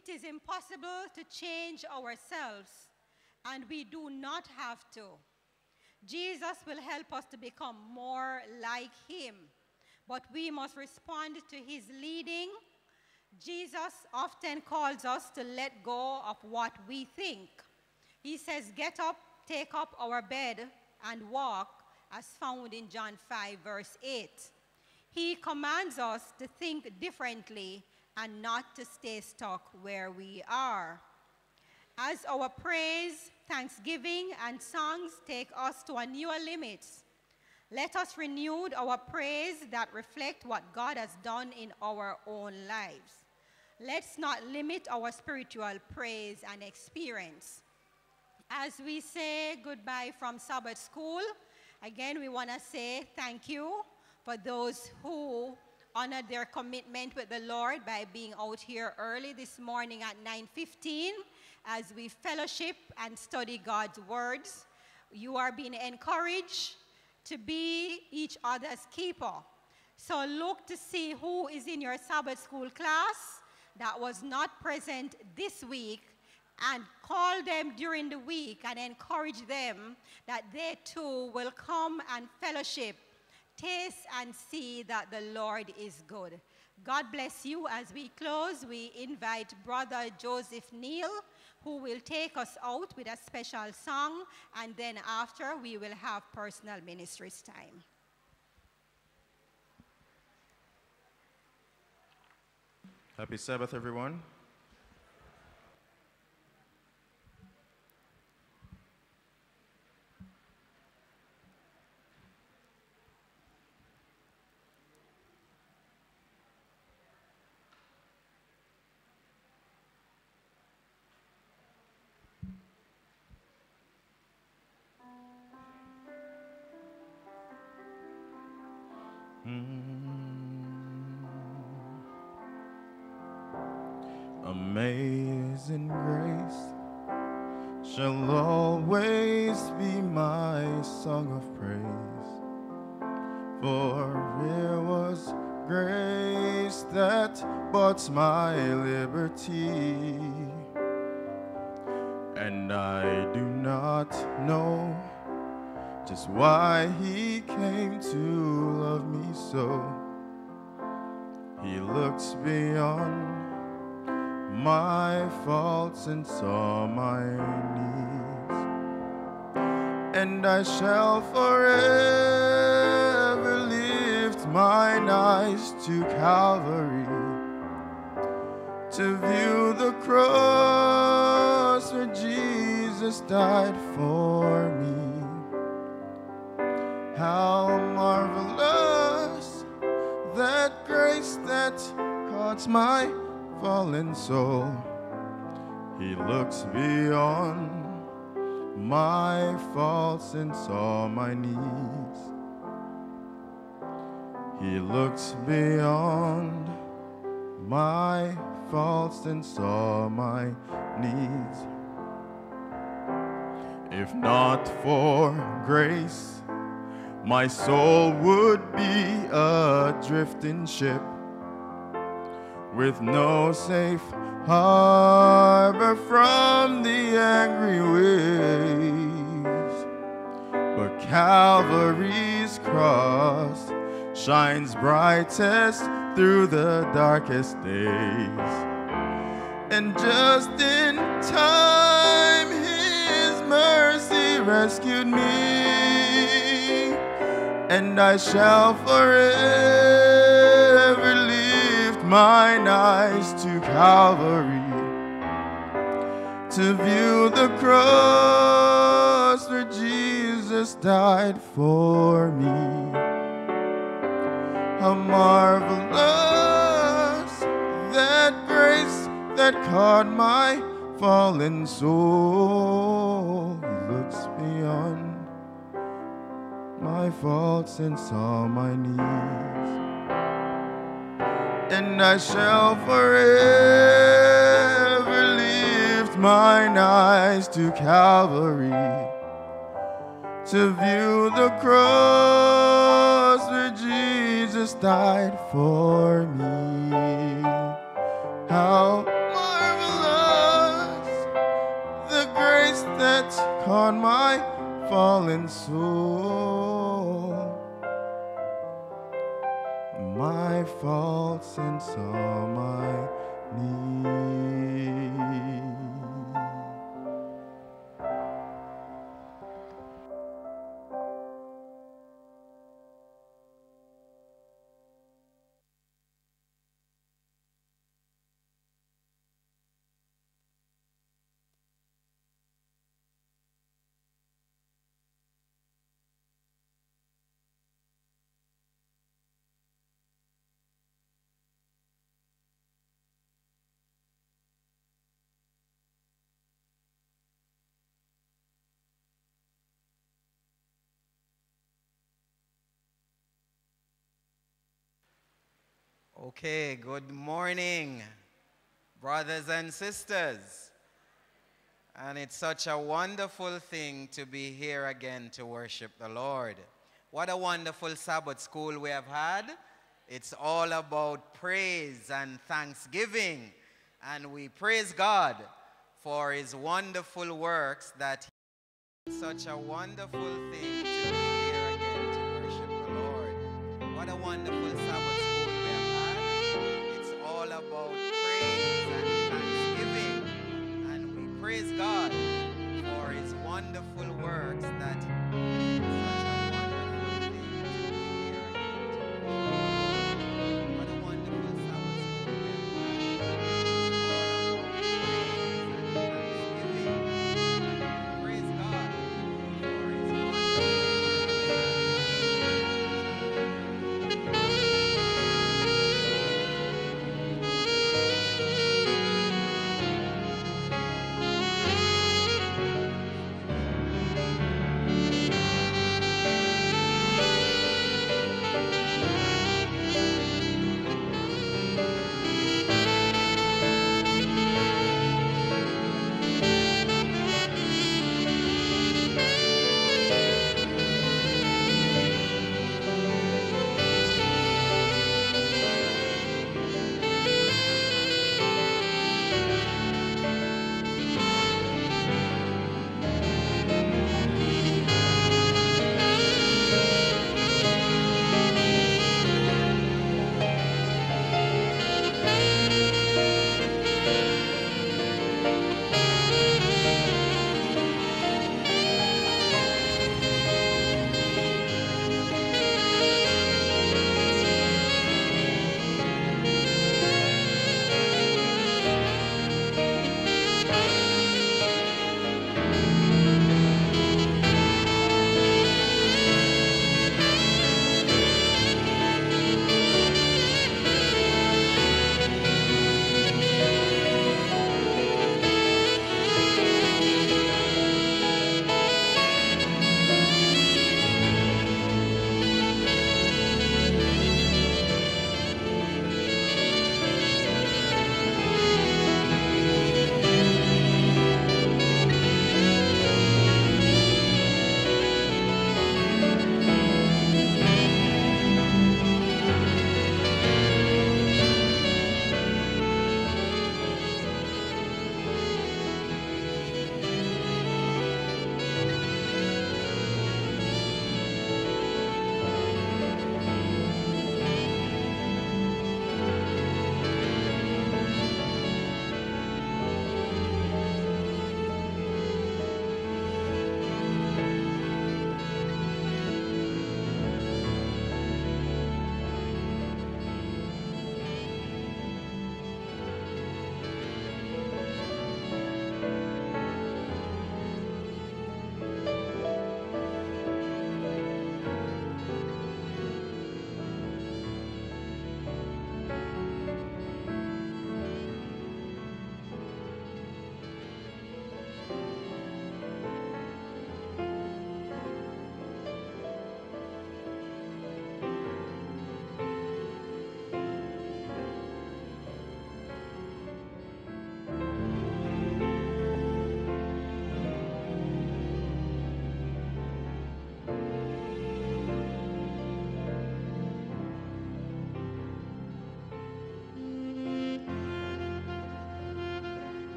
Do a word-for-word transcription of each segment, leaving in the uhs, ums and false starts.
It is impossible to change ourselves, and we do not have to. Jesus will help us to become more like him, but we must respond to his leading. Jesus often calls us to let go of what we think. He says, get up, take up our bed, and walk, as found in John five, verse eight. He commands us to think differently and not to stay stuck where we are. As our praise, thanksgiving, and songs take us to a newer limits, let us renew our praise that reflect what God has done in our own lives. Let's not limit our spiritual praise and experience. As we say goodbye from Sabbath school, again, we want to say thank you for those who honored their commitment with the Lord by being out here early this morning at nine fifteen as we fellowship and study God's words. You are being encouraged to be each other's keeper. So look to see who is in your Sabbath school class that was not present this week, and call them during the week and encourage them that they too will come and fellowship. Taste and see that the Lord is good. God bless you. As we close, we invite Brother Joseph Neal, who will take us out with a special song, and then after we will have personal ministries time. Happy Sabbath, everyone. Amazing grace shall always be my song of praise, for it was grace that bought my liberty, and I do not know just why he came to love me so. He looks beyond my faults and saw my needs, and I shall forever lift mine eyes to Calvary, to view the cross where Jesus died for me. How marvelous that grace that caught my fallen soul. He looks beyond my faults and saw my needs. He looks beyond my faults and saw my needs. If not for grace, my soul would be a drifting ship with no safe harbor from the angry waves. But Calvary's cross shines brightest through the darkest days, and just in time his mercy rescued me, and I shall forever lift mine eyes to Calvary, to view the cross where Jesus died for me. How marvelous that grace that caught my fallen soul. He looks beyond my faults and saw my needs, and I shall forever lift mine eyes to Calvary, to view the cross where Jesus died for me. How marvelous yet on my fallen soul, my faults and saw my need. Okay, good morning, brothers and sisters. And it's such a wonderful thing to be here again to worship the Lord. What a wonderful Sabbath school we have had. It's all about praise and thanksgiving. And we praise God for his wonderful works that he... Such a wonderful thing to be here again to worship the Lord. What a wonderful Sabbath school we have had. It's all about praise and thanksgiving. And we praise God for his wonderful works that he... Such a wonderful thing to be here again to worship the Lord. What a wonderful Sabbath school we have had. It's all about praise and thanksgiving. Praise God for his wonderful works.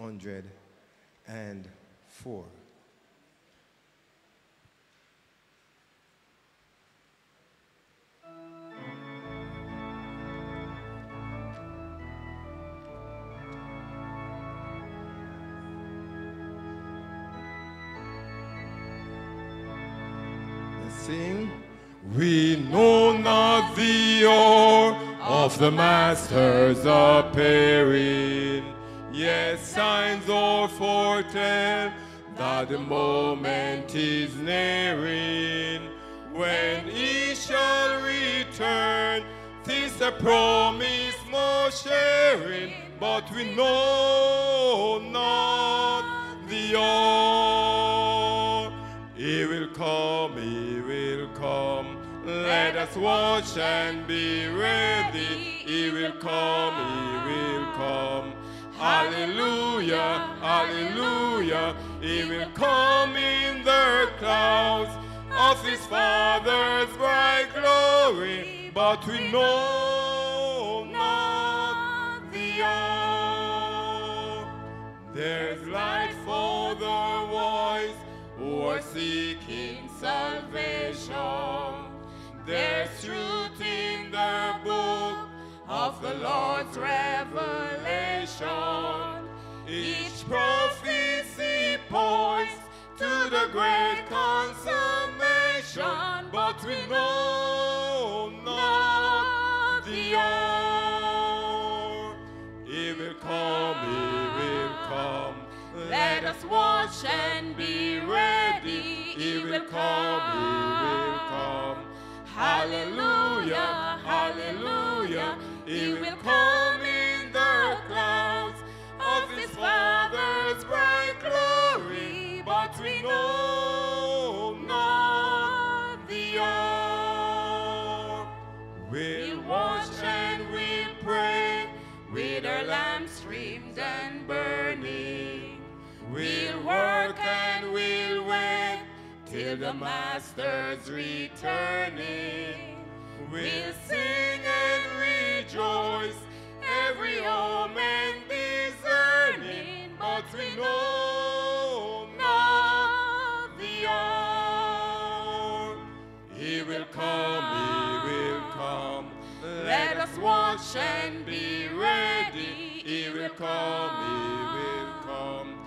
hundred four. Sing. We know not the hour of the Master's appearing. Yes, signs all foretell that the moment is nearing. When he shall return, 'tis a promise more sharing, but we know not the hour. He will come, he will come. Let us watch and be ready. He will come, he will come. Hallelujah, hallelujah. He will come in the clouds of his Father's bright glory. But we know not the hour. There's light for the wise who are seeking salvation. There's truth in the book of the Lord's revelation. Each prophecy points to the great consummation, but we know not the hour. He will come, he will come. Let us watch and be ready. He will come, he will come. Hallelujah, hallelujah. He will come in the clouds of his Father's bright glory. But we know not the hour. We'll watch and we'll pray with our lamps trimmed and burning. We'll work and we'll wait till the Master's returning. We'll sing and rejoice, every home and discerning, but we know not the hour. He will come, he will come. Let us watch and be ready. He will come, he will come.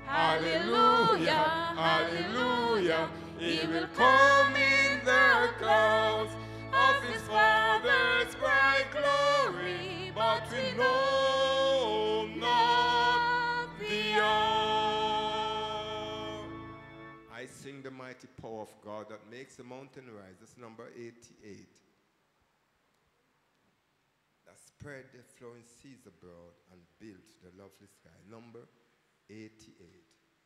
Hallelujah, hallelujah. He will come in the clouds of his Father's bright glory. But we know not the hour. I sing the mighty power of God that makes the mountain rise. That's number eighty-eight. That spread the flowing seas abroad and built the lovely sky. Number eighty-eight.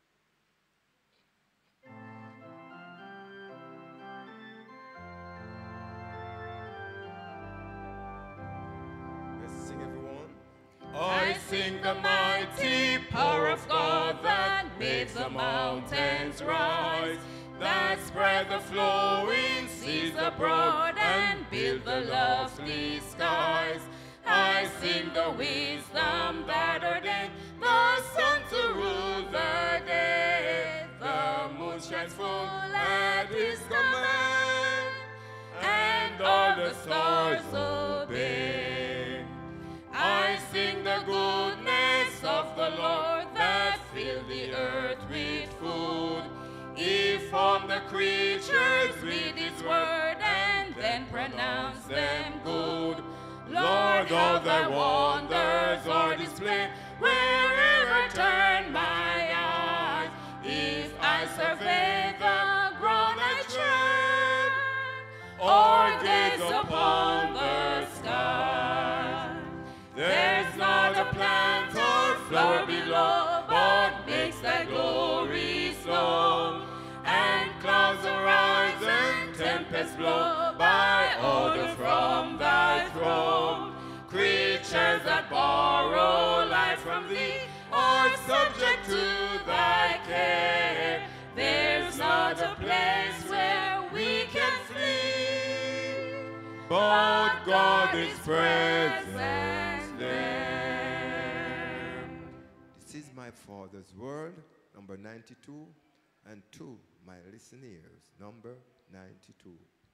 Let's sing, everyone. I sing the mighty power of God that makes the mountains rise, that spread the flowing seas abroad and build the lovely skies. I sing the wisdom that ordained the sun to rule the day. The moon shines full at his command, and all the stars obey. I sing the goodness of the Lord that filled the earth with food. He formed the creatures with his word and then pronounced them good. Lord, all thy wonders are displayed wherever I turn my eyes. If I survey the ground I tread, or gaze upon the sky, there's not a plant or flower below, but makes thy glory slow. And clouds arise and tempests blow by order from thy throne. Creatures that borrow life from thee are subject to thy care. There's not a place where we can flee, but God is present there. This is my My Father's Word, number ninety-two, and To My Listeners, number ninety-two.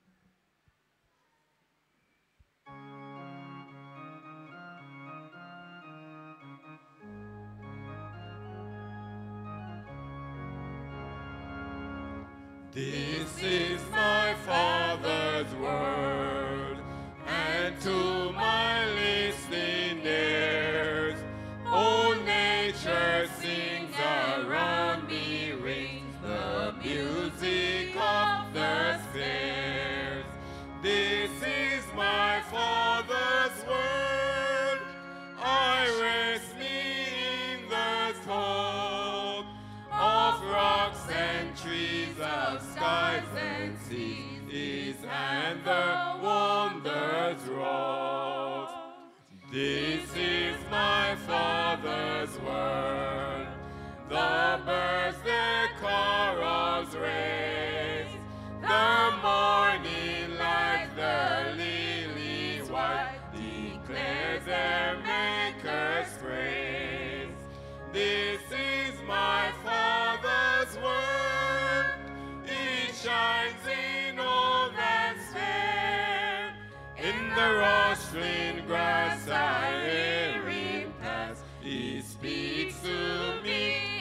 This is my Father's word, and to my listening ears, all nature sings around me, rings the music of the spheres. This is my Father's word, I rest me in the thought of rocks and trees, of skies and seas, and the wonders wrought. This is my Father's word. The birds their chorals raise, the morning light, the lily white, declares their Maker's praise. This is my Father's word, it shines in all that's fair. In the rustling grass I hear him pass, he speaks to me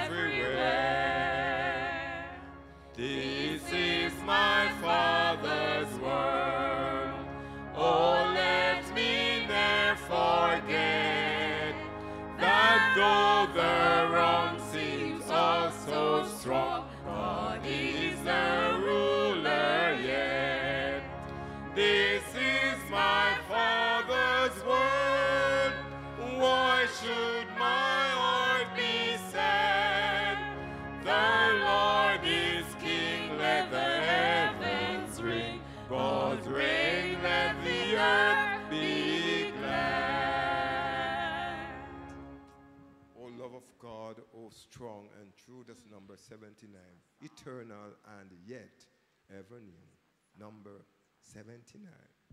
everywhere. This is my Father's word, oh let me never forget that though the wrong seems all so strong, God is the ruler yet. This is my Father's word, why should my heart be sad? The Lord is King, let the heavens ring, God's reign, let the earth be glad. O love of God, O strong and true, that's number seventy-nine. Eternal and yet ever new. Number seventy-nine.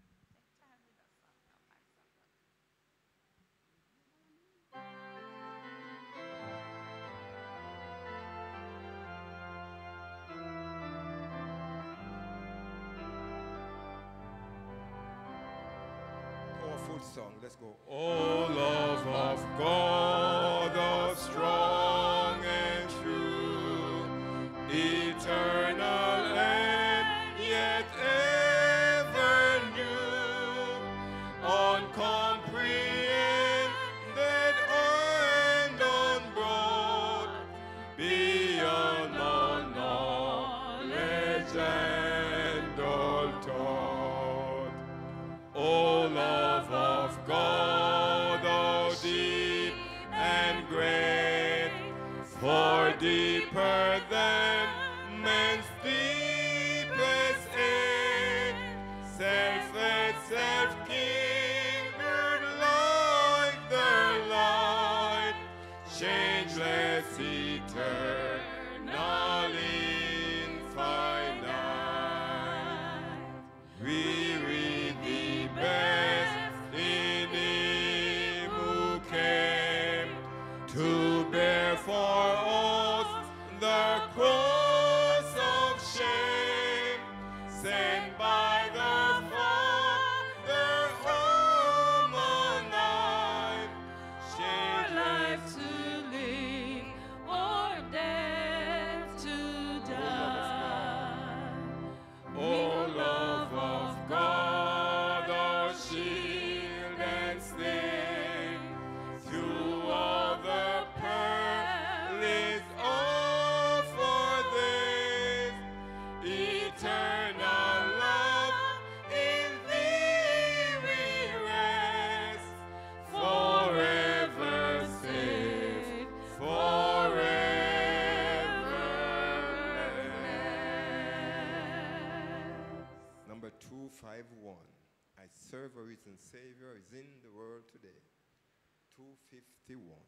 Powerful song. Let's go. Oh, love of God, the strong and true, eternal and yet ever new, uncomprehended and unbroad, beyond all knowledge and all thought. O love of God, oh deep and great, for deeper than man's deepest ache, selfless, self-kindred like the light, changeless, eternal, infinite. We read the best in him who came to bear for us the cross of shame, sent by the Father home on high, share life to live or death to die. Oh, love of God, our shield and stay, through all the perils of our days, eternal love, in thee we rest, forever safe, forever blessed. Number two fifty-one. I serve a risen Savior is in the world today. two fifty-one.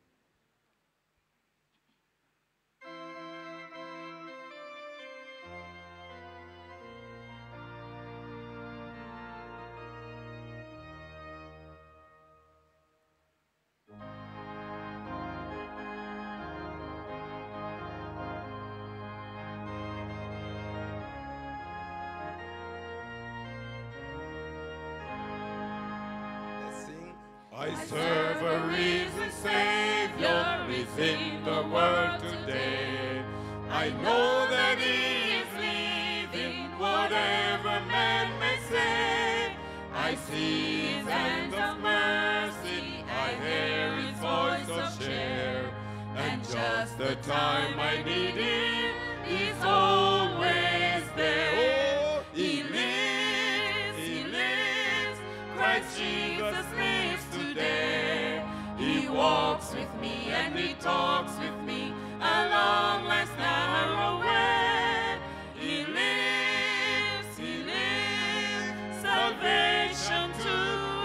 I serve a risen Savior is in the world today. I know that He is living, whatever man may say. I see His hands of mercy, I hear His voice of cheer, and just the time I need Him, He's always there. Oh, He lives, He lives, Christ Jesus lives today. He walks with me and He talks with me along life's narrow way. He lives, He lives, salvation to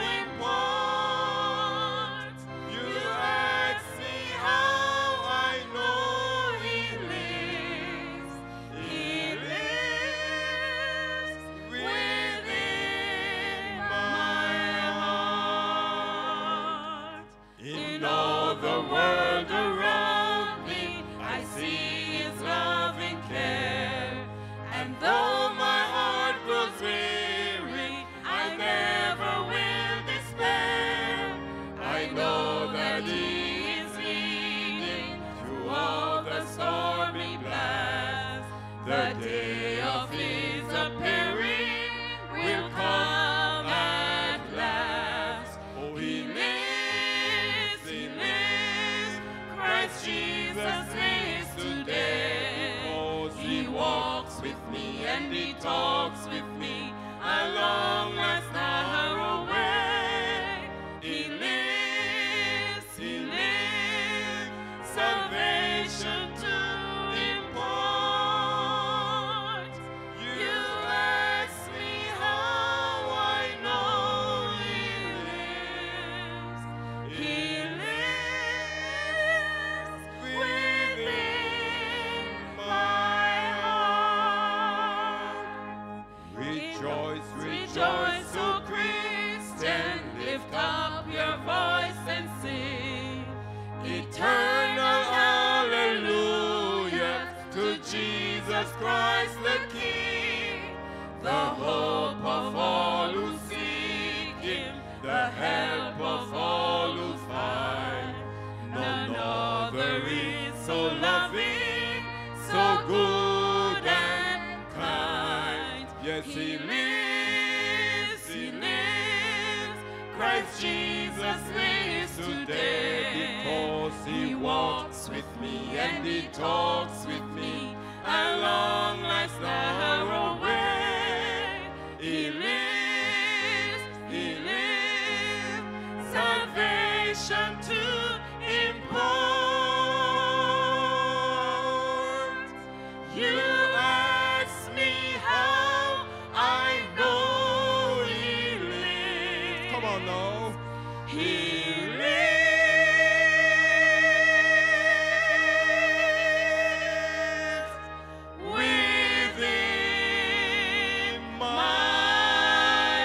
impart. You ask me how I know He lives. He lives within my heart. In all the world around me, I see His loving care. And though my heart grows weary, I never will despair. I know that He is leading through all the stormy blasts. The day of His appearing will come at last. Oh, He lives, He lives, Christ Jesus lives today. Because He walks with me and He talks with me along life's narrow way. He lives, He lives, salvation to impart. You ask me how I know He lives. He lives within my heart. Rejoice, rejoice, O Christian, lift up your voice and sing eternal hallelujah to Jesus Christ the King, the hope of all who seek Him, the help of all who find. None other is so loving, so good and kind. Yes, He lives, He lives, Christ Jesus lives today. Because He walks with me and He talks with me along life's narrow way. He lives, He lives, salvation to impart. You ask me how I know He lives. Come on now. He lives within my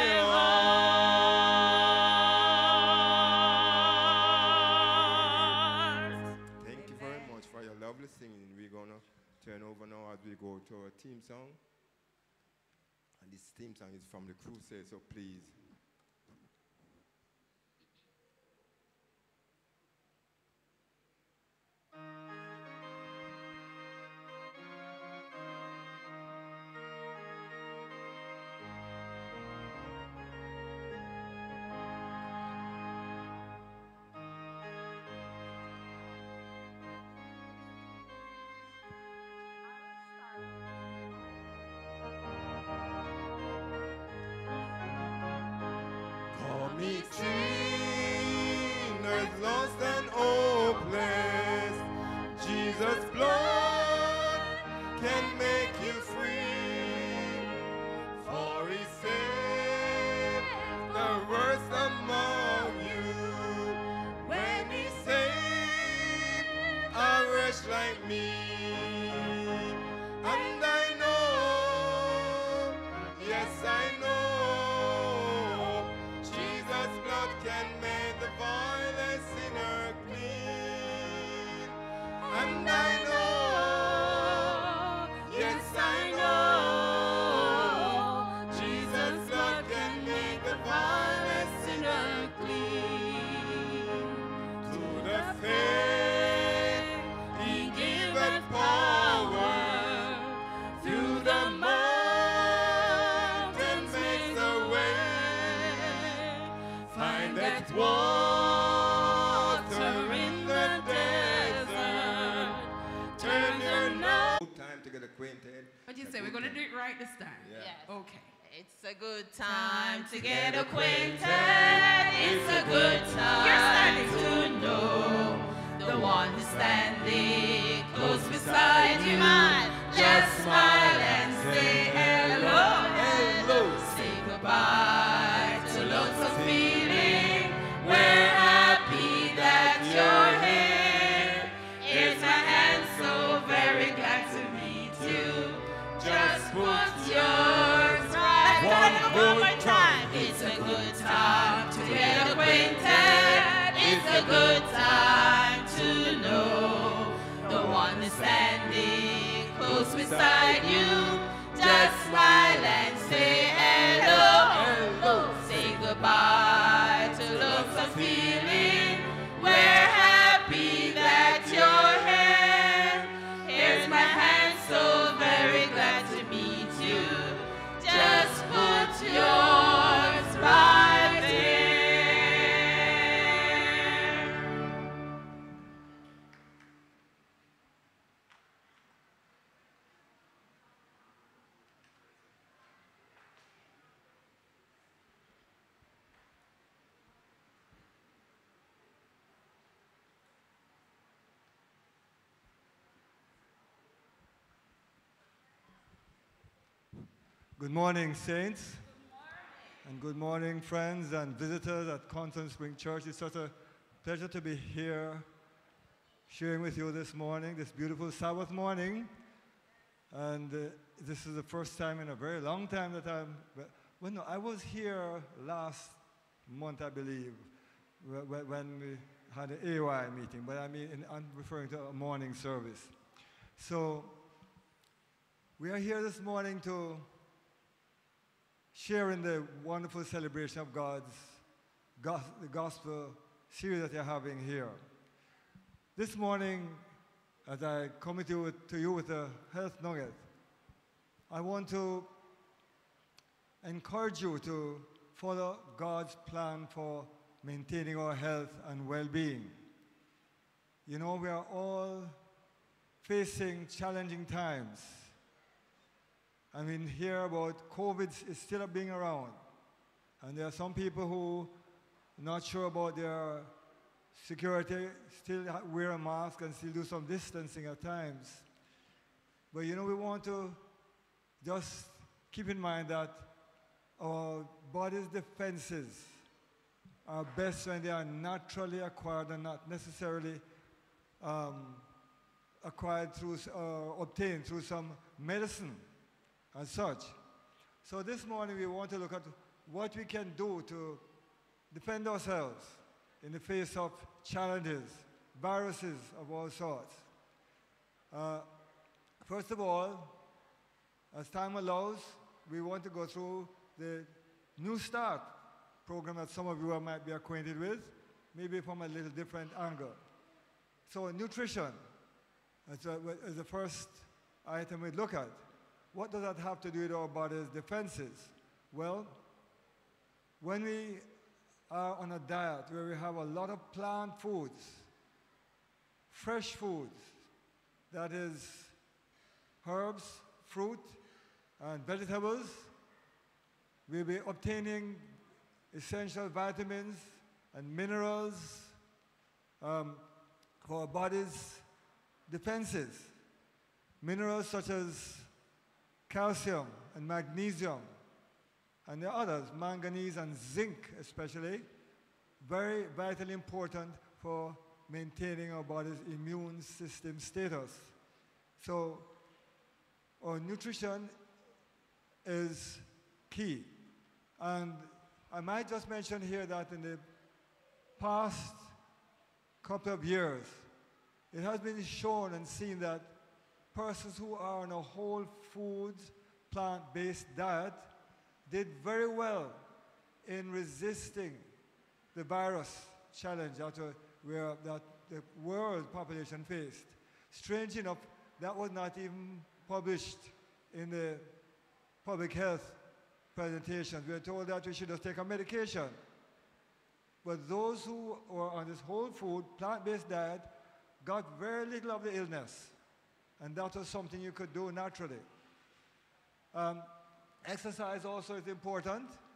heart. Thank you very much for your lovely singing. We're going to turn over now as we go to our theme song. And this theme song is from the Crusade, so please. Me sinners lost and hopeless, Jesus' blood can make you free. For He saved the worst among you. When He saved a wretch like me. And I know, yes I know, can make the vilest sinner clean. And I know, yes I know, Jesus' blood can make the vilest sinner clean. time to get acquainted. It's a good time to know the one who's standing close beside you. Just smile and say hello, hello. Say goodbye to lots of feeling. We're happy that you're here. Here's my hand, so very glad to meet you. Just put yours right. One more time. It's a good time to get acquainted. It's a good time to know the one is standing close beside you. Just smile and say hello, hello. Say goodbye to lots of feeling. We're happy that you're here. Here's my hand, so very glad to meet you. Just put yours right there. Good morning, saints. Good morning. And good morning, friends and visitors at Constance Spring Church. It's such a pleasure to be here sharing with you this morning, this beautiful Sabbath morning. And uh, this is the first time in a very long time that I'm, well, no, I was here last month, I believe, when we had an A Y meeting, but I mean, I'm referring to a morning service. So we are here this morning to share in the wonderful celebration of God's go the gospel series that you're having here. This morning, as I come to you with, to you with a health nugget, I want to encourage you to follow God's plan for maintaining our health and well-being. You know, we are all facing challenging times. I mean, hear about COVID is still being around. And there are some people who are not sure about their security, still wear a mask and still do some distancing at times. But you know, we want to just keep in mind that our body's defenses are best when they are naturally acquired and not necessarily um, acquired through, uh, obtained through some medicine and such. So this morning we want to look at what we can do to defend ourselves in the face of challenges, viruses of all sorts. Uh, first of all, as time allows, we want to go through the New Start program that some of you might be acquainted with, maybe from a little different angle. So nutrition is, a, is the first item we look at. What does that have to do with our body's defenses? Well, when we are on a diet where we have a lot of plant foods, fresh foods, that is herbs, fruit, and vegetables, we'll be obtaining essential vitamins and minerals um, for our body's defenses. Minerals such as calcium and magnesium, and the others, manganese and zinc especially, very vitally important for maintaining our body's immune system status. So our nutrition is key. And I might just mention here that in the past couple of years, it has been shown and seen that persons who are on a whole foods, plant-based diet did very well in resisting the virus challenge that, uh, where, that the world population faced. Strange enough, that was not even published in the public health presentations. We were told that we should just take a medication. But those who were on this whole food, plant-based diet got very little of the illness. And that was something you could do naturally. Um, exercise also is important.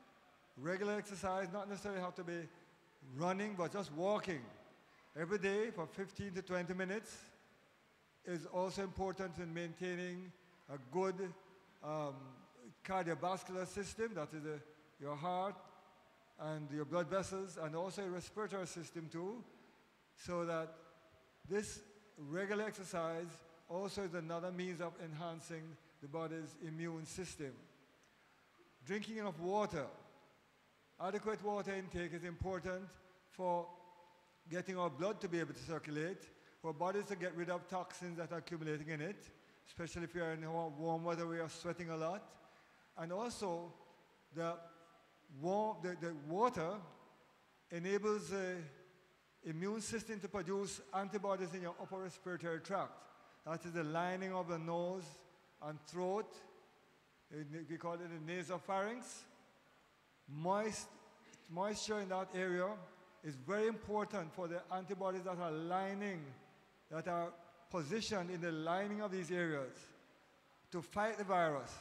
regular exercise, not necessarily have to be running, but just walking every day for fifteen to twenty minutes is also important in maintaining a good um, cardiovascular system, that is the, your heart and your blood vessels, and also your respiratory system too, so that this regular exercise also is another means of enhancing the body's immune system. Drinking enough water. Adequate water intake is important for getting our blood to be able to circulate, for bodies to get rid of toxins that are accumulating in it, especially if you're in warm weather where you're sweating a lot. And also, the, warm, the, the water enables the immune system to produce antibodies in your upper respiratory tract. That is the lining of the nose and throat. We call it the nasopharynx. Moist, moisture in that area is very important for the antibodies that are lining, that are positioned in the lining of these areas to fight the virus,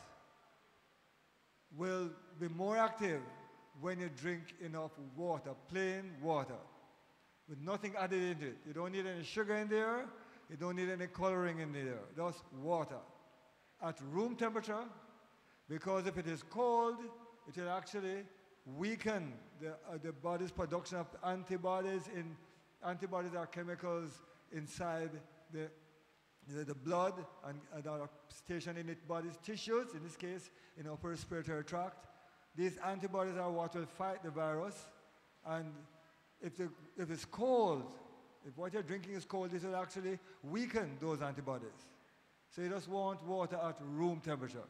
will be more active when you drink enough water, plain water, with nothing added into it. You don't need any sugar in there, you don't need any coloring in there, just water. At room temperature, because if it is cold, it will actually weaken the, uh, the body's production of antibodies. In, antibodies are chemicals inside the, the, the blood and, and are stationed in the body's tissues, in this case, in the upper respiratory tract. These antibodies are what will fight the virus, and if, the, if it's cold, if what you're drinking is cold, it will actually weaken those antibodies. So you just want water at room temperature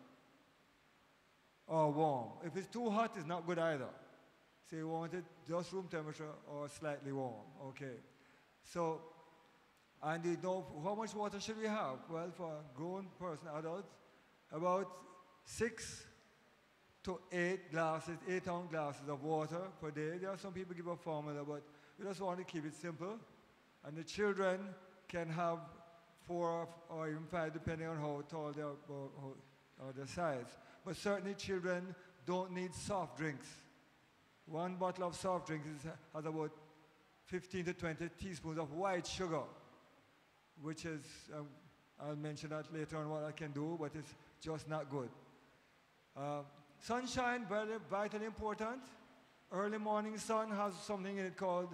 or warm. If it's too hot, it's not good either. So you want it just room temperature or slightly warm, okay. So, and you know, how much water should we have? Well, for a grown person, adult, about six to eight glasses, eight ounce glasses of water per day. There are some people give a formula, but we just want to keep it simple. And the children can have four or even five, depending on how tall they are or, or their size. But certainly children don't need soft drinks. One bottle of soft drinks is, has about fifteen to twenty teaspoons of white sugar, which is, um, I'll mention that later on what I can do, but it's just not good. Uh, sunshine, very vitally important. Early morning sun has something in it called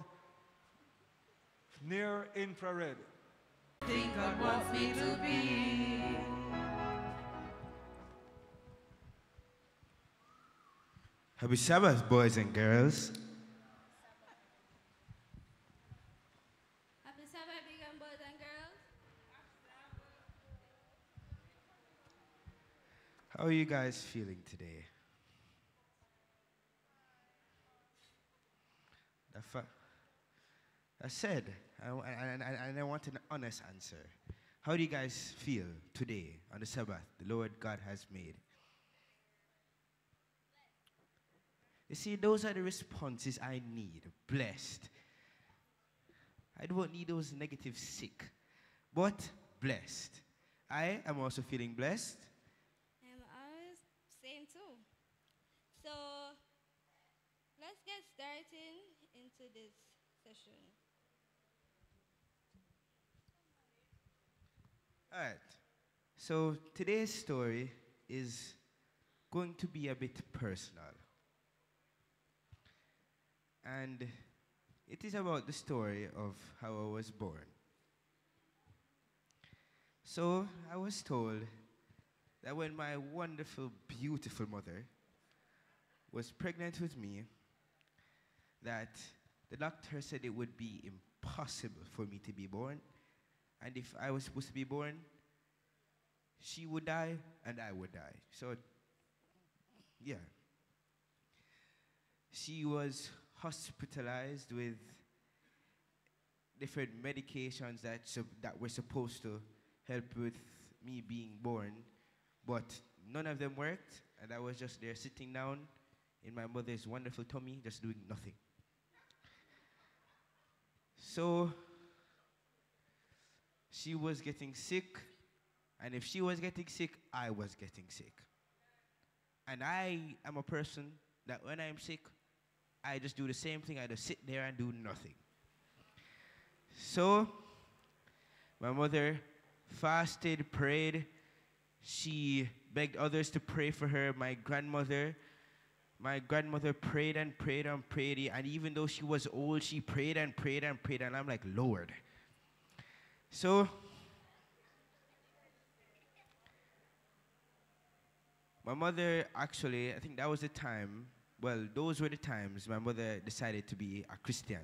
near infrared. Think God wants me to be. Happy Sabbath, boys and girls. Happy Sabbath, big and boys and girls. How are you guys feeling today? The fa- I said, and I, I, I, I want an honest answer. How do you guys feel today on the Sabbath the Lord God has made? You see, those are the responses I need. Blessed. I don't need those negative sick, but blessed. I am also feeling blessed. I'm always same too. So let's get started into this session. All right. So today's story is going to be a bit personal. And it is about the story of how I was born. So I was told that when my wonderful, beautiful mother was pregnant with me, that the doctor said it would be impossible for me to be born. And if I was supposed to be born, she would die and I would die. So, yeah. She was hospitalized with different medications that, that were supposed to help with me being born, but none of them worked, and I was just there sitting down in my mother's wonderful tummy, just doing nothing. So she was getting sick, and if she was getting sick, I was getting sick. And I am a person that when I'm sick, I just do the same thing. I just sit there and do nothing. So, my mother fasted, prayed. She begged others to pray for her. My grandmother, my grandmother prayed and prayed and prayed. And even though she was old, she prayed and prayed and prayed. And I'm like, Lord. So, my mother actually, I think that was the time, well, those were the times my mother decided to be a Christian.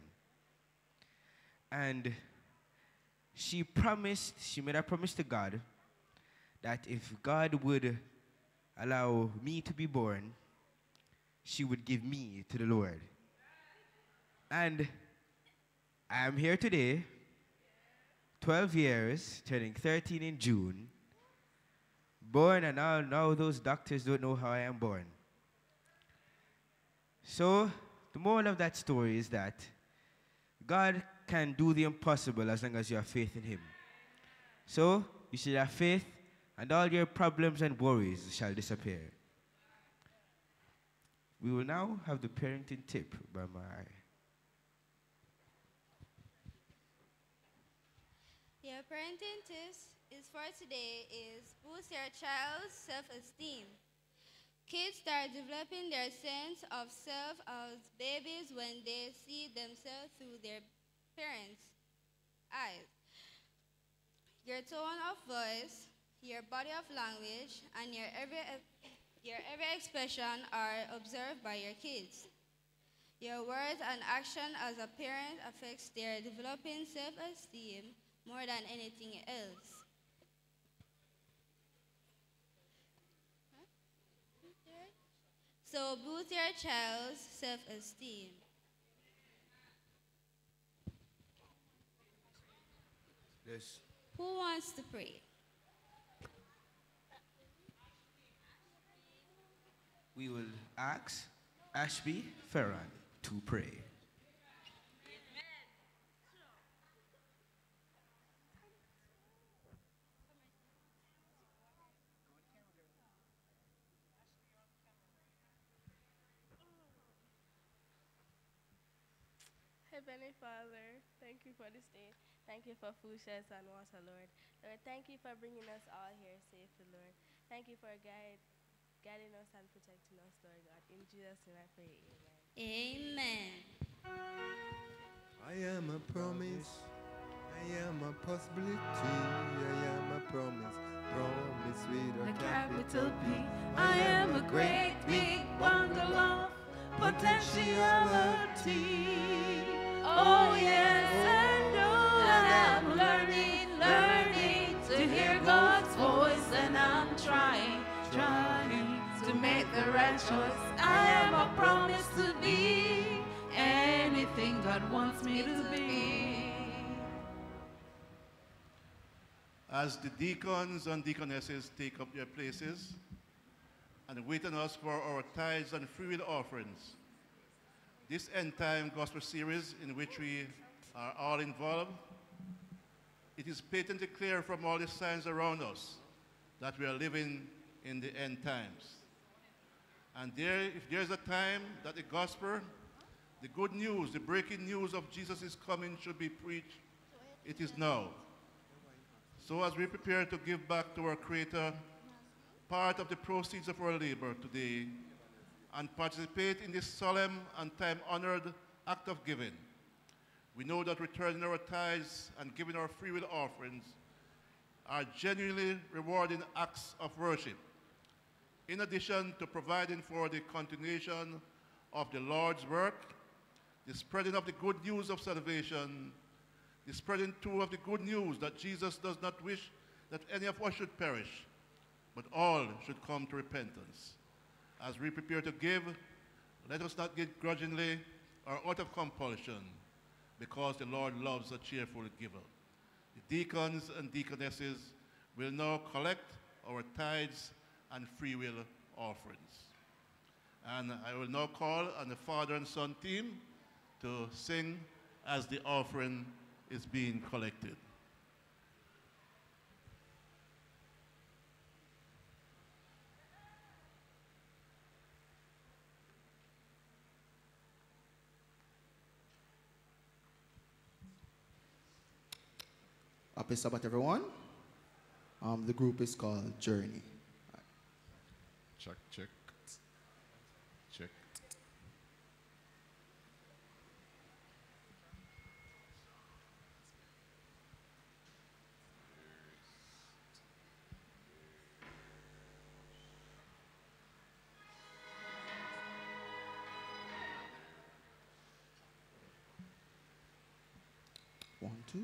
And she promised, she made a promise to God that if God would allow me to be born, she would give me to the Lord. And I am here today, twelve years, turning thirteen in June, born, and now, now those doctors don't know how I am born. So, the moral of that story is that God can do the impossible as long as you have faith in Him. So, you should have faith, and all your problems and worries shall disappear. We will now have the parenting tip by my... Your parenting tips is for today is boost your child's self-esteem. Kids start developing their sense of self as babies when they see themselves through their parents' eyes. Your tone of voice, your body of language, and your every, your every expression are observed by your kids. Your words and action as a parent affects their developing self-esteem more than anything else. So boost your child's self-esteem. Yes. Who wants to pray? We will ask Ashby Ferran to pray. Heavenly Father, thank you for this day. Thank you for food, shelter, and water, Lord. Lord, thank you for bringing us all here safely, Lord. Thank you for guide, guiding us and protecting us, Lord God. In Jesus' name I pray, amen. Amen. I am a promise. I am a possibility. I am a promise. Promise with a, A capital capital P. I am a great big bundle of potentiality. Oh yes, and oh, and I'm learning, learning to hear God's voice, and I'm trying, trying to make the right choice. I am a promise to be anything God wants me to be. As the deacons and deaconesses take up their places and wait on us for our tithes and free will offerings, this end time gospel series in which we are all involved, it is patently clear from all the signs around us that we are living in the end times. And there, if there's a time that the gospel, the good news, the breaking news of Jesus' coming should be preached, it is now. So as we prepare to give back to our Creator part of the proceeds of our labor today and participate in this solemn and time-honored act of giving, we know that returning our tithes and giving our free will offerings are genuinely rewarding acts of worship, in addition to providing for the continuation of the Lord's work, the spreading of the good news of salvation, the spreading too of the good news that Jesus does not wish that any of us should perish, but all should come to repentance. As we prepare to give, let us not give grudgingly or out of compulsion, because the Lord loves a cheerful giver. The deacons and deaconesses will now collect our tithes and free will offerings. And I will now call on the father and son team to sing as the offering is being collected. Happy Sabbath, everyone. Um, the group is called Journey. Check, check. Check. One, two.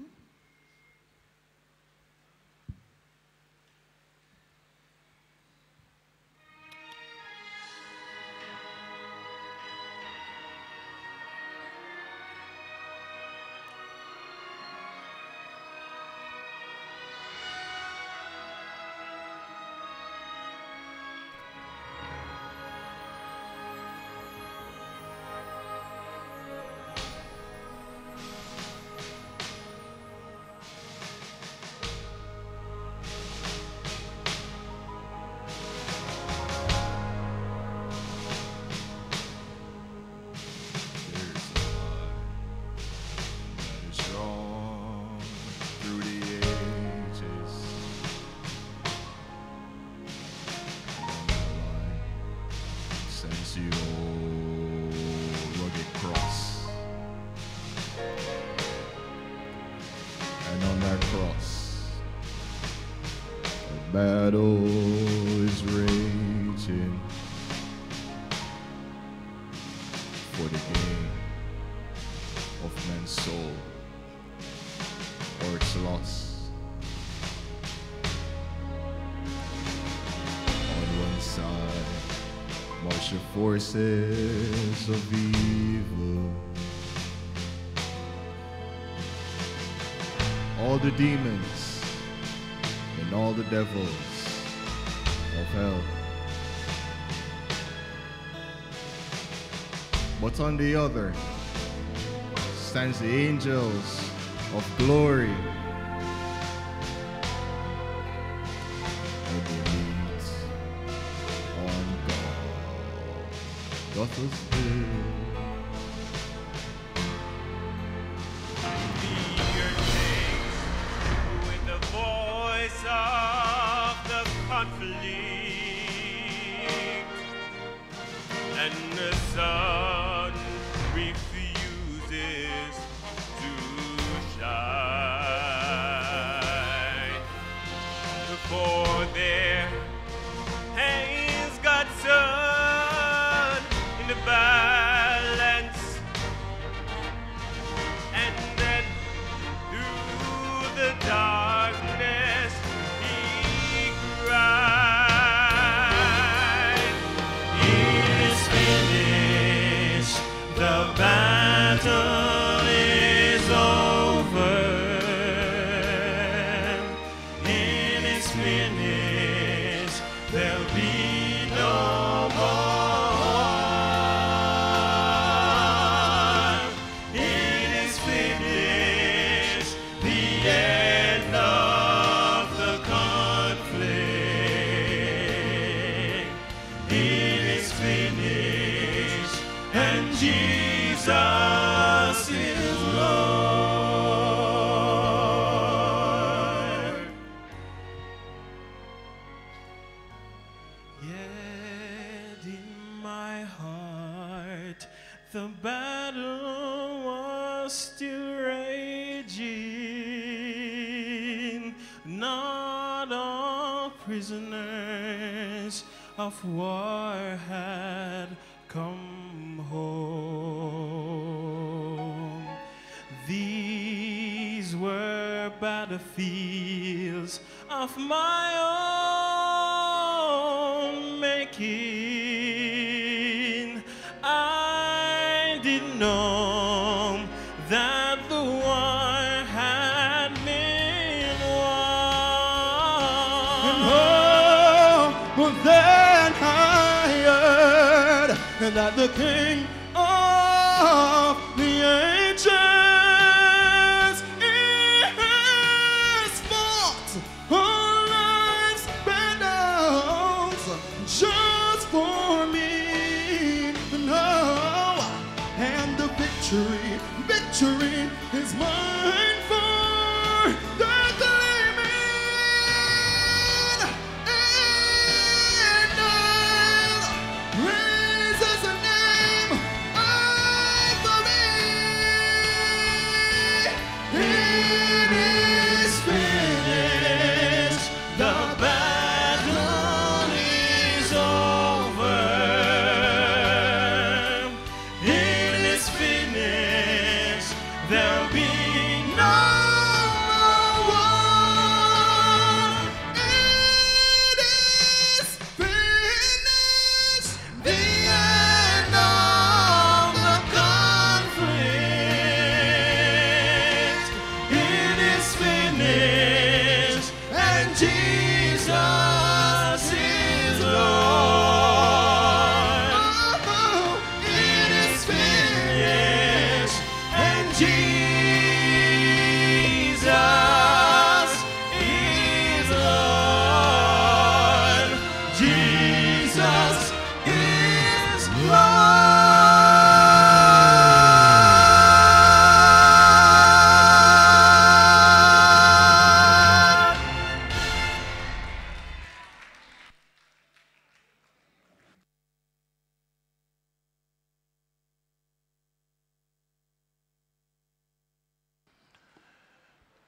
Battle is raging for the gain of man's soul, or its loss. On one side, march the forces of evil, all the demons and all the devils of hell. But on the other stands the angels of glory, and they meet on God. Doth of the conflict, and the sun refuses to shine, for there hangs God's sun in the balance, and then through the darkness the battle is over. It is finished. There'll be no more. It is finished. The end of the conflict. It is finished. And Jesus is Lord. Yet in my heart the battle was still raging. Not all prisoners of war had come home. These were battlefields of my own making. I didn't know that the war had been won. And oh, well then I heard that the King of the ages is fought all life's battles just for me. No, and the victory, victory is mine for the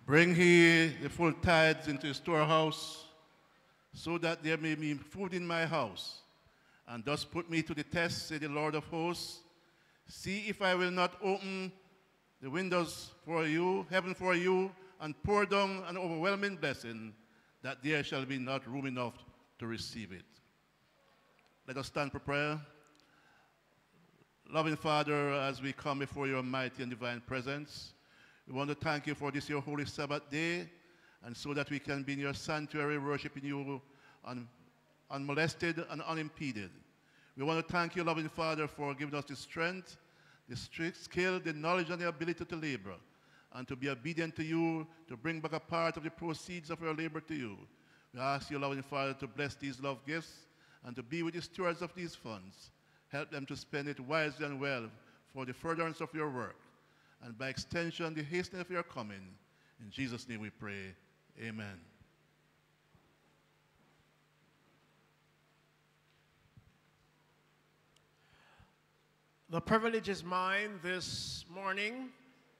Bring he the full tithes into his storehouse, so that there may be food in my house. And thus put me to the test, said the Lord of hosts. See if I will not open the windows for you, heaven for you, and pour down an overwhelming blessing, that there shall be not room enough to receive it. Let us stand for prayer. Loving Father, as we come before your mighty and divine presence, we want to thank you for this your holy Sabbath day, and so that we can be in your sanctuary worshiping you un unmolested and unimpeded. We want to thank you, loving Father, for giving us the strength, the skill, the knowledge, and the ability to labor, and to be obedient to you, to bring back a part of the proceeds of our labor to you. We ask you, loving Father, to bless these love gifts and to be with the stewards of these funds. Help them to spend it wisely and well for the furtherance of your work, and by extension, the hastening of your coming. In Jesus' name we pray. Amen. The privilege is mine this morning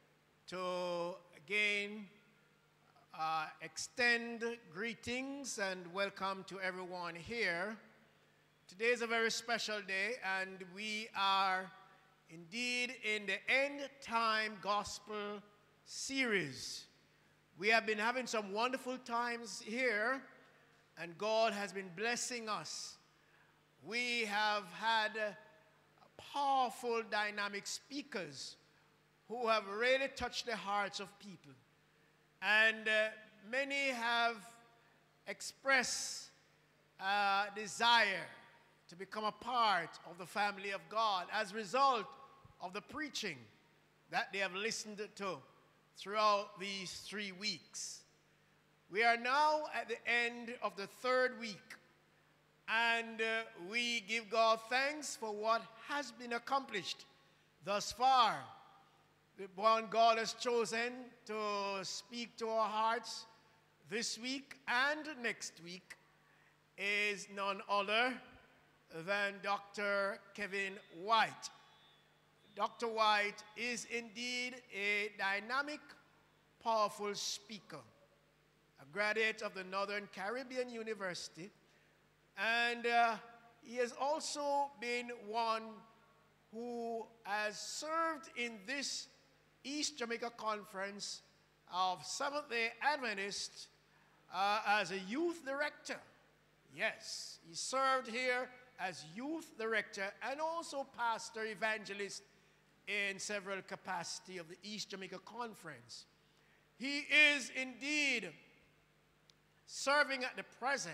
to again uh, extend greetings and welcome to everyone here. Today is a very special day, and we are indeed in the End Time Gospel series. We have been having some wonderful times here, and God has been blessing us. We have had uh, powerful, dynamic speakers who have really touched the hearts of people. And uh, many have expressed uh, desire to become a part of the family of God as a result of the preaching that they have listened to throughout these three weeks. We are now at the end of the third week, and uh, we give God thanks for what has been accomplished thus far. The one God has chosen to speak to our hearts this week and next week is none other than Doctor Kevin White. Doctor White is indeed a dynamic, powerful speaker, a graduate of the Northern Caribbean University, and uh, he has also been one who has served in this East Jamaica Conference of Seventh-day Adventists uh, as a youth director. Yes, he served here as youth director and also pastor evangelist in several capacities of the East Jamaica Conference. He is indeed serving at the present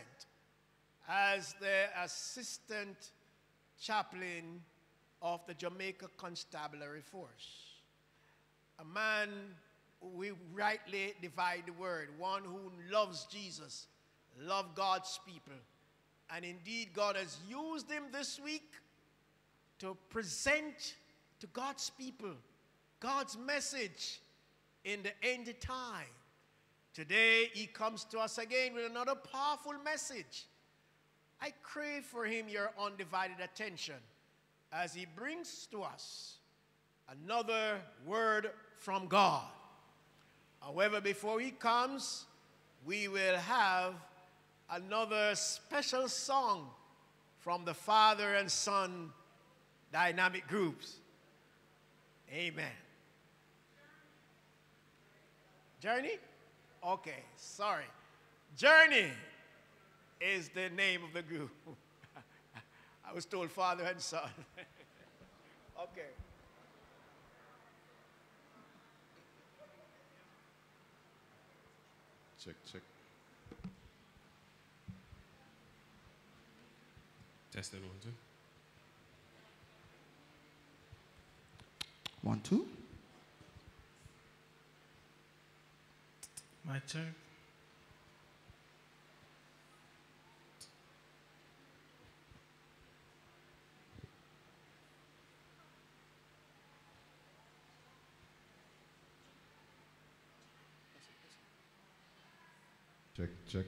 as the assistant chaplain of the Jamaica Constabulary Force. A man, we rightly divide the word, one who loves Jesus, loves God's people. And indeed, God has used him this week to present to God's people God's message in the end time. Today, he comes to us again with another powerful message. I crave for him your undivided attention as he brings to us another word from God. However, before he comes, we will have another special song from the Father and Son dynamic groups. Amen. Journey? Okay, sorry. Journey is the name of the group. I was told Father and Son. Okay. Check, check. Test it, one, two. One, two. My turn. Check, check.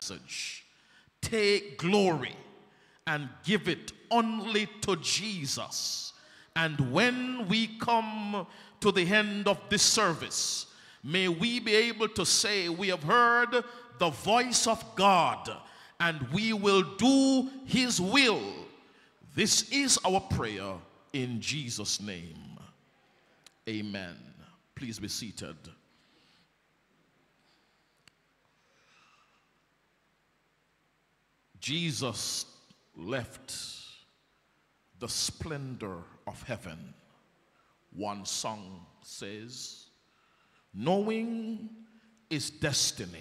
message. Take glory and give it only to Jesus. And when we come to the end of this service, may we be able to say we have heard the voice of God and we will do his will. This is our prayer in Jesus' name. Amen. Please be seated. Jesus left the splendor of heaven. One song says, knowing his destiny,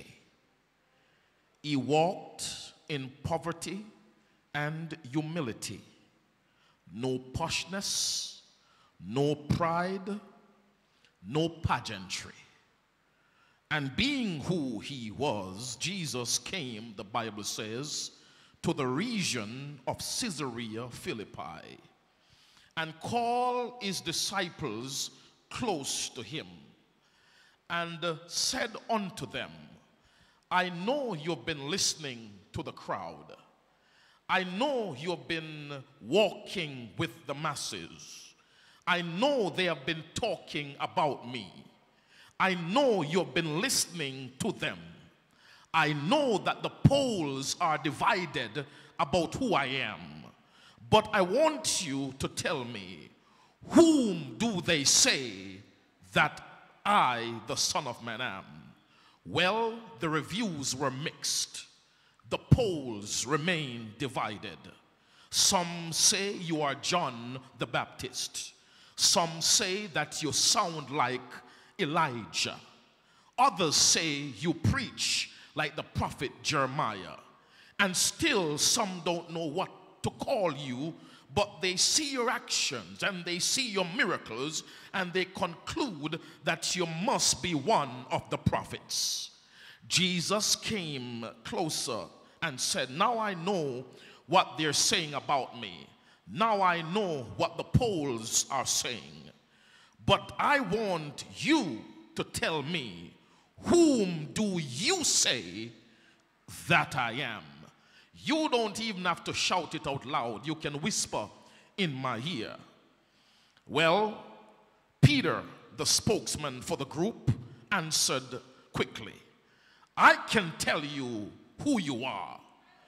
he walked in poverty and humility. No poshness, no pride, no pageantry. And being who he was, Jesus came, the Bible says, to the region of Caesarea Philippi and called his disciples close to him and said unto them, I know you've been listening to the crowd. I know you've been walking with the masses. I know they have been talking about me. I know you've been listening to them. I know that the polls are divided about who I am. But I want you to tell me, whom do they say that I, the Son of Man, am? Well, the reviews were mixed. The polls remain divided. Some say you are John the Baptist. Some say that you sound like Elijah. Others say you preach like the prophet Jeremiah. And still some don't know what to call you, but they see your actions and they see your miracles and they conclude that you must be one of the prophets. Jesus came closer and said, now I know what they're saying about me. Now I know what the polls are saying. But I want you to tell me, whom do you say that I am? You don't even have to shout it out loud. You can whisper in my ear. Well, Peter, the spokesman for the group, answered quickly, I can tell you who you are.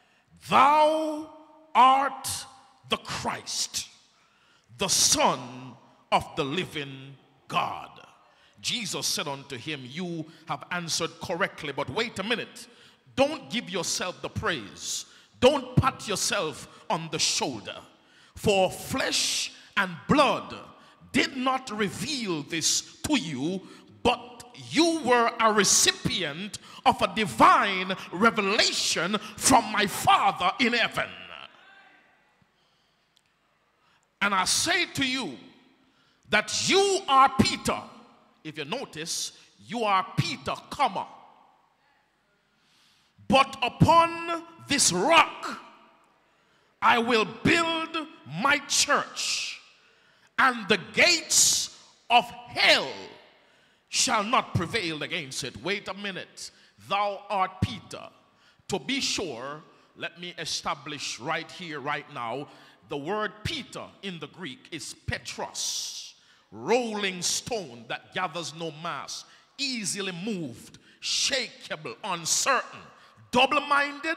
Thou art the Christ, the Son of the living God. Jesus said unto him, you have answered correctly, but wait a minute. Don't give yourself the praise. Don't pat yourself on the shoulder. For flesh and blood did not reveal this to you, but you were a recipient of a divine revelation from my Father in heaven. And I say to you that you are Peter. If you notice, you are Peter, comma. But upon this rock I will build my church, and the gates of hell shall not prevail against it. Wait a minute. Thou art Peter. To be sure, let me establish right here, right now, the word Peter in the Greek is Petros, rolling stone that gathers no mass, easily moved, shakeable, uncertain, double-minded.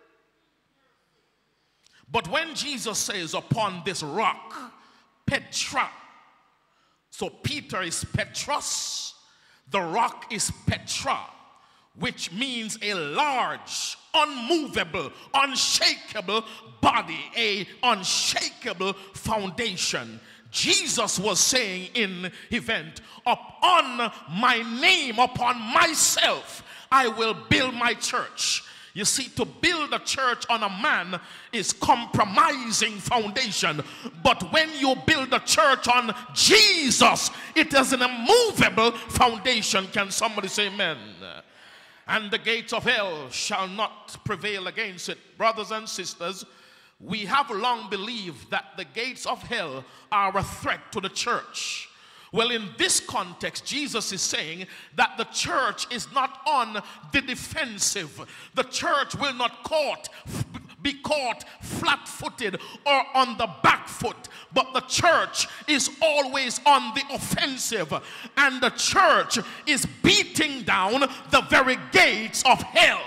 But when Jesus says upon this rock, Petra, so Peter is Petros, the rock is Petra, which means a large, unmovable, unshakable body, a unshakable foundation. Jesus was saying in event, upon my name, upon myself, I will build my church. You see, to build a church on a man is compromising foundation. But when you build a church on Jesus, it is an immovable foundation. Can somebody say amen? And the gates of hell shall not prevail against it. Brothers and sisters, we have long believed that the gates of hell are a threat to the church. Well, in this context, Jesus is saying that the church is not on the defensive. The church will not caught, be caught flat-footed or on the back foot, but the church is always on the offensive, and the church is beating down the very gates of hell.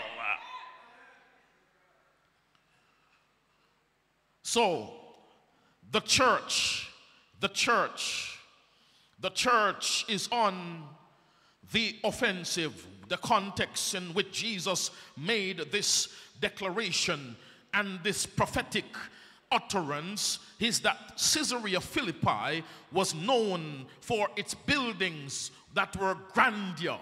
So, the church, the church, The church is on the offensive. The context in which Jesus made this declaration and this prophetic utterance is that Caesarea Philippi was known for its buildings that were grandeur,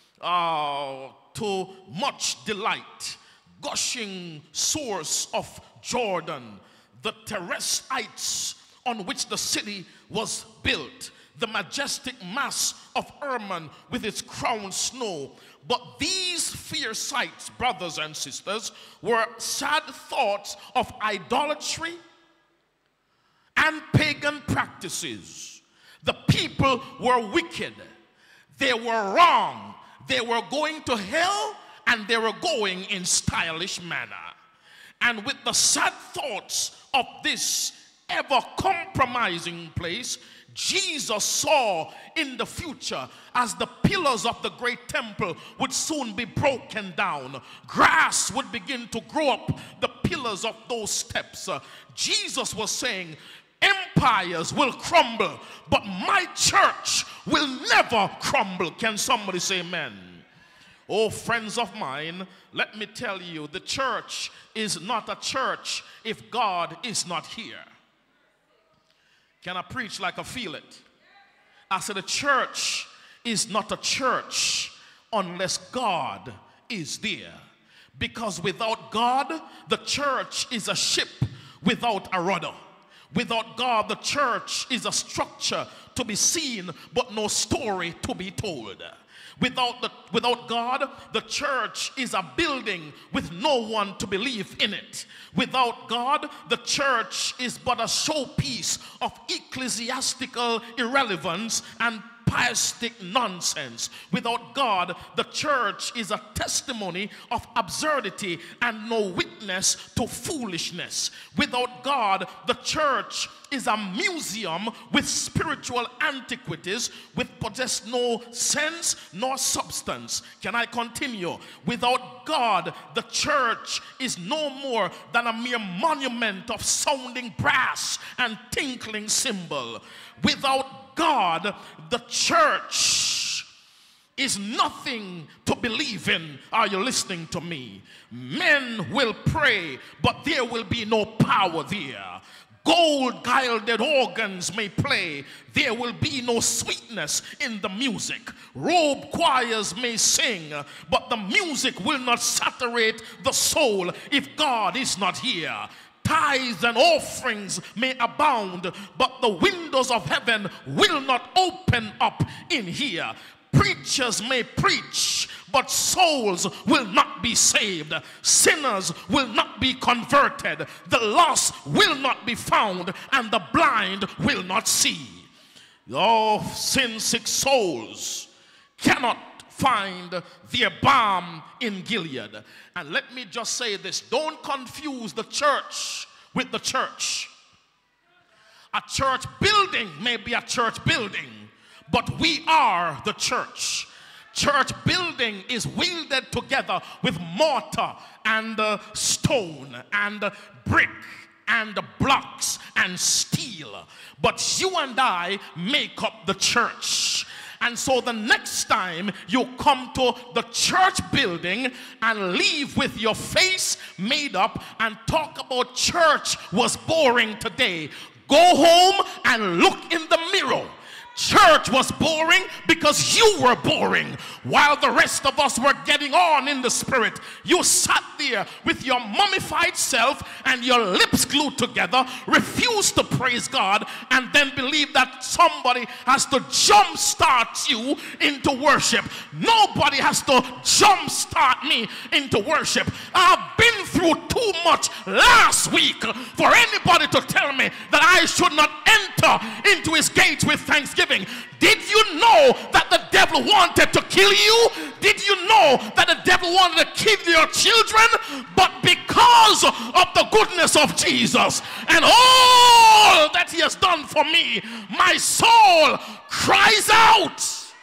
uh, to much delight, gushing source of Jordan, the terrace heights on which the city was built, the majestic mass of Hermon with its crowned snow. But these fair sights, brothers and sisters, were sad thoughts of idolatry and pagan practices. The people were wicked. They were wrong. They were going to hell, and they were going in stylish manner. And with the sad thoughts of this ever-compromising place, Jesus saw in the future, as the pillars of the great temple would soon be broken down, grass would begin to grow up the pillars of those steps. Uh, Jesus was saying, empires will crumble, but my church will never crumble. Can somebody say amen? Oh, friends of mine, let me tell you, the church is not a church if God is not here. Can I preach like I feel it? I said the church is not a church unless God is there. Because without God, the church is a ship without a rudder. Without God, the church is a structure to be seen, but no story to be told. Without, the, without God, the church is a building with no one to believe in it. Without God, the church is but a showpiece of ecclesiastical irrelevance and pietistic nonsense. Without God, the church is a testimony of absurdity and no witness to foolishness. Without God, the church is a museum with spiritual antiquities which possess no sense nor substance. Can I continue? Without God, the church is no more than a mere monument of sounding brass and tinkling cymbal. Without God, the church is nothing to believe in. Are you listening to me? Men will pray, but there will be no power there. Gold gilded organs may play, there will be no sweetness in the music. Robe choirs may sing, but the music will not saturate the soul if God is not here. Tithes and offerings may abound, but the windows of heaven will not open up in here. Preachers may preach, but souls will not be saved. Sinners will not be converted. The lost will not be found, and the blind will not see. Oh, sin-sick souls cannot find their balm in Gilead. And let me just say this, don't confuse the church with the church. A church building may be a church building, but we are the church. Church building is welded together with mortar and uh, stone and uh, brick and uh, blocks and steel. But you and I make up the church. And so the next time you come to the church building and leave with your face made up and talk about church was boring today, go home and look in the mirror. Church was boring because you were boring. While the rest of us were getting on in the spirit, you sat there with your mummified self and your lips glued together, refused to praise God, and then believe that somebody has to jumpstart you into worship. Nobody has to jumpstart me into worship. I've been through too much last week for anybody to tell me that I should not enter into his gates with thanksgiving thanksgiving. Did you know that the devil wanted to kill you? Did you know that the devil wanted to kill your children? But because of the goodness of Jesus and all that he has done for me, my soul cries out.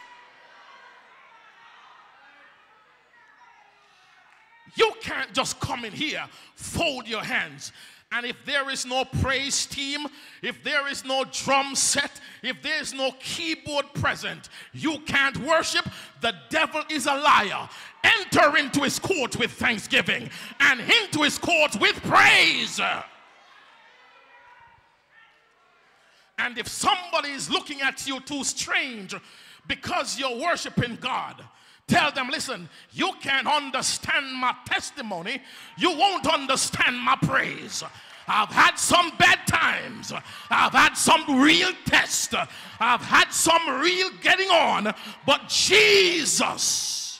You can't just come in here, fold your hands, and if there is no praise team, if there is no drum set, if there is no keyboard present, you can't worship. The devil is a liar. Enter into his court with thanksgiving and into his court with praise. And if somebody is looking at you too strange because you're worshiping God, tell them, listen, you can't understand my testimony. You won't understand my praise. I've had some bad times. I've had some real tests. I've had some real getting on. But Jesus.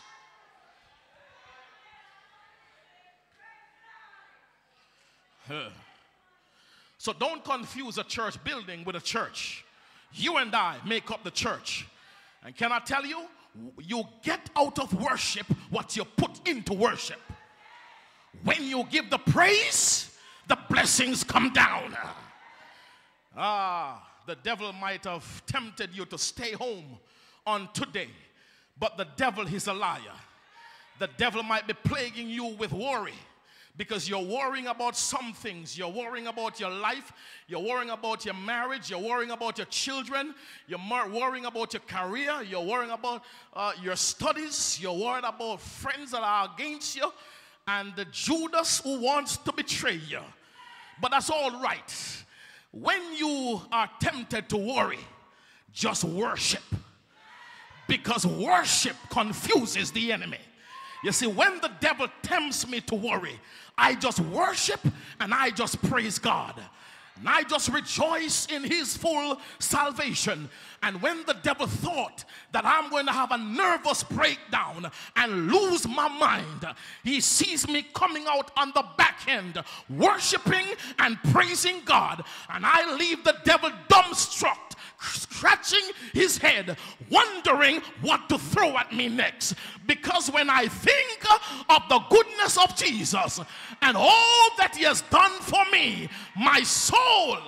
Huh. So don't confuse a church building with a church. You and I make up the church. And can I tell you, you get out of worship what you put into worship. When you give the praise, the blessings come down. Ah, the devil might have tempted you to stay home on today, but the devil is a liar. The devil might be plaguing you with worry, because you're worrying about some things. You're worrying about your life. You're worrying about your marriage. You're worrying about your children. You're worrying about your career. You're worrying about uh, your studies. You're worried about friends that are against you and the Judas who wants to betray you. But that's all right. When you are tempted to worry, just worship, because worship confuses the enemy. You see, when the devil tempts me to worry, I just worship and I just praise God. And I just rejoice in his full salvation. And when the devil thought that I'm going to have a nervous breakdown and lose my mind, he sees me coming out on the back end, worshiping and praising God. And I leave the devil dumbstruck, scratching his head, wondering what to throw at me next. Because when I think of the goodness of Jesus and all that he has done for me, my soul,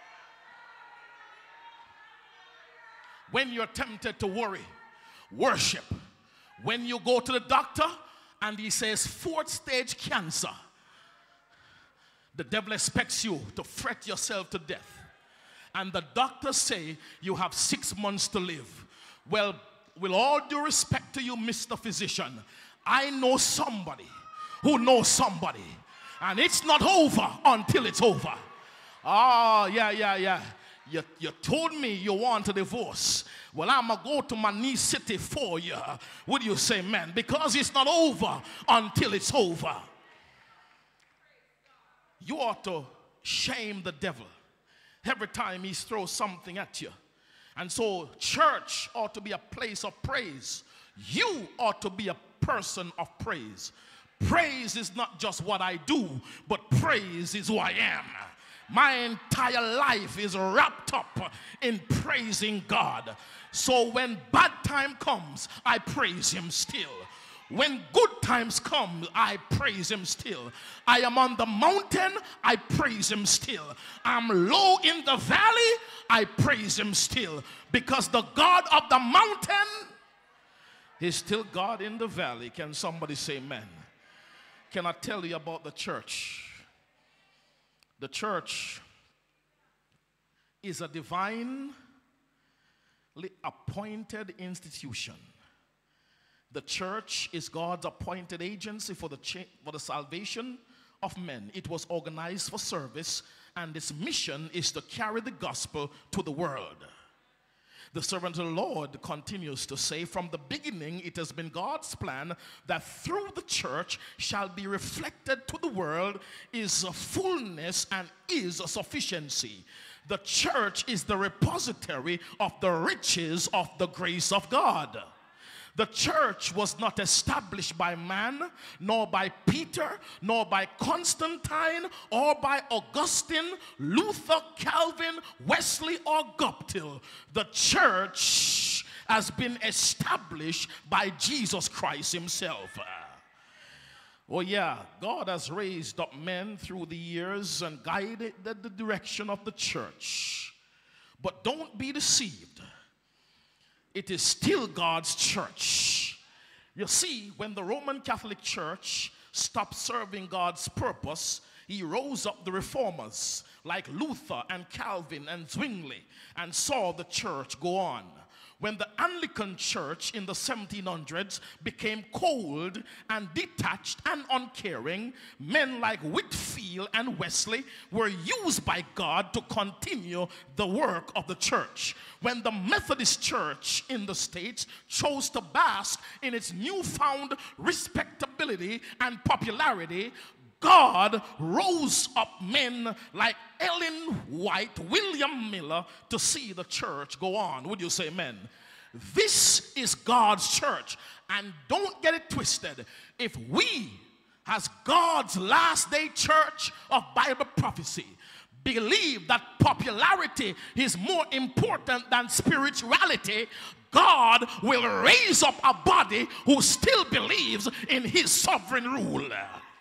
when you're tempted to worry, worship. When you go to the doctor and he says fourth stage cancer, the devil expects you to fret yourself to death. And the doctors say you have six months to live. Well, with all due respect to you, Mister Physician, I know somebody who knows somebody. And it's not over until it's over. Oh, yeah, yeah, yeah. You, you told me you want a divorce. Well, I'm going to go to my knee city for you. Would you say, man? Because it's not over until it's over. You ought to shame the devil every time he throws something at you. And so church ought to be a place of praise. You ought to be a person of praise. Praise is not just what I do, but praise is who I am. My entire life is wrapped up in praising God. So when bad time comes, I praise him still. When good times come, I praise him still. I am on the mountain, I praise him still. I'm low in the valley, I praise him still. Because the God of the mountain is still God in the valley. Can somebody say amen? Can I tell you about the church? The church is a divinely appointed institution. The church is God's appointed agency for the, for the salvation of men. It was organized for service, and its mission is to carry the gospel to the world. The servant of the Lord continues to say, from the beginning it has been God's plan that through the church shall be reflected to the world is a fullness and is a sufficiency. The church is the repository of the riches of the grace of God. The church was not established by man, nor by Peter, nor by Constantine, or by Augustine, Luther, Calvin, Wesley, or Guptill. The church has been established by Jesus Christ himself. Oh yeah, God has raised up men through the years and guided the direction of the church. But don't be deceived. It is still God's church. You see, when the Roman Catholic Church stopped serving God's purpose, he rose up the reformers like Luther and Calvin and Zwingli and saw the church go on. When the Anglican Church in the seventeen hundreds became cold and detached and uncaring, men like Whitfield and Wesley were used by God to continue the work of the church. When the Methodist Church in the States chose to bask in its newfound respectability and popularity, God rose up men like Ellen White, William Miller to see the church go on. Would you say amen? This is God's church. And don't get it twisted. If we, as God's last day church of Bible prophecy, believe that popularity is more important than spirituality, God will raise up a body who still believes in his sovereign rule.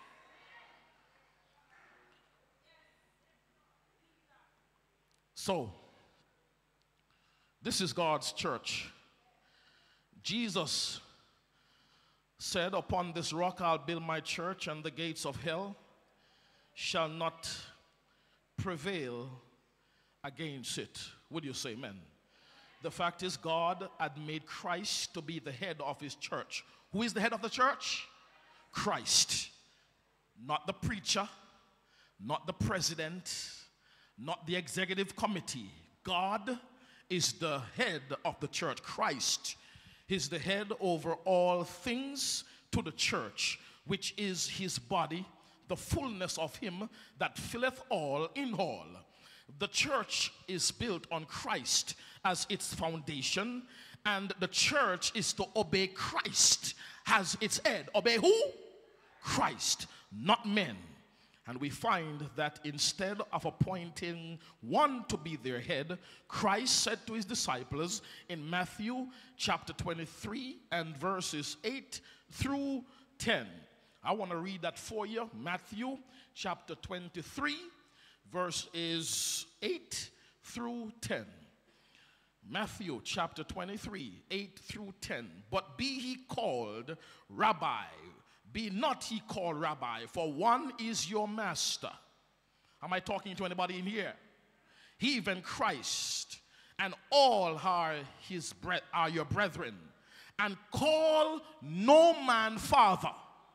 So, this is God's church. Jesus said, upon this rock I'll build my church, and the gates of hell shall not prevail against it. Would you say amen? The fact is, God had made Christ to be the head of his church. Who is the head of the church? Christ. Not the preacher, not the president, not the executive committee. God is the head of the church. Christ is the head over all things to the church, which is his body, the fullness of him that filleth all in all. The church is built on Christ as its foundation, and the church is to obey Christ as its head. Obey who? Christ, not men. And we find that instead of appointing one to be their head, Christ said to his disciples in Matthew chapter twenty-three and verses eight through ten. I want to read that for you. Matthew chapter twenty-three, verses eight through ten. Matthew chapter twenty-three, eight through ten. But be he called Rabbi, be not he called Rabbi, for one is your master. Am I talking to anybody in here? Even Christ, and all are his bre- are your brethren. And call no man father.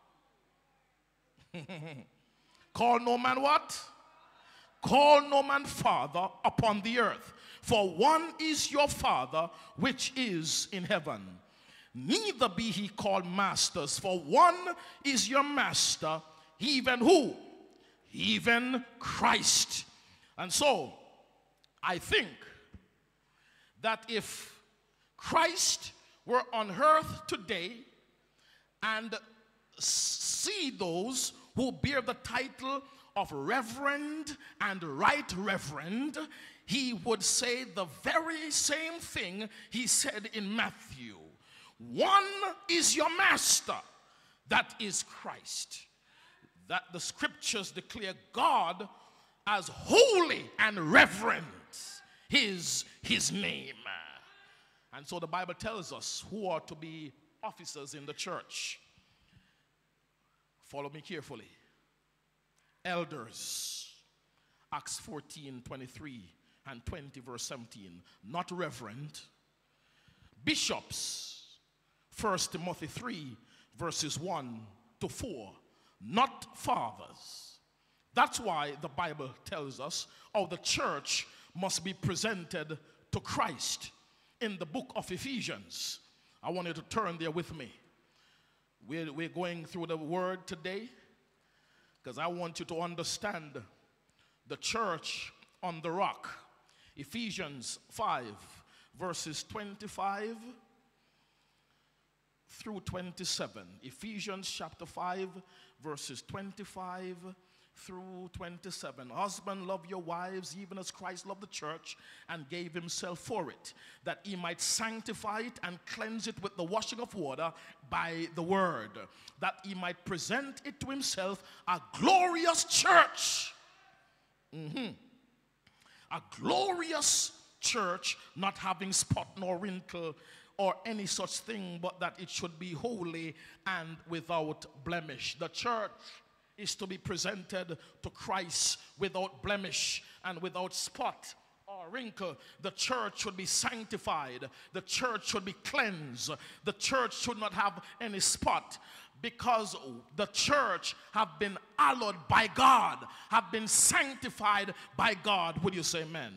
Call no man what? Call no man father upon the earth. For one is your Father which is in heaven. Neither be he called masters, for one is your master, even who? Even Christ. And so, I think that if Christ were on earth today and see those who bear the title of Reverend and Right Reverend, he would say the very same thing he said in Matthew. One is your master, that is Christ. That the scriptures declare God as holy and reverent is his name. And so the Bible tells us who are to be officers in the church. Follow me carefully. Elders, Acts fourteen, twenty-three and twenty, verse seventeen. Not reverend. Bishops, First Timothy three, verses one to four. Not fathers. That's why the Bible tells us how the church must be presented to Christ in the book of Ephesians. I want you to turn there with me. We're, we're going through the word today because I want you to understand the church on the rock. Ephesians five, verses twenty-five through twenty-seven. Ephesians chapter five, verses twenty-five through twenty-seven. Husband, love your wives, even as Christ loved the church and gave himself for it, that he might sanctify it and cleanse it with the washing of water by the word, that he might present it to himself a glorious church. Mm-hmm. A glorious church, not having spot nor wrinkle or any such thing, but that it should be holy and without blemish. The church is to be presented to Christ without blemish and without spot or wrinkle. The church should be sanctified. The church should be cleansed. The church should not have any spot, because the church have been hallowed by God, have been sanctified by God. Would you say amen?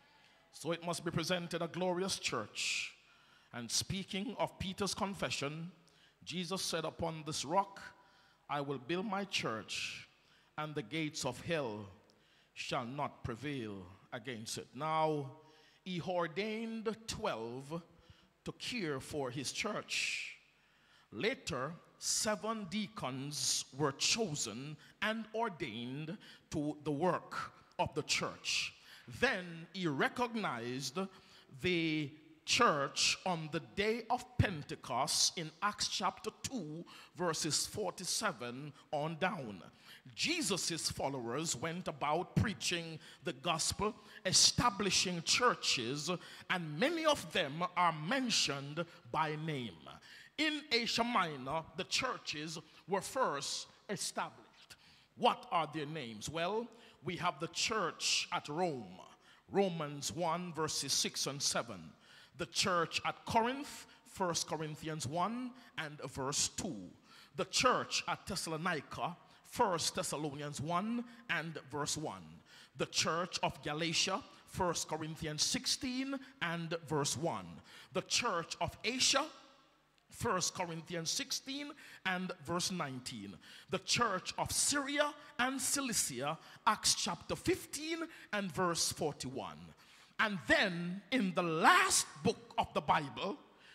So it must be presented a glorious church. And speaking of Peter's confession, Jesus said, upon this rock I will build my church, and the gates of hell shall not prevail against it. Now, he ordained twelve to care for his church. Later, seven deacons were chosen and ordained to the work of the church. Then he recognized the church on the day of Pentecost in Acts chapter two, verses forty-seven on down. Jesus' followers went about preaching the gospel, establishing churches, and many of them are mentioned by name. In Asia Minor, the churches were first established. What are their names? Well, we have the church at Rome, Romans one, verses six and seven. The church at Corinth, First Corinthians one and verse two. The church at Thessalonica, First Thessalonians one and verse one. The church of Galatia, First Corinthians sixteen and verse one. The church of Asia, First Corinthians sixteen and verse nineteen. The church of Syria and Cilicia, Acts chapter fifteen and verse forty-one. And then in the last book of the Bible,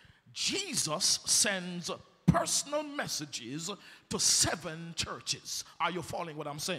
Jesus sends personal messages to seven churches. Are you following what I'm saying?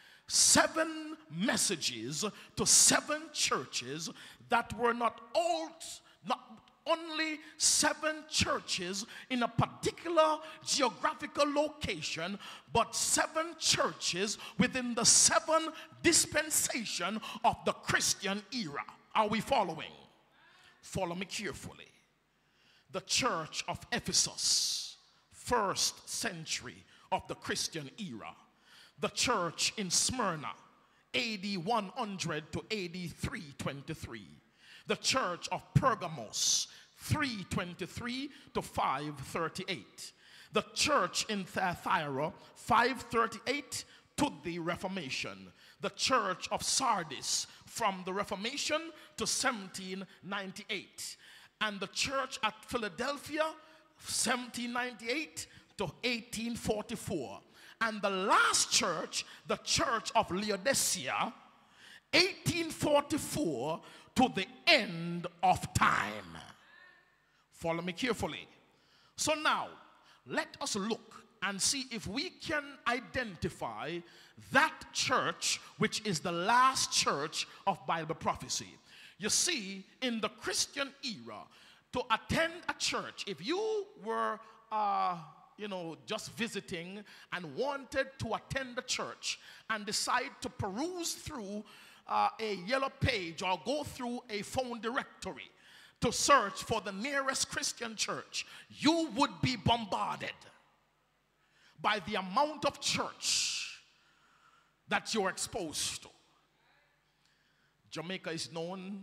Seven messages to seven churches that were not all, not only seven churches in a particular geographical location, but seven churches within the seven dispensation of the Christian era. Are we following? Follow me carefully. The church of Ephesus, first century of the Christian era. The church in Smyrna, A D one hundred to A D three twenty-three. The church of Pergamos, three twenty-three to five thirty-eight. The church in Thyatira, five thirty-eight to the Reformation. The church of Sardis, from the Reformation to seventeen ninety-eight. And the church at Philadelphia, seventeen ninety-eight to eighteen forty-four. And the last church, the church of Laodicea, eighteen forty-four to the end of time. Follow me carefully. So now, let us look and see if we can identify that church which is the last church of Bible prophecy. You see, in the Christian era, to attend a church, if you were uh, you know, just visiting and wanted to attend a church and decide to peruse through uh, a yellow page or go through a phone directory to search for the nearest Christian church, you would be bombarded by the amount of church that you're exposed to. Jamaica is known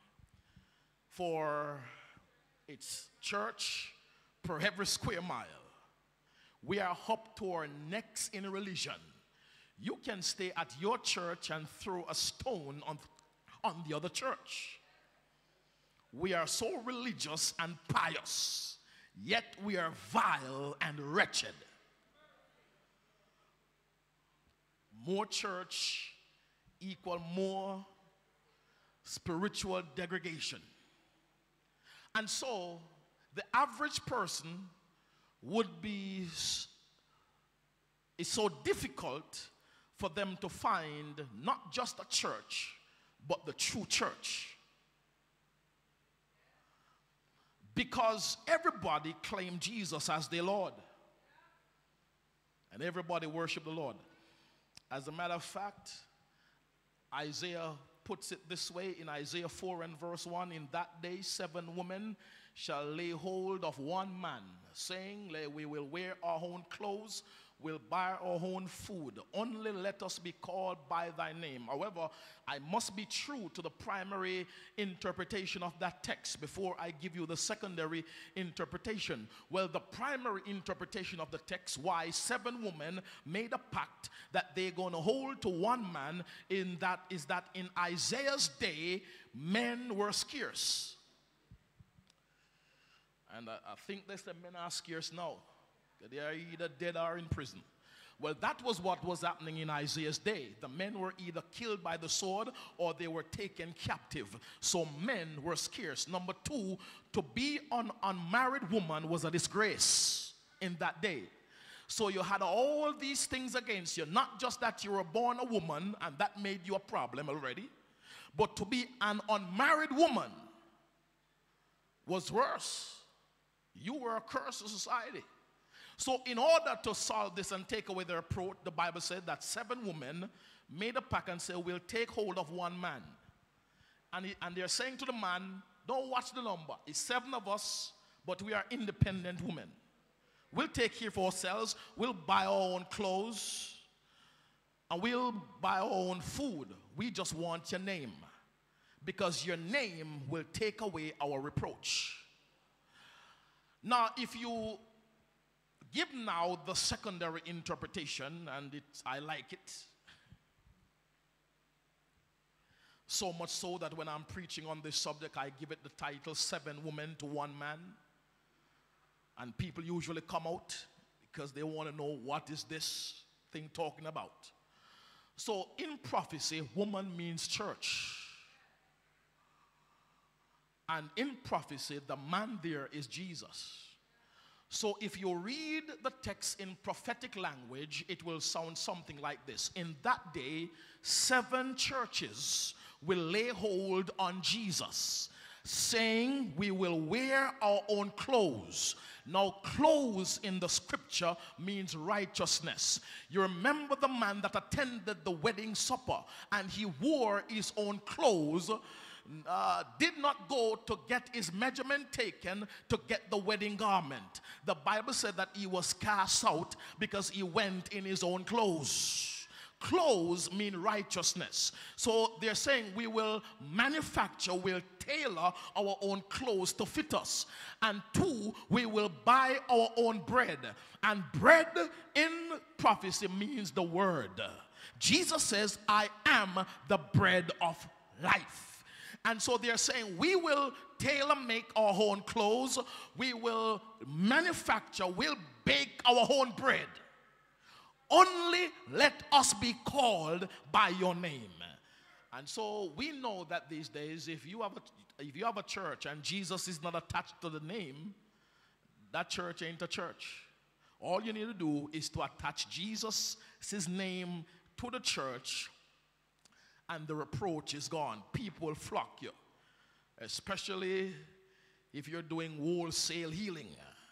for its church per every square mile. We are up to our necks in religion. You can stay at your church and throw a stone on, on the other church. We are so religious and pious, yet we are vile and wretched. More church equal more spiritual degradation. And so the average person would be, it's so difficult for them to find not just a church, but the true church. Because everybody claimed Jesus as their Lord. And everybody worshiped the Lord. As a matter of fact, Isaiah puts it this way in Isaiah four and verse one, in that day seven women shall lay hold of one man, saying, we will wear our own clothes, we'll buy our own food. Only let us be called by thy name. However, I must be true to the primary interpretation of that text before I give you the secondary interpretation. Well, the primary interpretation of the text, why seven women made a pact that they're going to hold to one man, in that is that in Isaiah's day, men were scarce. And I, I think they said men are scarce now. They are either dead or in prison. Well, that was what was happening in Isaiah's day. The men were either killed by the sword or they were taken captive. So men were scarce. Number two, to be an unmarried woman was a disgrace in that day. So you had all these things against you. Not just that you were born a woman and that made you a problem already, but to be an unmarried woman was worse. You were a curse to society. So in order to solve this and take away their reproach, the Bible said that seven women made a pact and said, we'll take hold of one man. And, he, and they're saying to the man, don't watch the number. It's seven of us, but we are independent women. We'll take care of ourselves. We'll buy our own clothes. And we'll buy our own food. We just want your name. Because your name will take away our reproach. Now, if you give now the secondary interpretation, and it's, I like it, so much so that when I'm preaching on this subject, I give it the title, Seven Women to One Man. And people usually come out because they want to know what is this thing talking about. So in prophecy, woman means church. And in prophecy, the man there is Jesus. So if you read the text in prophetic language, it will sound something like this. In that day, seven churches will lay hold on Jesus, saying we will wear our own clothes. Now, clothes in the scripture means righteousness. You remember the man that attended the wedding supper and he wore his own clothes, Uh, did not go to get his measurement taken to get the wedding garment. The Bible said that he was cast out because he went in his own clothes. Clothes mean righteousness. So they're saying we will manufacture, we'll tailor our own clothes to fit us. And two, we will buy our own bread. And bread in prophecy means the word. Jesus says, I am the bread of life. And so they're saying we will tailor make our own clothes. We will manufacture, we'll bake our own bread. Only let us be called by your name. And so we know that these days, if you have a, if you have a church and Jesus is not attached to the name, that church ain't a church. All you need to do is to attach Jesus' name to the church, and the reproach is gone. People will flock you, especially if you're doing wholesale healing.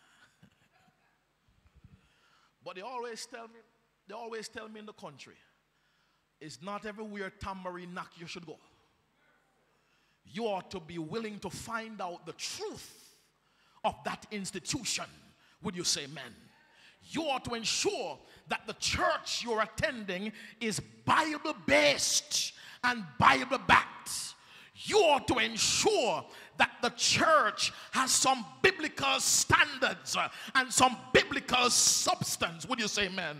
But they always tell me, they always tell me in the country, it's not everywhere tambourine knock you should go. You ought to be willing to find out the truth of that institution. Would you say amen? You ought to ensure that the church you're attending is Bible-based and Bible-backed. You ought to ensure that the church has some biblical standards and some biblical substance. Would you say amen?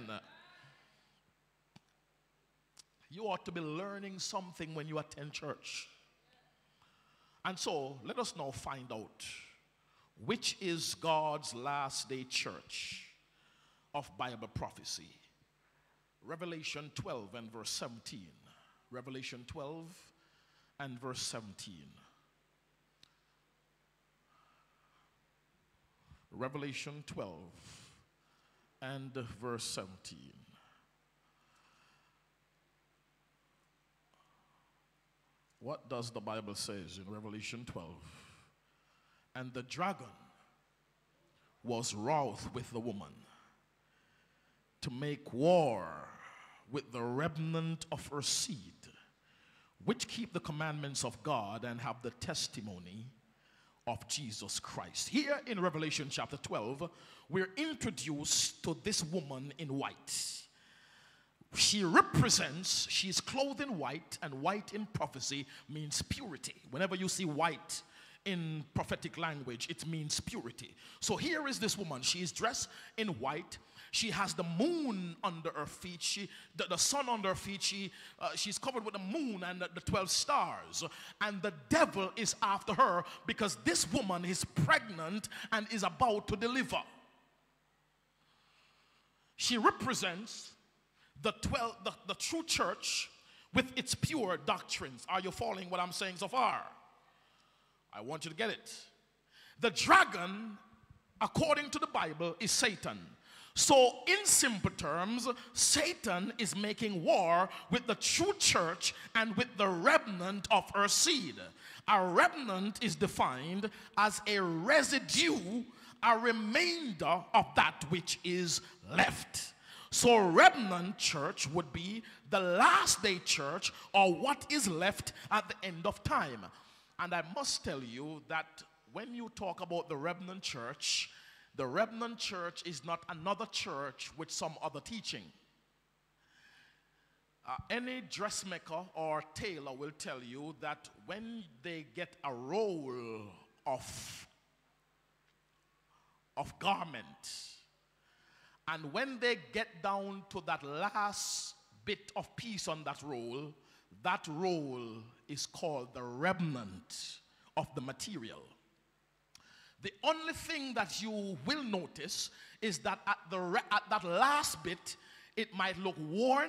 You ought to be learning something when you attend church. And so, let us now find out which is God's last day church of Bible prophecy. Revelation twelve and verse seventeen. Revelation twelve and verse seventeen. Revelation twelve and verse seventeen. What does the Bible say in Revelation twelve? And the dragon was wroth with the woman to make war with the remnant of her seed, which keep the commandments of God and have the testimony of Jesus Christ. Here in Revelation chapter twelve, we're introduced to this woman in white. She represents, she's clothed in white, and white in prophecy means purity. Whenever you see white in prophetic language, it means purity. So here is this woman. She is dressed in white. She has the moon under her feet. She, the, the sun under her feet. She, uh, she's covered with the moon and the, the twelve stars. And the devil is after her because this woman is pregnant and is about to deliver. She represents the, twelve, the, the true church with its pure doctrines. Are you following what I'm saying so far? I want you to get it. The dragon, according to the Bible, is Satan. So in simple terms, Satan is making war with the true church and with the remnant of her seed. A remnant is defined as a residue, a remainder of that which is left. So remnant church would be the last day church, or what is left at the end of time. And I must tell you that when you talk about the remnant church, the remnant church is not another church with some other teaching. Uh, any dressmaker or tailor will tell you that when they get a roll of, of garment, and when they get down to that last bit of piece on that roll, that roll is called the remnant of the material. The only thing that you will notice is that at, the re at that last bit, it might look worn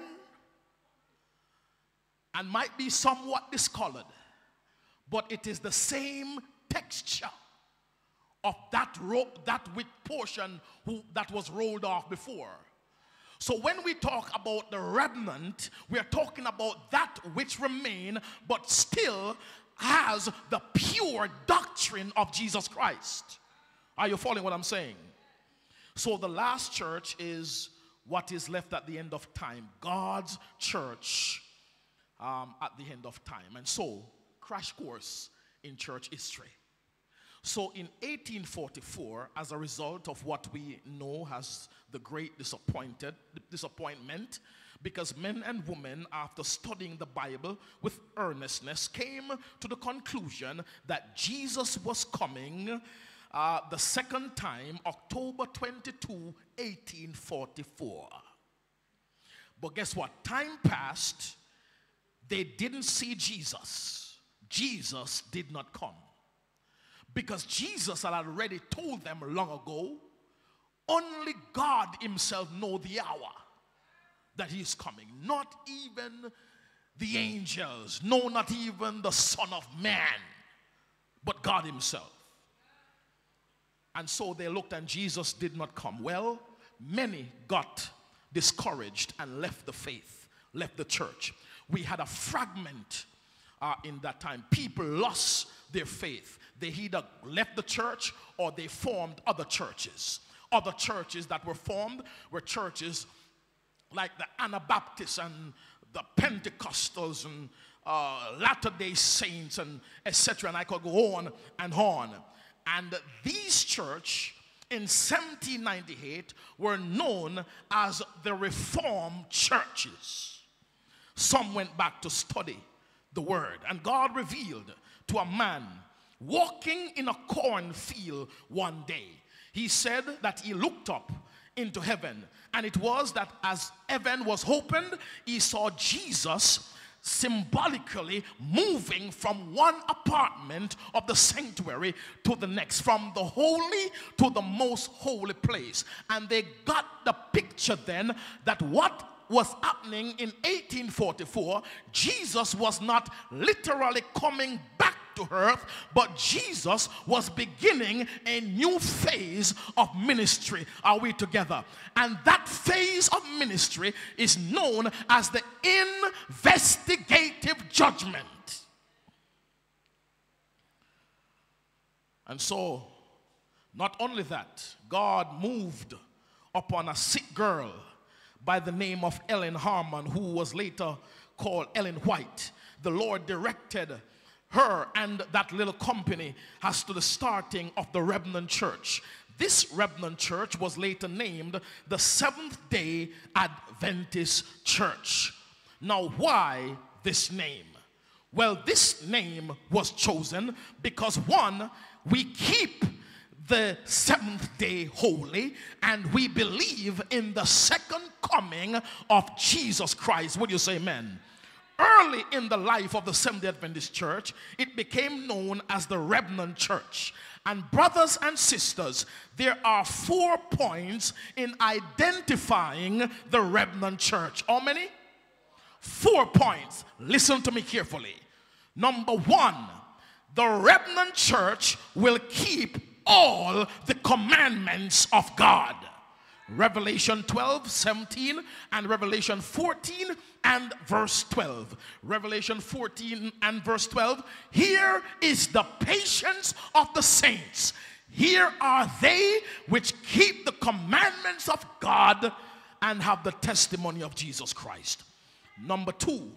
and might be somewhat discolored, but it is the same texture of that rope, that with portion who, that was rolled off before. So when we talk about the remnant, we are talking about that which remain, but still has the pure doctrine of Jesus Christ. Are you following what I'm saying? So the last church is what is left at the end of time. God's church um, at the end of time. And so, crash course in church history. So in eighteen forty-four, as a result of what we know as the great disappointed, disappointment, because men and women, after studying the Bible with earnestness, came to the conclusion that Jesus was coming uh, the second time, October twenty-second, eighteen forty-four. But guess what? Time passed. They didn't see Jesus. Jesus did not come. Because Jesus had already told them long ago, only God himself knows the hour that he is coming. Not even the angels, no, not even the Son of Man, but God himself. And so they looked and Jesus did not come. Well, many got discouraged and left the faith, left the church. We had a fragment uh, in that time. People lost their faith. They either left the church or they formed other churches. Other churches that were formed were churches like the Anabaptists and the Pentecostals and uh, Latter-day Saints and et cetera. And I could go on and on. And these churches in seventeen ninety-eight were known as the Reformed churches. Some went back to study the word, and God revealed to a man walking in a cornfield one day. He said that he looked up into heaven, and it was that as heaven was opened, he saw Jesus symbolically moving from one apartment of the sanctuary to the next, from the holy to the most holy place. And they got the picture then that what was happening in eighteen forty-four, Jesus was not literally coming back to earth, but Jesus was beginning a new phase of ministry. Are we together? And that phase of ministry is known as the investigative judgment. And so, not only that, God moved upon a sick girl by the name of Ellen Harmon, who was later called Ellen White. The Lord directed her and that little company as to the starting of the Remnant Church. This Remnant Church was later named the Seventh-day Adventist Church. Now, why this name? Well, this name was chosen because, one, we keep the seventh day holy, and we believe in the second coming of Jesus Christ. Would you say amen? Early in the life of the Seventh-day Adventist Church, it became known as the Remnant Church. And brothers and sisters, there are four points in identifying the Remnant Church. How many? Four points. Listen to me carefully. Number one, the Remnant Church will keep all the commandments of God. Revelation twelve, seventeen, and Revelation fourteen and verse twelve. Revelation fourteen and verse twelve. Here is the patience of the saints. Here are they which keep the commandments of God and have the testimony of Jesus Christ. Number two,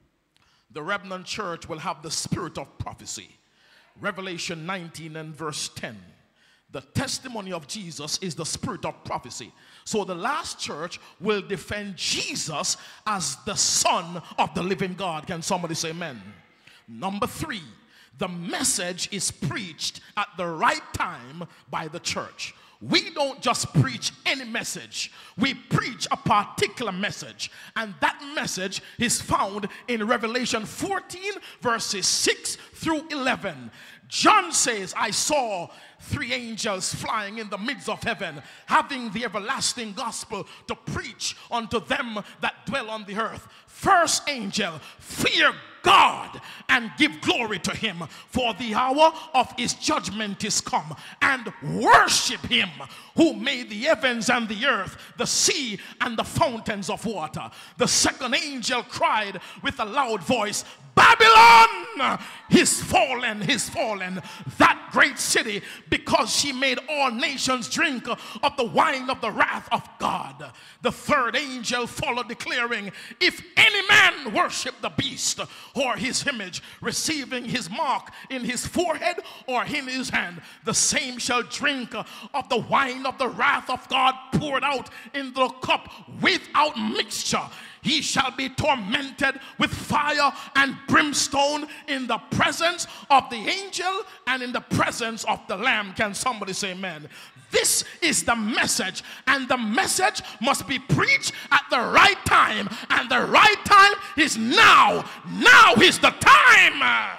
the Remnant Church will have the spirit of prophecy. Revelation nineteen and verse ten. The testimony of Jesus is the spirit of prophecy. So the last church will defend Jesus as the Son of the living God. Can somebody say amen? Number three, the message is preached at the right time by the church. We don't just preach any message. We preach a particular message. And that message is found in Revelation fourteen, verses six through eleven. John says, I saw three angels flying in the midst of heaven, having the everlasting gospel to preach unto them that dwell on the earth. First angel, fear God and give glory to him, for the hour of his judgment is come, and worship him who made the heavens and the earth, the sea and the fountains of water. The second angel cried with a loud voice, Babylon is fallen, is fallen, that great city, because she made all nations drink of the wine of the wrath of God. The third angel followed, declaring, if any man worship the beast or his image, receiving his mark in his forehead or in his hand, the same shall drink of the wine of the wrath of God, poured out in the cup without mixture. He shall be tormented with fire and brimstone in the presence of the angel and in the presence of the Lamb. Can somebody say amen? This is the message, and the message must be preached at the right time, and the right time is now. Now is the time.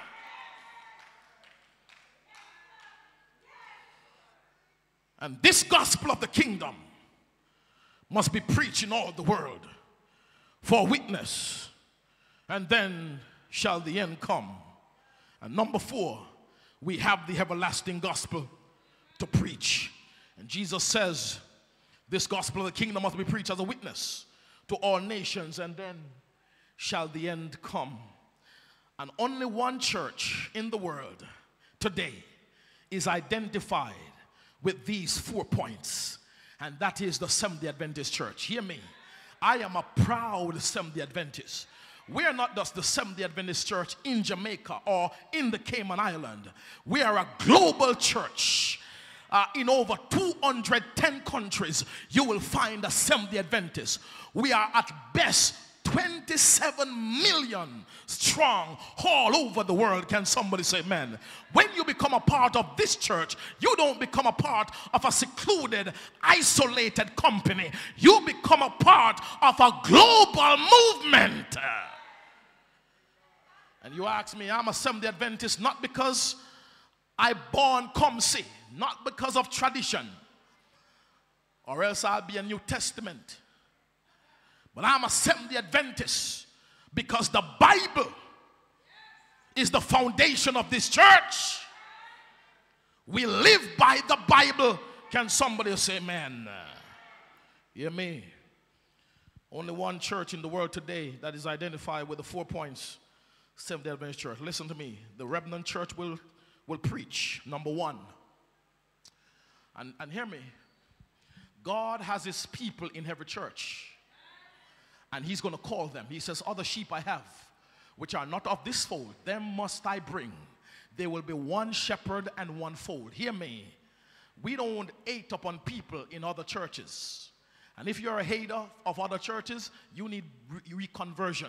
And this gospel of the kingdom must be preached in all the world for witness, and then shall the end come. And number four, we have the everlasting gospel to preach. And Jesus says this gospel of the kingdom must be preached as a witness to all nations, and then shall the end come. And only one church in the world today is identified with these four points, and that is the Seventh-day Adventist Church. Hear me. I am a proud Seventh-day Adventist. We are not just the Seventh-day Adventist Church in Jamaica or in the Cayman Island. We are a global church. Uh, in over two hundred ten countries, you will find a Seventh-day Adventist. We are at best twenty-seven million strong all over the world. Can somebody say amen? When you become a part of this church, you don't become a part of a secluded, isolated company. You become a part of a global movement. And you ask me, I'm a Seventh-day Adventist not because I born come see, not because of tradition, or else I'll be a New Testament. But I'm a Seventh-day Adventist because the Bible is the foundation of this church. We live by the Bible. Can somebody say amen? Hear me? Only one church in the world today that is identified with the four points. Seventh-day Adventist Church. Listen to me. The Remnant Church will, will preach. Number one. And, and hear me. God has his people in every church. And he's going to call them. He says, other sheep I have, which are not of this fold, them must I bring. There will be one shepherd and one fold. Hear me. We don't hate upon people in other churches. And if you're a hater of other churches, you need re reconversion.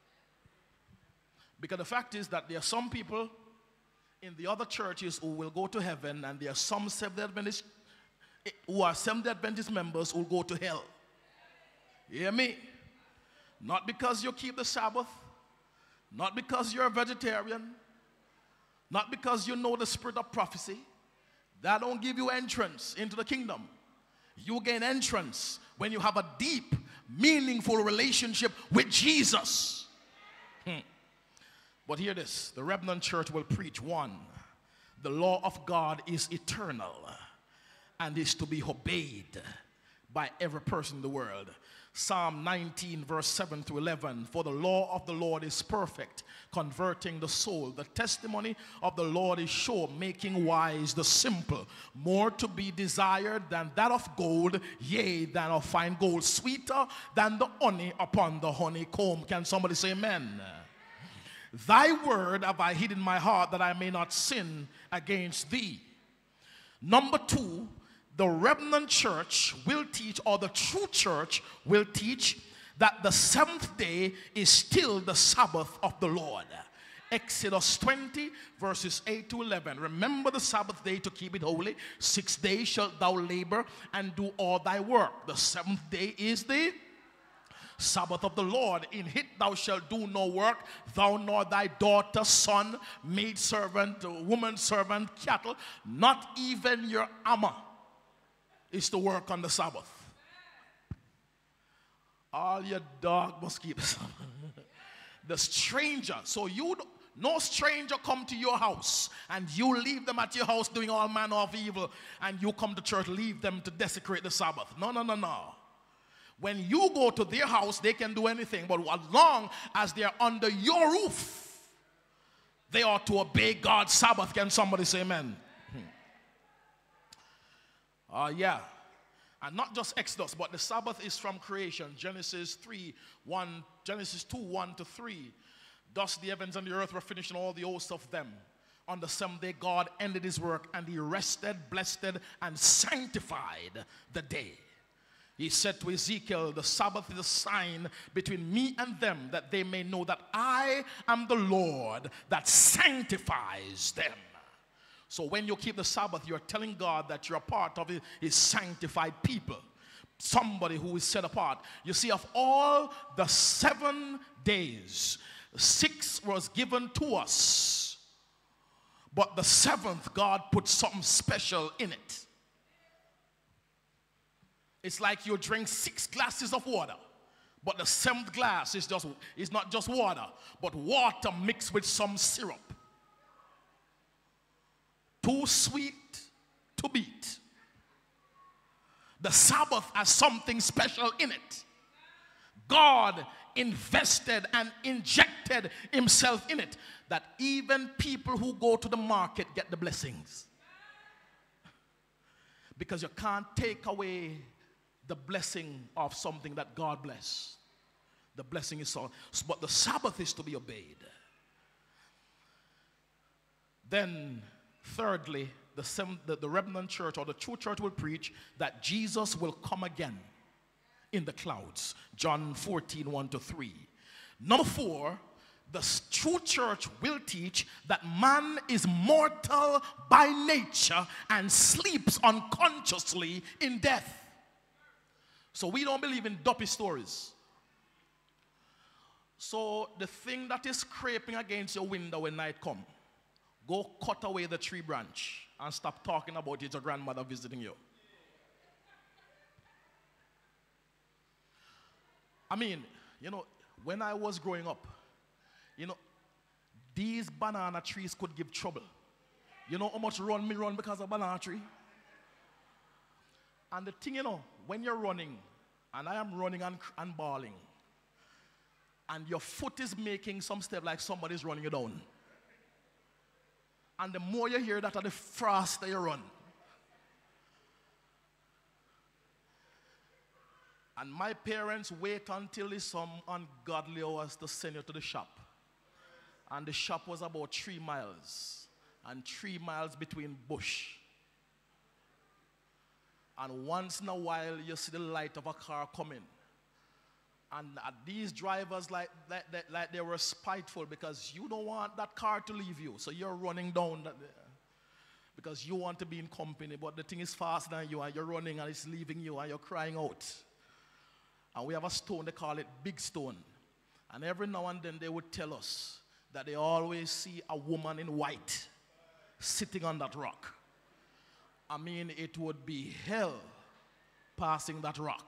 Because the fact is that there are some people in the other churches who will go to heaven, and there are some Seventh-day Adventist who are Seventh-day Adventist members who will go to hell. You hear me? Not because you keep the Sabbath, not because you're a vegetarian, not because you know the spirit of prophecy. That don't give you entrance into the kingdom. You gain entrance when you have a deep, meaningful relationship with Jesus. Hmm. But hear this, the Remnant Church will preach, one, the law of God is eternal and is to be obeyed by every person in the world. Psalm nineteen verse seven to eleven, for the law of the Lord is perfect, converting the soul. The testimony of the Lord is sure, making wise the simple. More to be desired than that of gold, yea, than of fine gold, sweeter than the honey upon the honeycomb. Can somebody say amen? Thy word have I hid in my heart, that I may not sin against thee. Number two, the Remnant Church will teach, or the true church will teach, that the seventh day is still the Sabbath of the Lord. Exodus twenty verses eight to eleven. Remember the Sabbath day to keep it holy. Six days shalt thou labor and do all thy work. The seventh day is the Sabbath of the Lord. In it thou shalt do no work, thou nor thy daughter, son, maid servant, woman servant, cattle, not even your amma is to work on the Sabbath. All your dog must keep the Sabbath. The stranger, so you, no stranger come to your house and you leave them at your house doing all manner of evil, and you come to church, leave them to desecrate the Sabbath. No, no, no, no. When you go to their house, they can do anything, but as long as they're under your roof, they ought to obey God's Sabbath. Can somebody say amen? Uh, yeah, and not just Exodus, but the Sabbath is from creation. Genesis three, one, Genesis two, one to three. Thus the heavens and the earth were finished, and all the hosts of them. On the seventh day God ended his work, and he rested, blessed, and sanctified the day. He said to Ezekiel, the Sabbath is a sign between me and them, that they may know that I am the Lord that sanctifies them. So when you keep the Sabbath, you're telling God that you're a part of his sanctified people. Somebody who is set apart. You see, of all the seven days, six was given to us. But the seventh, God put something special in it. It's like you drink six glasses of water. But the seventh glass is, just, is not just water, but water mixed with some syrup. Too sweet to beat. The Sabbath has something special in it. God invested and injected himself in it, that even people who go to the market get the blessings. Because you can't take away the blessing of something that God blessed. The blessing is so, but the Sabbath is to be obeyed. Then thirdly, the, seventh, the, the Remnant Church, or the true church, will preach that Jesus will come again in the clouds. John fourteen, one to three. Number four, the true church will teach that man is mortal by nature and sleeps unconsciously in death. So we don't believe in dopey stories. So the thing that is scraping against your window when night comes, go cut away the tree branch and stop talking about it, your grandmother visiting you. I mean, you know, when I was growing up, you know, these banana trees could give trouble. You know how much run me run because of banana tree? And the thing, you know, when you're running, and I am running and, and bawling, and your foot is making some step like somebody's running you down. And the more you hear that, the faster you run. And my parents wait until it's some ungodly hours to send you to the shop. And the shop was about three miles. And three miles between bush. And once in a while, you see the light of a car coming. And uh, these drivers, like, like, like, like they were spiteful because you don't want that car to leave you. So you're running down that, because you want to be in company. But the thing is faster than you, and you're running and it's leaving you, and you're crying out. And we have a stone, they call it Big Stone. And every now and then they would tell us that they always see a woman in white sitting on that rock. I mean, it would be hell passing that rock.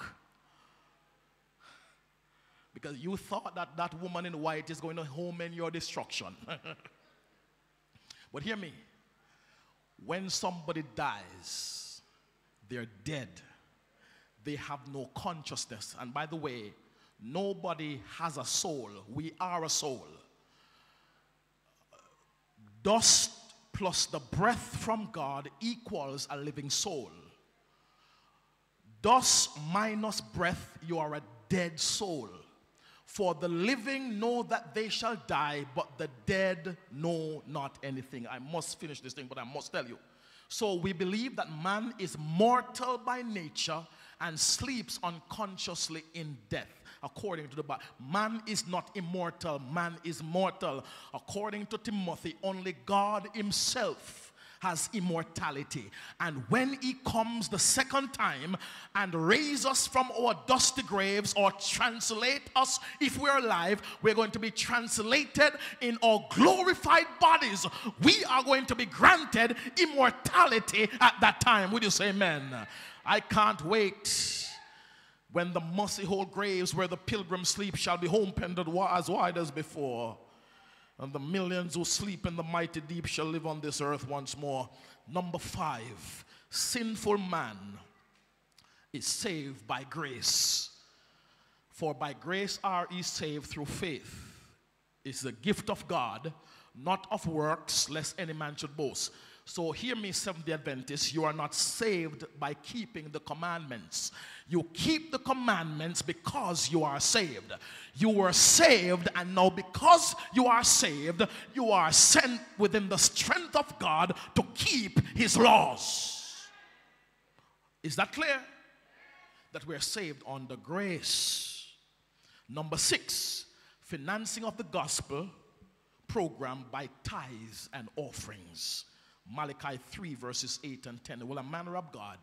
Because you thought that that woman in white is going to home in your destruction. But hear me. When somebody dies, they're dead. They have no consciousness. And by the way, nobody has a soul. We are a soul. Dust plus the breath from God equals a living soul. Dust minus breath, you are a dead soul. For the living know that they shall die, but the dead know not anything. I must finish this thing, but I must tell you. So we believe that man is mortal by nature and sleeps unconsciously in death. According to the Bible, man is not immortal, man is mortal. According to Timothy, only God himself has immortality. And when he comes the second time and raise us from our dusty graves, or translate us, if we're alive, we're going to be translated in our glorified bodies. We are going to be granted immortality at that time. Would you say amen? I can't wait. When the mossy hole graves where the pilgrims sleep shall be opened as wide as before. And the millions who sleep in the mighty deep shall live on this earth once more. Number five, sinful man is saved by grace. For by grace are ye saved through faith. It's the gift of God, not of works, lest any man should boast. So hear me, Seventh-day Adventists, you are not saved by keeping the commandments. You keep the commandments because you are saved. You were saved, and now because you are saved, you are sent within the strength of God to keep his laws. Is that clear? That we are saved under grace. Number six, financing of the gospel program by tithes and offerings. Malachi three verses eight and ten. Will a man rob God?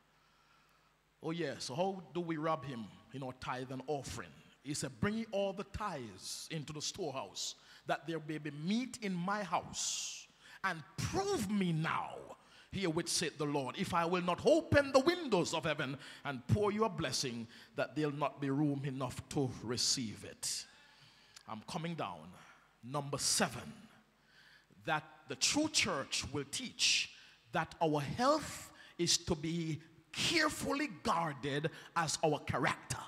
Oh yeah, so how do we rob him? You know, tithe and offering. He said, bring ye all the tithes into the storehouse, that there may be meat in my house. And prove me now, here which saith the Lord, if I will not open the windows of heaven and pour you a blessing, that there'll not be room enough to receive it. I'm coming down. Number seven, that the true church will teach that our health is to be carefully guarded as our character.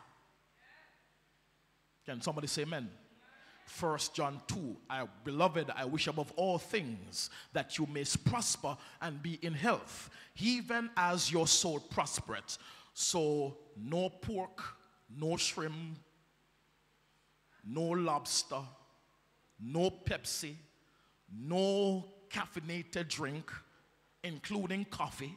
Can somebody say amen? First John two, I, beloved, I wish above all things that you may prosper and be in health, even as your soul prospereth. So no pork, no shrimp, no lobster, no Pepsi, no caffeinated drink, including coffee,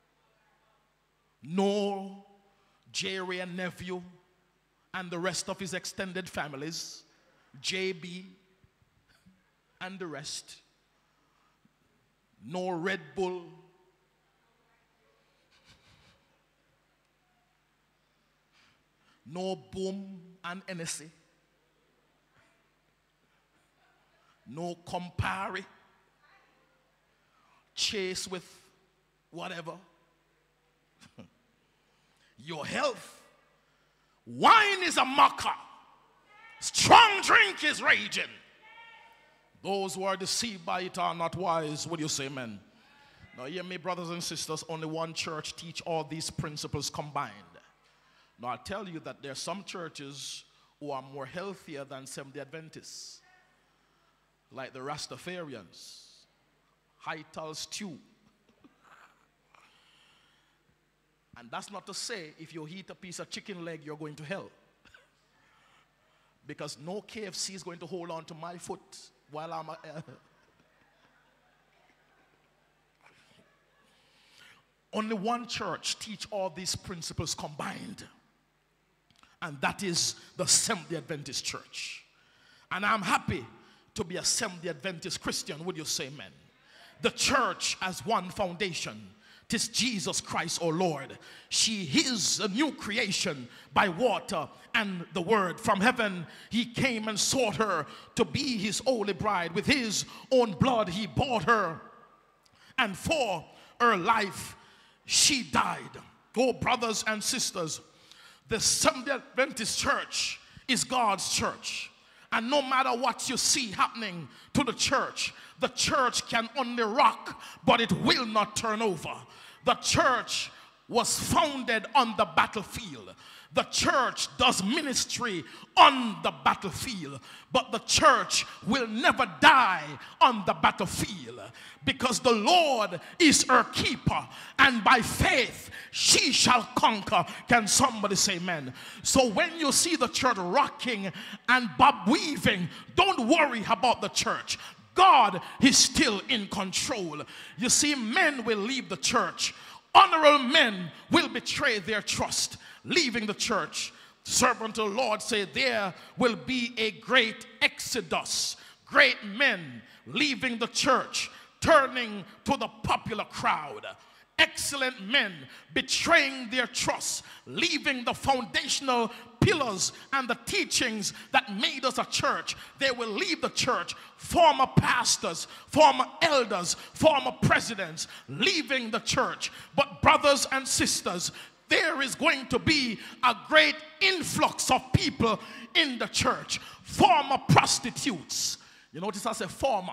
no Jerry and nephew and the rest of his extended families, J B and the rest, no Red Bull, no Boom and Hennessy, no Campari, chase with whatever. Your health. Wine is a mocker. Strong drink is raging. Those who are deceived by it are not wise. Would you say amen? Now hear me, brothers and sisters, only one church teach all these principles combined. Now I'll tell you that there are some churches who are more healthier than Seventh-day Adventists, like the Rastafarians, Hightal stew. And that's not to say if you eat a piece of chicken leg, you're going to hell. Because no K F C is going to hold on to my foot while I'm... Uh, Only one church teach all these principles combined. And that is the Seventh-day Adventist Church. And I'm happy to be a Seventh-day Adventist Christian. Would you say amen? The church has one foundation. 'Tis Jesus Christ, our Lord. She is a new creation by water and the word. From heaven he came and sought her to be his holy bride. With his own blood he bought her, and for her life she died. Oh, brothers and sisters, the Seventh-day Adventist Church is God's church. And no matter what you see happening to the church, the church can only rock, but it will not turn over. The church was founded on the battlefield. The church does ministry on the battlefield, but the church will never die on the battlefield, because the Lord is her keeper, and by faith she shall conquer. Can somebody say amen? So when you see the church rocking and bob weaving, don't worry about the church. God is still in control. You see, men will leave the church. Honorable men will betray their trust, leaving the church. Servant of the Lord said there will be a great exodus. Great men leaving the church, turning to the popular crowd. Excellent men betraying their trust, leaving the foundational pillars and the teachings that made us a church. They will leave the church. Former pastors, former elders, former presidents leaving the church. But brothers and sisters, there is going to be a great influx of people in the church. Former prostitutes. You notice I said former.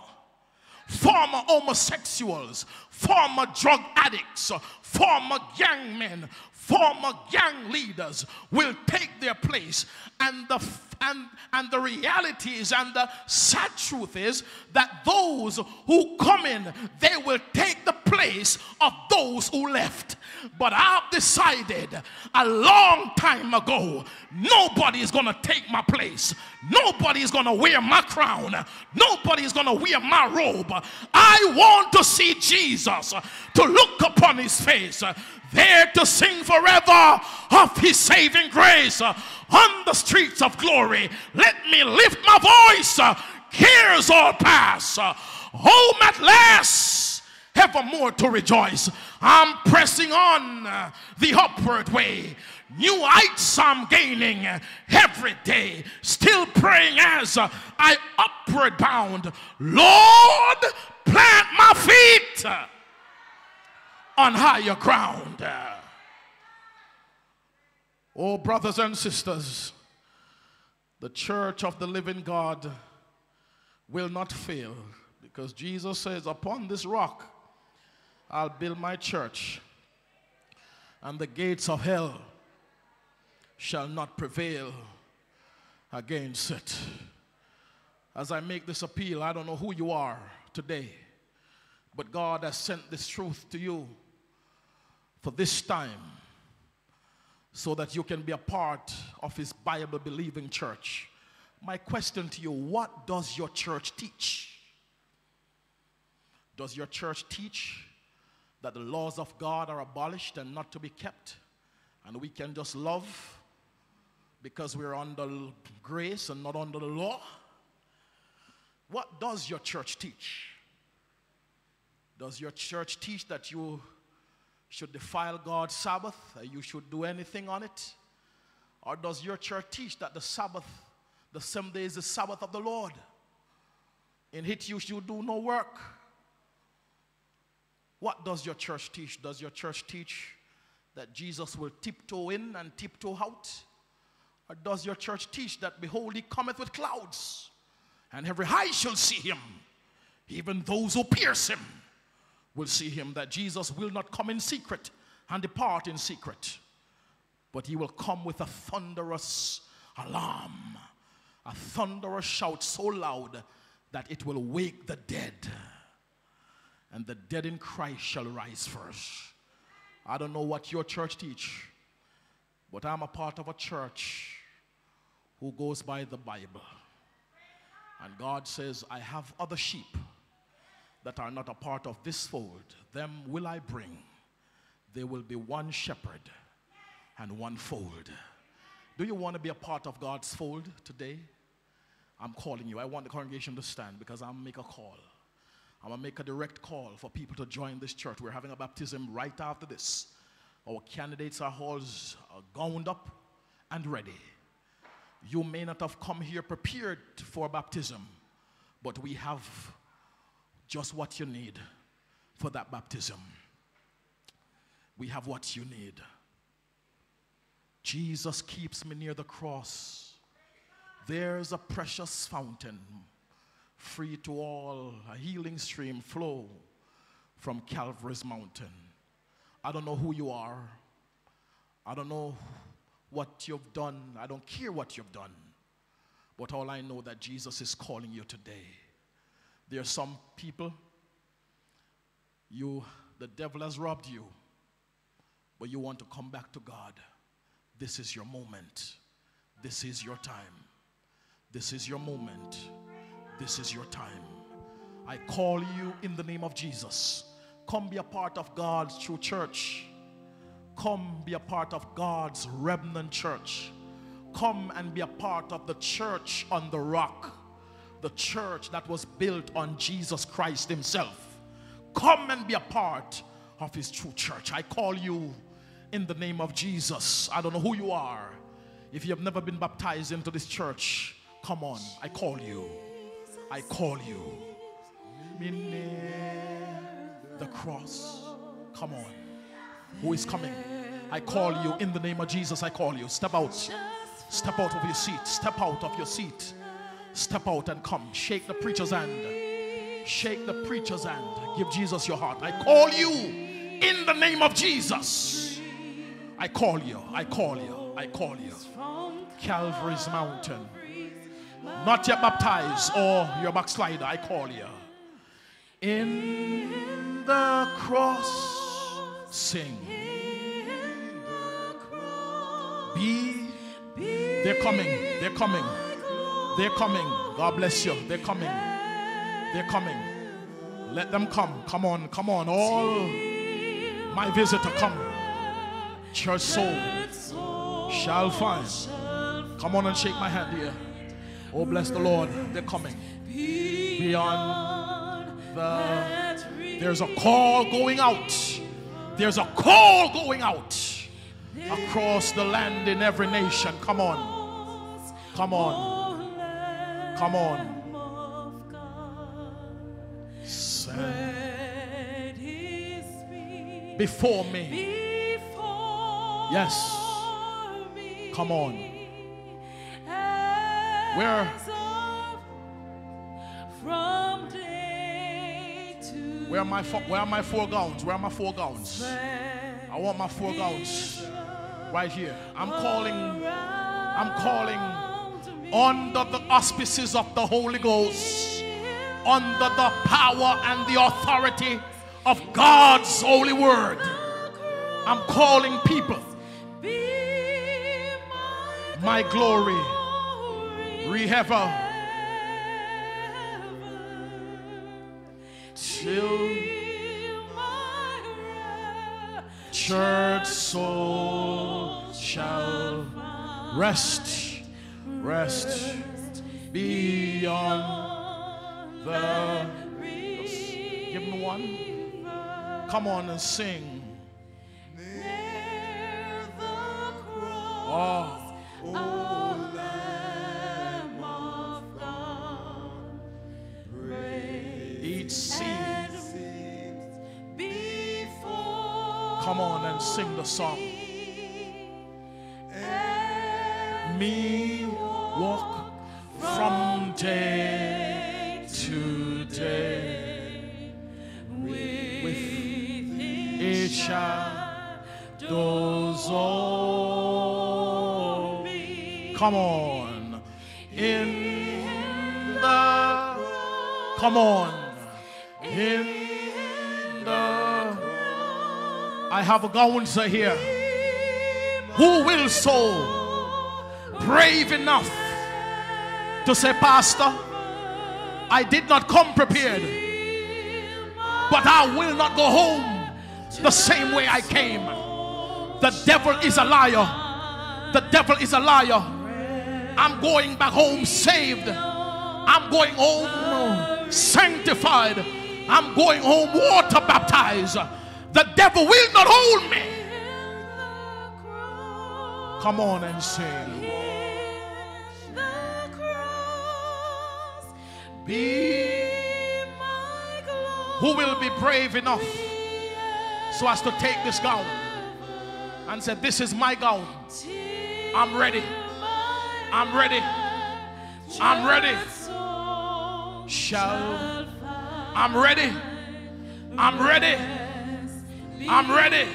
Former homosexuals, former drug addicts, former gang men, former gang leaders will take their place. And the, and, and the reality is, and the sad truth is, that those who come in, they will take the place of those who left. But I've decided a long time ago, nobody is going to take my place. Nobody is going to wear my crown. Nobody is going to wear my robe. I want to see Jesus, to look upon his face, there to sing forever of his saving grace on the streets of glory. Let me lift my voice. Cares all pass. Home at last, evermore to rejoice. I'm pressing on the upward way. New heights I'm gaining every day. Still praying as I upward bound. Lord, plant my feet on higher ground. Oh, brothers and sisters, the church of the living God will not fail, because Jesus says, upon this rock I'll build my church, and the gates of hell shall not prevail against it. As I make this appeal, I don't know who you are today, but God has sent this truth to you for this time, so that you can be a part of his Bible-believing church. My question to you, what does your church teach? Does your church teach that the laws of God are abolished and not to be kept, and we can just love because we're under grace and not under the law? What does your church teach? Does your church teach that you should defile God's Sabbath, that you should do anything on it? Or does your church teach that the Sabbath, the seventh day is the Sabbath of the Lord? In it you should do no work. What does your church teach? Does your church teach that Jesus will tiptoe in and tiptoe out? Or does your church teach that, behold, he cometh with clouds, And every eye shall see him. Even those who pierce him will see him. That Jesus will not come in secret and depart in secret, but he will come with a thunderous alarm, a thunderous shout so loud that it will wake the dead. And the dead in Christ shall rise first. I don't know what your church teach, but I'm a part of a church who goes by the Bible. And God says, I have other sheep that are not a part of this fold. Them will I bring. There will be one shepherd and one fold. Do you want to be a part of God's fold today? I'm calling you. I want the congregation to stand because I'm going to make a call. I'm going to make a direct call for people to join this church. We're having a baptism right after this. Our candidates are all gowned up and ready. You may not have come here prepared for baptism, but we have just what you need for that baptism. We have what you need. Jesus keeps me near the cross. There's a precious fountain, free to all, a healing stream flow from Calvary's mountain. I don't know who you are. I don't know what you've done. I don't care what you've done. But all I know that Jesus is calling you today. There are some people, you, the devil has robbed you, but you want to come back to God. This is your moment. This is your time. This is your moment. This is your time. I call you in the name of Jesus. Come be a part of God's true church. Come be a part of God's remnant church. Come and be a part of the church on the rock. The church that was built on Jesus Christ himself. Come and be a part of his true church. I call you in the name of Jesus. I don't know who you are. If you have never been baptized into this church, come on. I call you. I call you. The cross. Come on. Who is coming? I call you in the name of Jesus. I call you. Step out. Step out of your seat. Step out of your seat. Step out and come. Shake the preacher's hand. Shake the preacher's hand. Give Jesus your heart. I call you in the name of Jesus. I call you. I call you. I call you. Calvary's mountain. Not yet baptized or you're a backslider. I call you. In the cross, sing. Be. They're coming. They're coming. They're coming. God bless you. They're coming. They're coming. Let them come. Come on. Come on. All my visitor, come. Church soul shall find. Come on and shake my hand here. Oh, bless the Lord. They're coming. Beyond the... There's a call going out. There's a call going out across the land in every nation. Come on. Come on. Come on. Set before me. Yes. Come on. Where? Where are my four, where are my four gowns? Where are my four gowns? I want my four gowns right here. I'm calling. I'm calling under the auspices of the Holy Ghost, under the power and the authority of God's holy word. I'm calling people. My glory, re-ever, till church soul shall rest, rest beyond the. Give me one. Come on and sing. Oh. Oh, Lamb of God, each seed. Come on and sing the song. Me walk from day shadows over me. Come on. In the, come on. In the, I have a gownser here. Who will so brave enough to say, Pastor, I did not come prepared, but I will not go home the same way I came. The devil is a liar. The devil is a liar. I'm going back home saved. I'm going home sanctified. I'm going home water baptized. The devil will not hold me. Come on and sing. Be my glory. Who will be brave enough so as to take this gown and say, this is my gown. I'm ready. I'm ready. I'm ready. Shall I'm ready. I'm ready. I'm ready.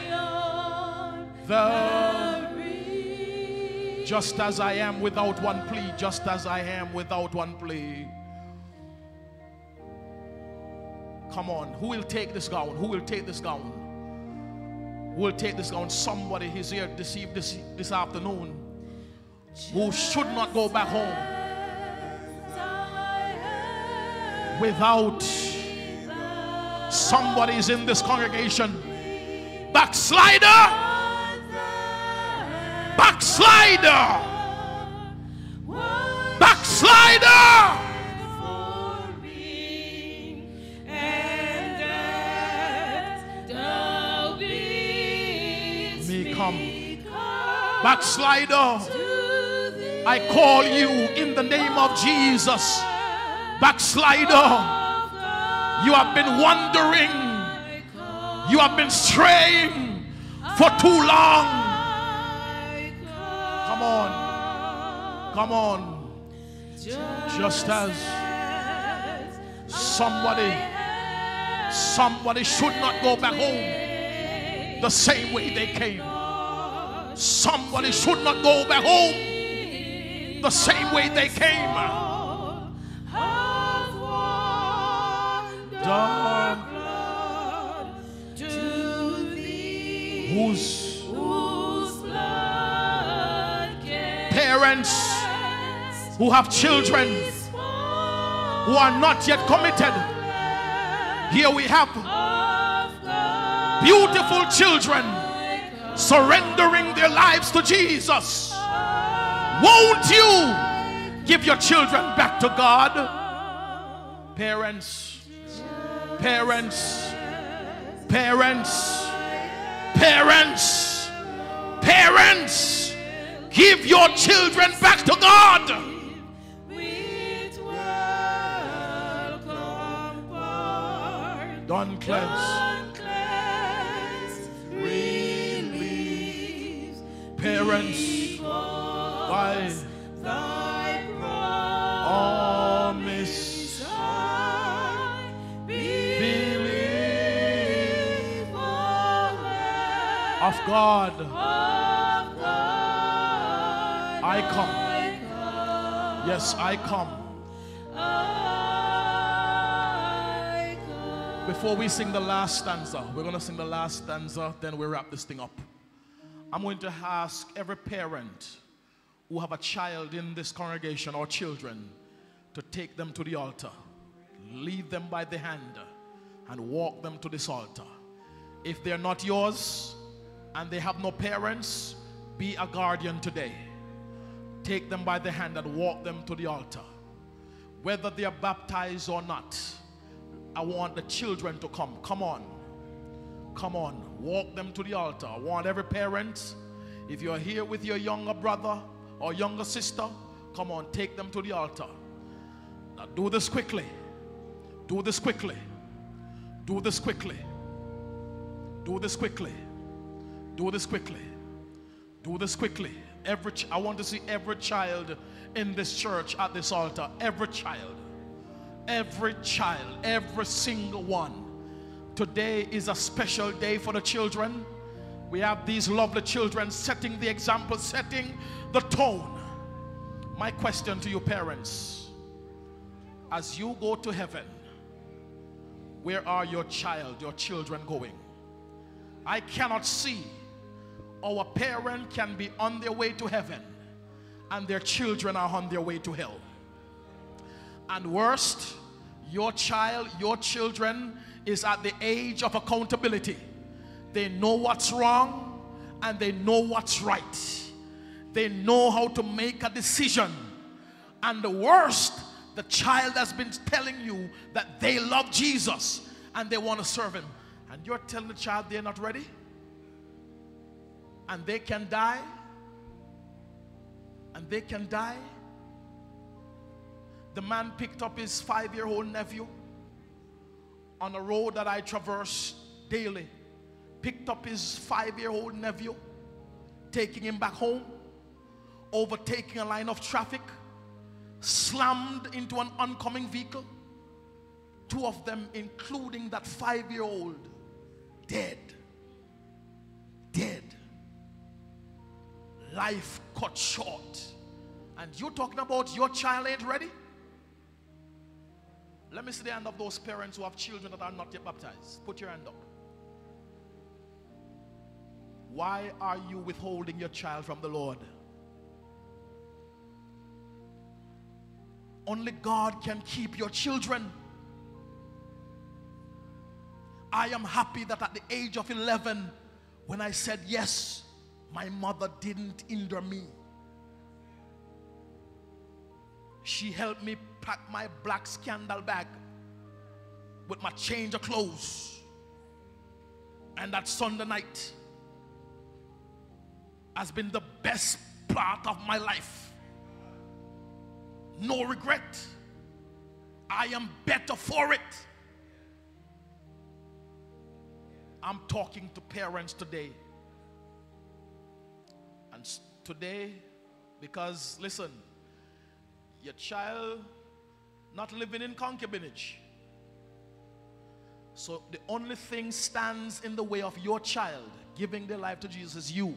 The just as I am without one plea, just as I am without one plea. Come on, who will take this gown? Who will take this gown? Who will take this gown? Somebody is here this, this, this afternoon who should not go back home without. Somebody is in this congregation. Backslider! Backslider! Backslider! Me come. Backslider, I call you in the name of Jesus. Backslider, you have been wandering, you have been straying for too long. Come on, come on. Just as somebody, somebody should not go back home the same way they came. Somebody should not go back home the same way they came. Dark blood to thee, whose, whose blood parents who have children who are not yet committed. Here we have beautiful children surrendering their lives to Jesus. Won't you give your children back to God? Parents, Parents, parents, parents, parents, give your children back to God. Don't cleanse, release, parents, by thy promise. Of God, I come. Yes, I come. Before we sing the last stanza, we're going to sing the last stanza, then we wrap this thing up. I'm going to ask every parent who have a child in this congregation or children to take them to the altar. Lead them by the hand and walk them to this altar. If they're not yours, and they have no parents, be a guardian today. Take them by the hand and walk them to the altar. Whether they are baptized or not, I want the children to come. Come on. Come on. Walk them to the altar. I want every parent, if you're here with your younger brother or younger sister, come on, take them to the altar. Now do this quickly. Do this quickly. Do this quickly. Do this quickly. Do this quickly. Do this quickly. Every ch I want to see every child in this church at this altar. Every child. Every child. Every single one. Today is a special day for the children. We have these lovely children setting the example, setting the tone. My question to you parents, as you go to heaven, where are your child, your children going? I cannot see our parent can be on their way to heaven and their children are on their way to hell. And worst, your child, your children is at the age of accountability. They know what's wrong and they know what's right. They know how to make a decision. And the worst, the child has been telling you that they love Jesus and they want to serve him. And you're telling the child they're not ready? And they can die? And they can die? The man picked up his five-year-old nephew on a road that I traverse daily. Picked up his five-year-old nephew, taking him back home, overtaking a line of traffic, slammed into an oncoming vehicle. Two of them, including that five-year-old, dead. Dead. Life cut short. And you're talking about your child ain't ready? Let me see the hand of those parents who have children that are not yet baptized. Put your hand up. Why are you withholding your child from the Lord? Only God can keep your children. I am happy that at the age of eleven, when I said yes, my mother didn't hinder me. She helped me pack my black scandal bag with my change of clothes. And that Sunday night has been the best part of my life. No regret. I am better for it. I'm talking to parents today. And today, because listen, your child not living in concubinage. So the only thing stands in the way of your child giving their life to Jesus is you.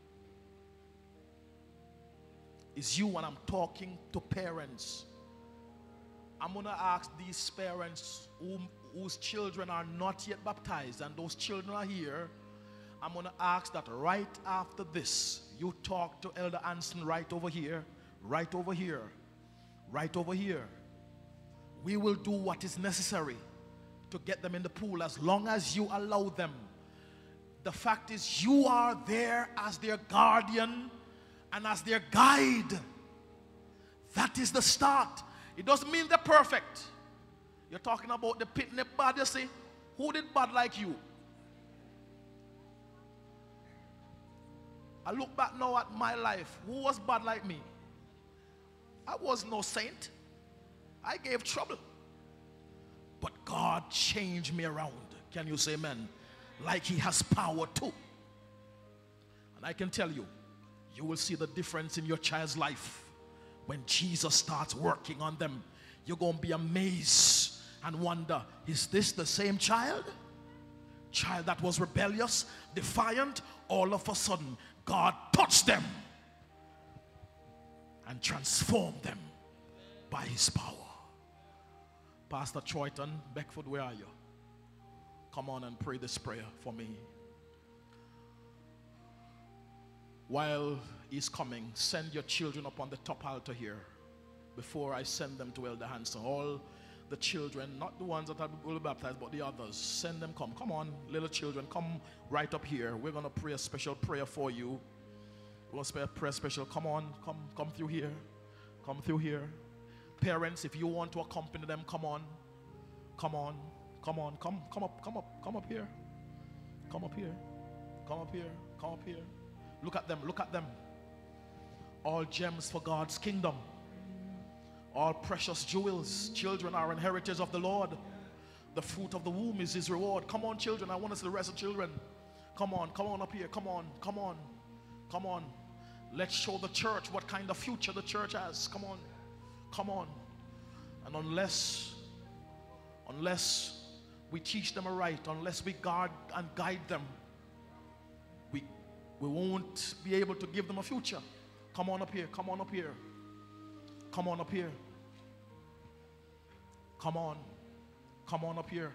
Is you. When I'm talking to parents, I'm going to ask these parents who, whose children are not yet baptized and those children are here, I'm going to ask that right after this, you talk to Elder Anson right over here, right over here, right over here. We will do what is necessary to get them in the pool as long as you allow them. The fact is, you are there as their guardian and as their guide. That is the start. It doesn't mean they're perfect. You're talking about the pitney bad, you see. Who did bad like you? I look back now at my life. Who was bad like me? I was no saint. I gave trouble. But God changed me around. Can you say amen? Like he has power too. And I can tell you, you will see the difference in your child's life. When Jesus starts working on them, you're going to be amazed and wonder, is this the same child? Child that was rebellious, defiant, all of a sudden, God touched them and transformed them by his power. Pastor Troyton Beckford, where are you? Come on and pray this prayer for me. While he's coming, send your children up on the top altar here before I send them to Elder Hanson. All the children, not the ones that will be baptized, but the others, send them come. Come on, little children, come right up here. We're going to pray a special prayer for you. We're going to pray a special. Come on, come, come through here. Come through here. Parents, if you want to accompany them, come on. Come on. Come on. Come, come up, come up, come up here. Come up here. Come up here. Come up here. Look at them, look at them. All gems for God's kingdom. All precious jewels. Children are inheritors of the Lord. The fruit of the womb is his reward. Come on, children. I want to see the rest of the children. Come on, come on up here. Come on, come on, come on. Let's show the church what kind of future the church has. Come on, come on. And unless, unless we teach them aright, unless we guard and guide them, we, we won't be able to give them a future. Come on up here, come on up here. Come on up here. Come on. Come on up here.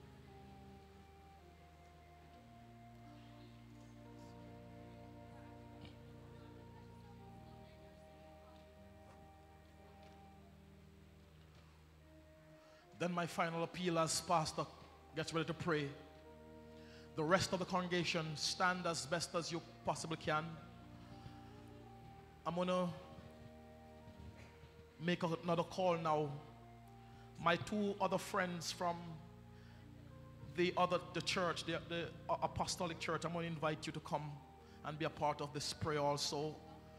Then my final appeal as pastor gets ready to pray. The rest of the congregation, stand as best as you possibly can. I'm going to make another call now. My two other friends from the other the church, the, the apostolic church, I'm going to invite you to come and be a part of this prayer also.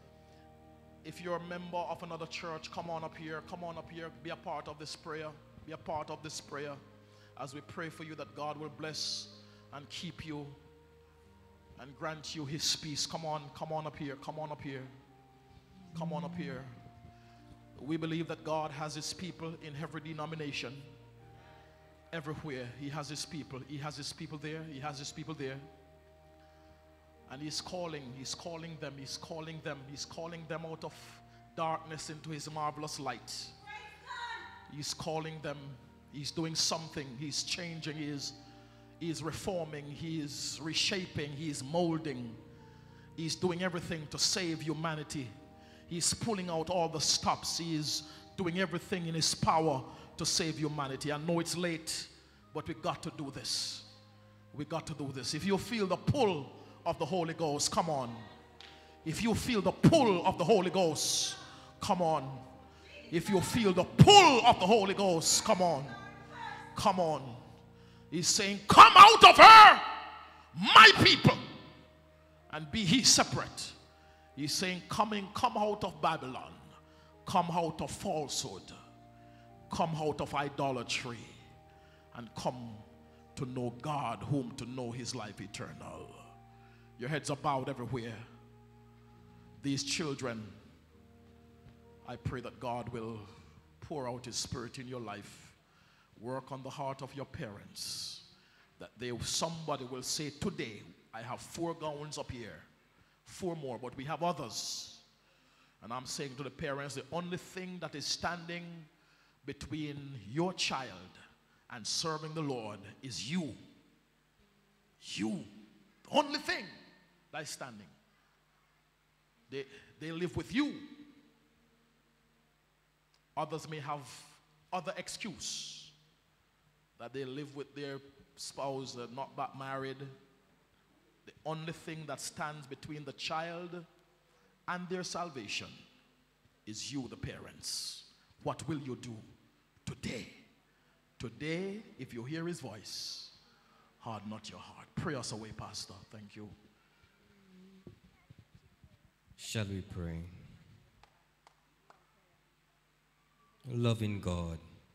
If you're a member of another church, come on up here, come on up here, be a part of this prayer. Be a part of this prayer as we pray for you that God will bless and keep you and grant you his peace. Come on, come on up here, come on up here, come on up here. We believe that God has his people in every denomination, everywhere. He has his people. He has his people there. He has his people there. And he's calling, he's calling them, he's calling them, he's calling them out of darkness into his marvelous light. He's calling them. He's doing something. He's changing. He is, he is reforming. He is reshaping. He is molding. He's doing everything to save humanity. He's pulling out all the stops. He is doing everything in his power to save humanity. I know it's late, but we got to do this. We got to do this. If you feel the pull of the Holy Ghost, come on. If you feel the pull of the Holy Ghost, come on. If you feel the pull of the Holy Ghost, come on. Come on. He's saying, come out of her, my people, and be ye separate. He's saying, coming, come out of Babylon. Come out of falsehood. Come out of idolatry. And come to know God, whom to know his life eternal. Your heads are bowed everywhere. These children, I pray that God will pour out his spirit in your life. Work on the heart of your parents. That they, somebody will say, today, I have four gowns up here. Four more, but we have others. And I'm saying to the parents, the only thing that is standing between your child and serving the Lord is you. You. The only thing that is standing. They, they live with you. Others may have other excuse that they live with their spouse, uh, not back married. The only thing that stands between the child and their salvation is you, the parents. What will you do today? Today, if you hear his voice, harden not your heart. Pray us away, Pastor. Thank you. Shall we pray? Loving God,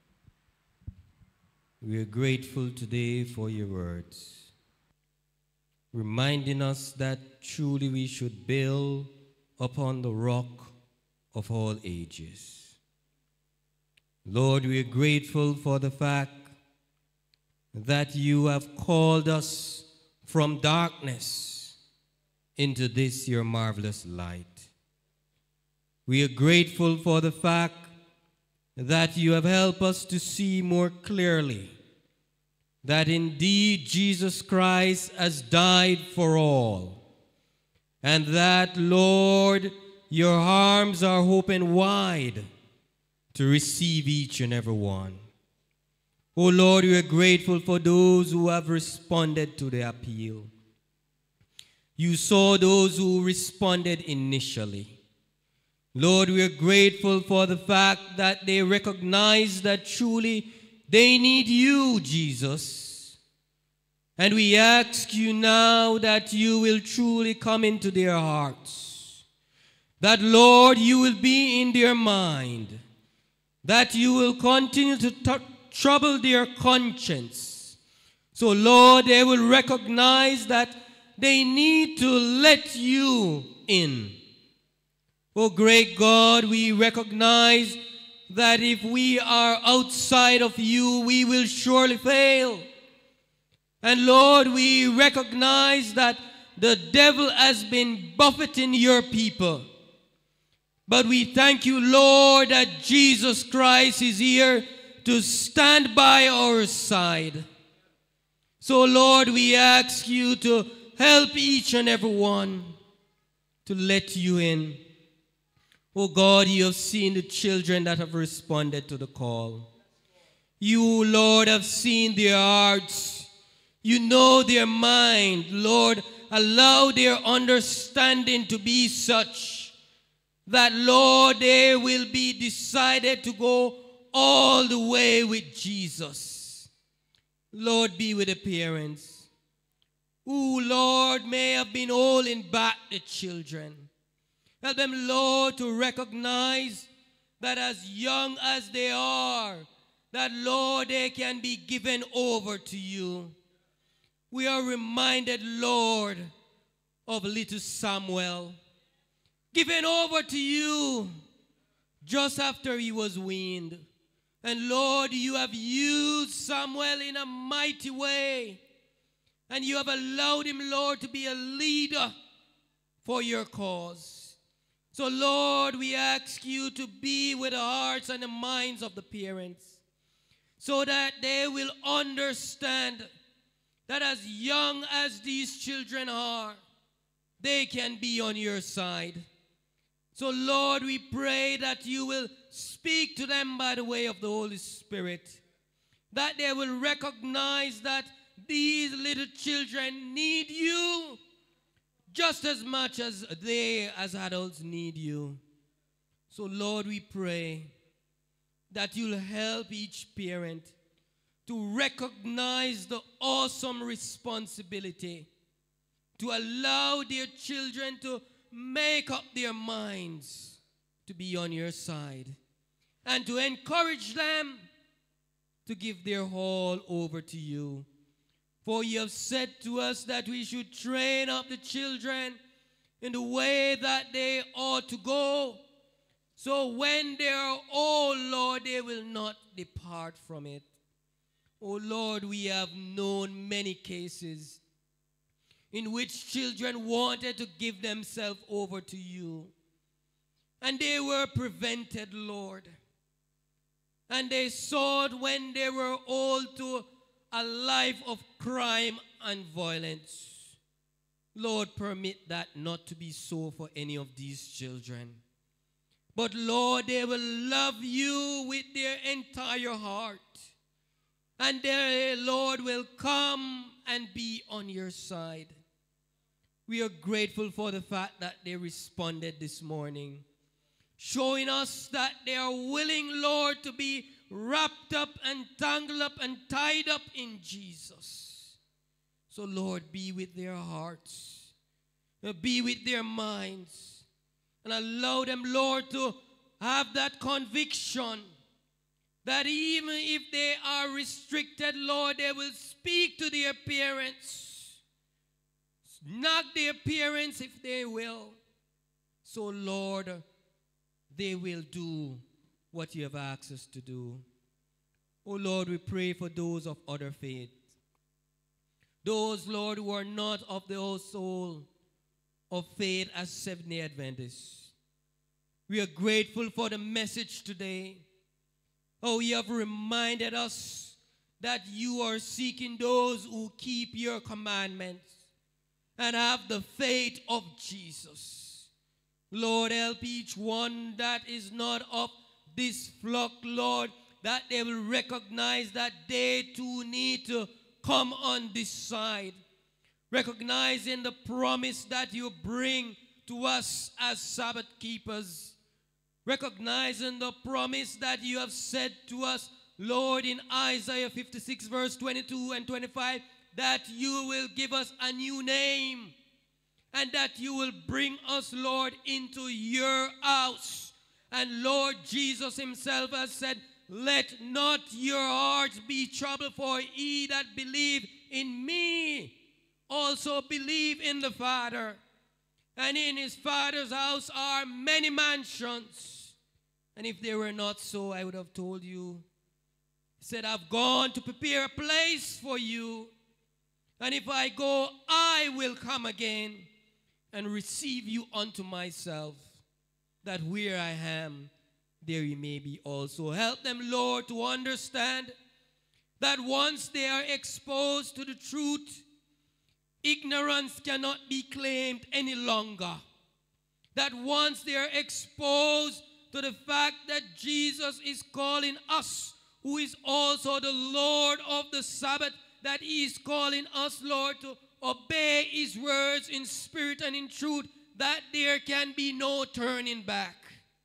we are grateful today for your words, reminding us that truly we should build upon the rock of all ages. Lord, we are grateful for the fact that you have called us from darkness into this your marvelous light. We are grateful for the fact that you have helped us to see more clearly that indeed Jesus Christ has died for all, and that, Lord, your arms are open wide to receive each and every one. Oh Lord, we are grateful for those who have responded to the appeal. You saw those who responded initially. Lord, we are grateful for the fact that they recognize that truly they need you, Jesus. And we ask you now that you will truly come into their hearts. That, Lord, you will be in their mind. That you will continue to t- trouble their conscience. So, Lord, they will recognize that they need to let you in. Oh, great God, we recognize that if we are outside of you, we will surely fail. And Lord, we recognize that the devil has been buffeting your people. But we thank you, Lord, that Jesus Christ is here to stand by our side. So, Lord, we ask you to help each and every one to let you in. Oh God, you have seen the children that have responded to the call. You, Lord, have seen their hearts. You know their mind. Lord, allow their understanding to be such that, Lord, they will be decided to go all the way with Jesus. Lord, be with the parents who, Lord, may have been holding back the children. Help them, Lord, to recognize that as young as they are, that, Lord, they can be given over to you. We are reminded, Lord, of little Samuel, given over to you just after he was weaned. And Lord, you have used Samuel in a mighty way. And you have allowed him, Lord, to be a leader for your cause. So, Lord, we ask you to be with the hearts and the minds of the parents so that they will understand that as young as these children are, they can be on your side. So, Lord, we pray that you will speak to them by the way of the Holy Spirit, that they will recognize that these little children need you just as much as they, as adults, need you. So, Lord, we pray that you'll help each parent to recognize the awesome responsibility to allow their children to make up their minds to be on your side and to encourage them to give their all over to you. For you have said to us that we should train up the children in the way that they ought to go. So when they are old, Lord, they will not depart from it. Oh Lord, we have known many cases in which children wanted to give themselves over to you. And they were prevented, Lord. And they sought when they were old to a life of crime and violence. Lord, permit that not to be so for any of these children. But Lord, they will love you with their entire heart. And they, Lord, will come and be on your side. We are grateful for the fact that they responded this morning, showing us that they are willing, Lord, to be wrapped up and tangled up and tied up in Jesus. So, Lord, be with their hearts, be with their minds, and allow them, Lord, to have that conviction that even if they are restricted, Lord, they will speak to their parents, knock their parents if they will. So, Lord, they will do what you have asked us to do. Oh, Lord, we pray for those of other faith. Those, Lord, who are not of the household of faith as Seventh-day Adventists. We are grateful for the message today. Oh, you have reminded us that you are seeking those who keep your commandments and have the faith of Jesus. Lord, help each one that is not of this flock, Lord, that they will recognize that they too need to come on this side, recognizing the promise that you bring to us as Sabbath keepers, recognizing the promise that you have said to us, Lord, in Isaiah fifty-six, verse twenty-two and twenty-five, that you will give us a new name and that you will bring us, Lord, into your house. And Lord Jesus himself has said, let not your hearts be troubled, for ye that believe in me also believe in the Father. And in his Father's house are many mansions. And if they were not so, I would have told you. He said, I've gone to prepare a place for you. And if I go, I will come again and receive you unto myself, that where I am, there you may be also. Help them, Lord, to understand that once they are exposed to the truth, ignorance cannot be claimed any longer. That once they are exposed to the fact that Jesus is calling us, who is also the Lord of the Sabbath, that he is calling us, Lord, to obey his words in spirit and in truth, that there can be no turning back.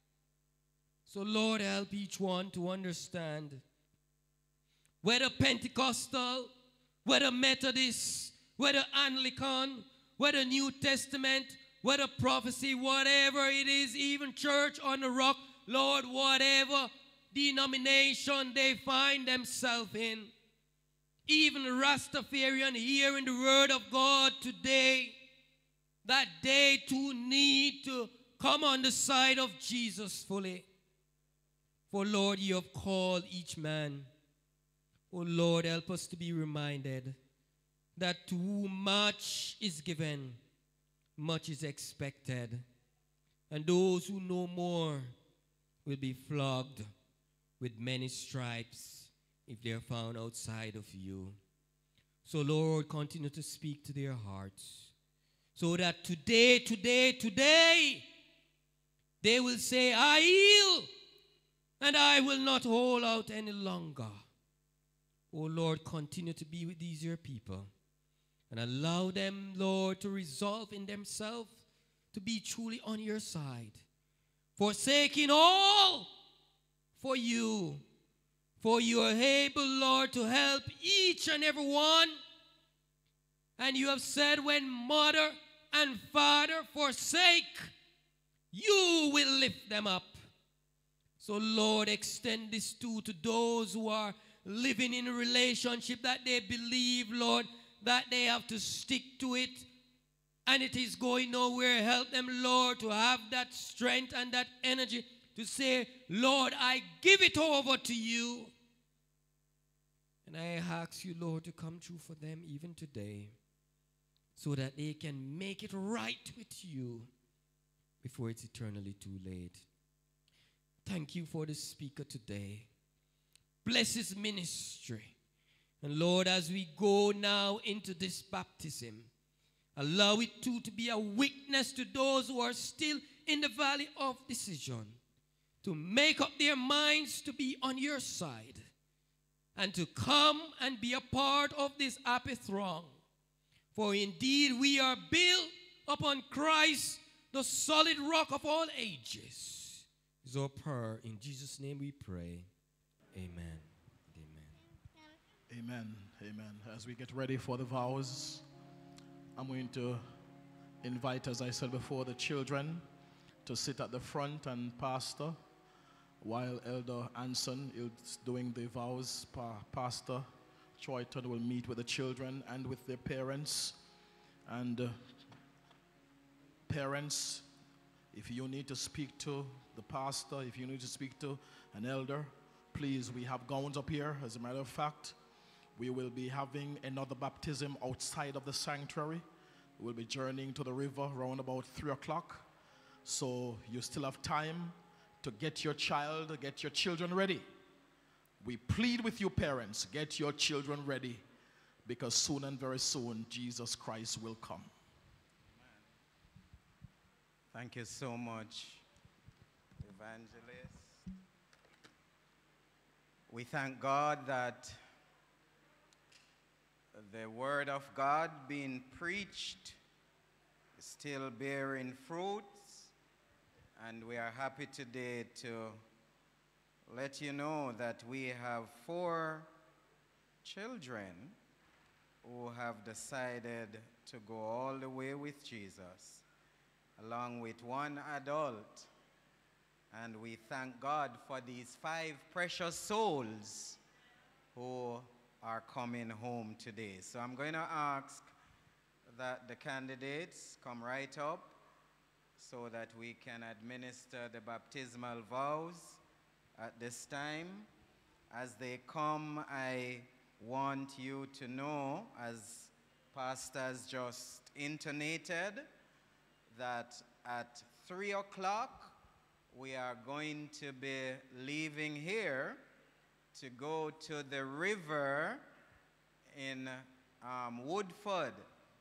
So, Lord, help each one to understand, whether Pentecostal, whether Methodist, whether Anglican, whether New Testament, whether prophecy, whatever it is, even Church on the Rock, Lord, whatever denomination they find themselves in, even Rastafarian hearing the word of God today, that they too need to come on the side of Jesus fully. For Lord, you have called each man. Oh Lord, help us to be reminded that to whom much is given, much is expected. And those who know more will be flogged with many stripes if they are found outside of you. So Lord, continue to speak to their hearts, so that today, today, today, they will say, I yield, and I will not hold out any longer. Oh Lord, continue to be with these your people, and allow them, Lord, to resolve in themselves to be truly on your side, forsaking all for you. For you are able, Lord, to help each and every one. And you have said, when mother and father forsake, you will lift them up. So, Lord, extend this too to those who are living in a relationship that they believe, Lord, that they have to stick to it, and it is going nowhere. Help them, Lord, to have that strength and that energy to say, Lord, I give it over to you. And I ask you, Lord, to come true for them even today, so that they can make it right with you before it's eternally too late. Thank you for the speaker today. Bless his ministry. And Lord, as we go now into this baptism, allow it too to be a witness to those who are still in the valley of decision, to make up their minds to be on your side, and to come and be a part of this happy throng. For indeed we are built upon Christ, the solid rock of all ages. Is our prayer. In Jesus' name we pray. Amen. Amen. Amen. Amen. As we get ready for the vows, I'm going to invite, as I said before, the children to sit at the front, and Pastor, while Elder Anson is doing the vows, pa Pastor Troyton will meet with the children and with their parents. And uh, parents, if you need to speak to the pastor, if you need to speak to an elder, please, we have gowns up here. As a matter of fact, we will be having another baptism outside of the sanctuary. We'll be journeying to the river around about three o'clock. So you still have time to get your child, get your children ready. We plead with you, parents, get your children ready, because soon and very soon, Jesus Christ will come. Thank you so much, Evangelist. We thank God that the word of God being preached is still bearing fruits, and we are happy today to let you know that we have four children who have decided to go all the way with Jesus, along with one adult. And we thank God for these five precious souls who are coming home today. So I'm going to ask that the candidates come right up so that we can administer the baptismal vows at this time. As they come, I want you to know, as pastor has just intonated that at three o'clock we are going to be leaving here to go to the river in um, Woodford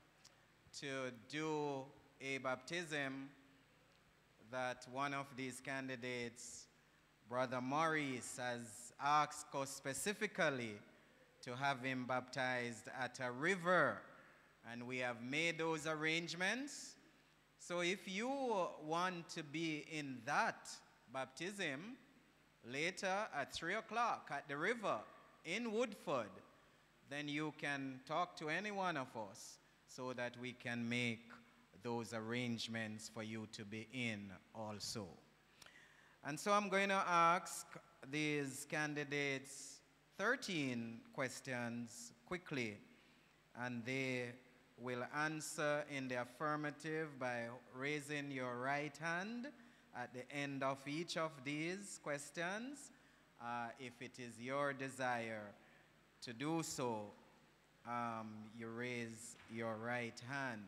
to do a baptism that one of these candidates, Brother Maurice, has asked us specifically to have him baptized at a river. And we have made those arrangements. So if you want to be in that baptism later at three o'clock at the river in Woodford, then you can talk to any one of us so that we can make those arrangements for you to be in also. And so I'm going to ask these candidates thirteen questions quickly, and they will answer in the affirmative by raising your right hand at the end of each of these questions. Uh, if it is your desire to do so, um, you raise your right hand.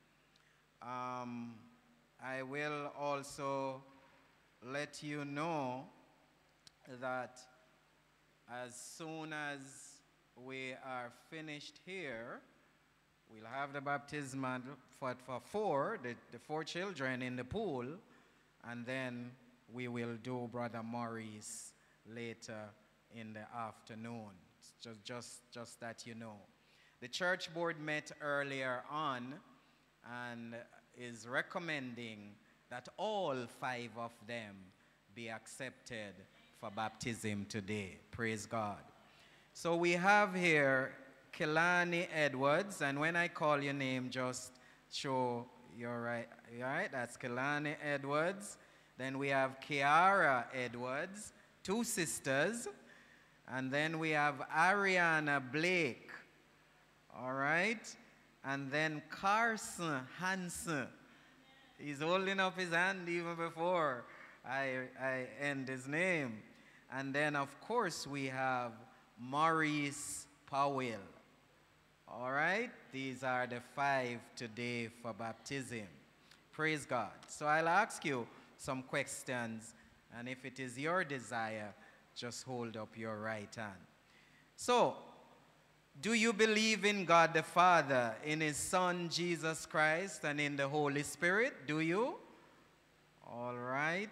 Um, I will also let you know that as soon as we are finished here, we'll have the baptism for, for four, the, the four children in the pool, and then we will do Brother Maurice later in the afternoon. It's just, just, just that you know. The church board met earlier on and is recommending that all five of them be accepted for baptism today. Praise God. So we have here Kelani Edwards, and when I call your name, just show your right. All right, that's Kelani Edwards. Then we have Kiara Edwards, two sisters. And then we have Ariana Blake. All right. And then Carson Hansen. He's holding up his hand even before I, I end his name. And then, of course, we have Maurice Powell. All right? These are the five today for baptism. Praise God. So I'll ask you some questions, and if it is your desire, just hold up your right hand. So, do you believe in God the Father, in His Son Jesus Christ, and in the Holy Spirit? Do you? All right.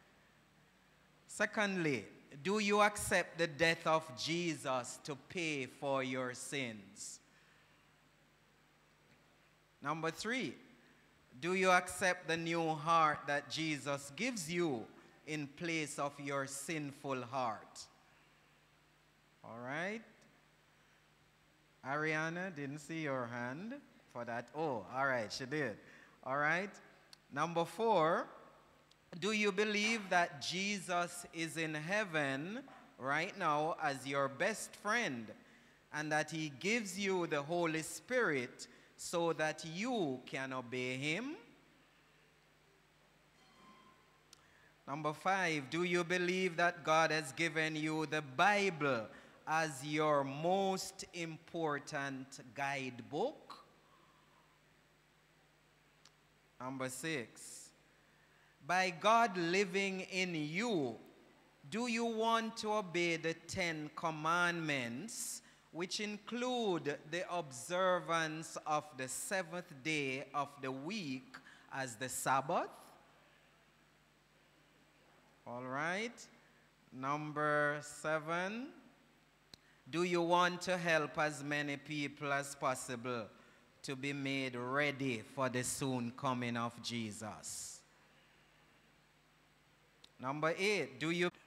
Secondly, do you accept the death of Jesus to pay for your sins? Number three, do you accept the new heart that Jesus gives you in place of your sinful heart? All right. Ariana, didn't see your hand for that. Oh, all right, she did. All right. Number four, do you believe that Jesus is in heaven right now as your best friend, and that He gives you the Holy Spirit so that you can obey Him? Number five, do you believe that God has given you the Bible as your most important guidebook? Number six, by God living in you, do you want to obey the Ten Commandments, which include the observance of the seventh day of the week as the Sabbath? All right. Number seven, do you want to help as many people as possible to be made ready for the soon coming of Jesus? Number eight, do you...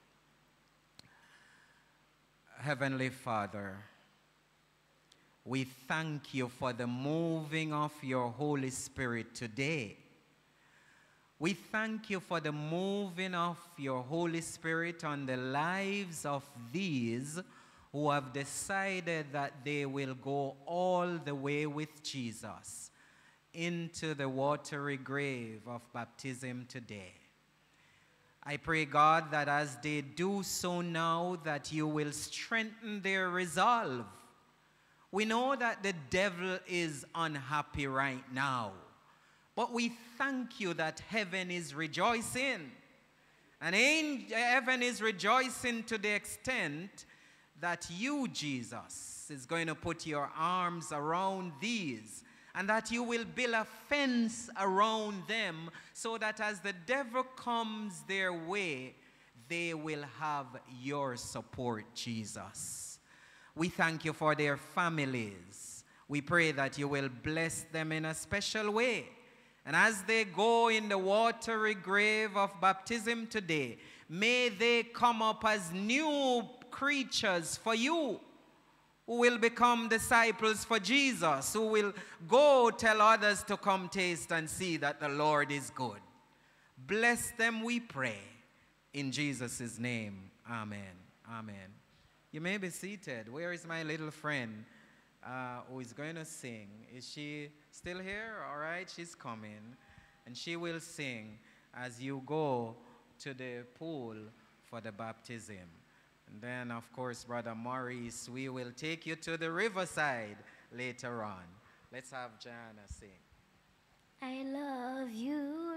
Heavenly Father, we thank you for the moving of your Holy Spirit today. We thank you for the moving of your Holy Spirit on the lives of these who have decided that they will go all the way with Jesus into the watery grave of baptism today. I pray, God, that as they do so now, that you will strengthen their resolve. We know that the devil is unhappy right now, but we thank you that heaven is rejoicing. And heaven is rejoicing to the extent that you, Jesus, is going to put your arms around these, and that you will build a fence around them so that as the devil comes their way, they will have your support, Jesus. We thank you for their families. We pray that you will bless them in a special way. And as they go in the watery grave of baptism today, may they come up as new creatures for you, who will become disciples for Jesus, who will go tell others to come taste and see that the Lord is good. Bless them, we pray. In Jesus' name, amen. Amen. You may be seated. Where is my little friend uh, who is going to sing? Is she still here? All right, she's coming. And she will sing as you go to the pool for the baptism. And then, of course, Brother Maurice, we will take you to the riverside later on. Let's have Joanna sing. I love you,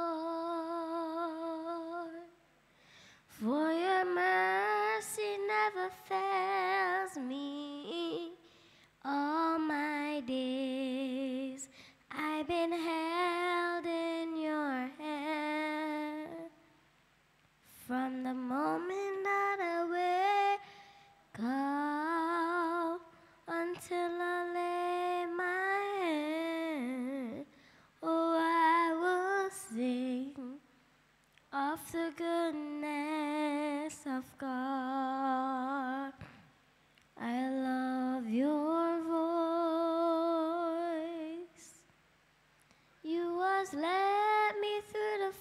Lord, for your mercy never fails me. All my days I've been held in your hand. From the moment that I wake up until I lay my head, oh, I will sing of the goodness of God. I love your voice. You has led me through the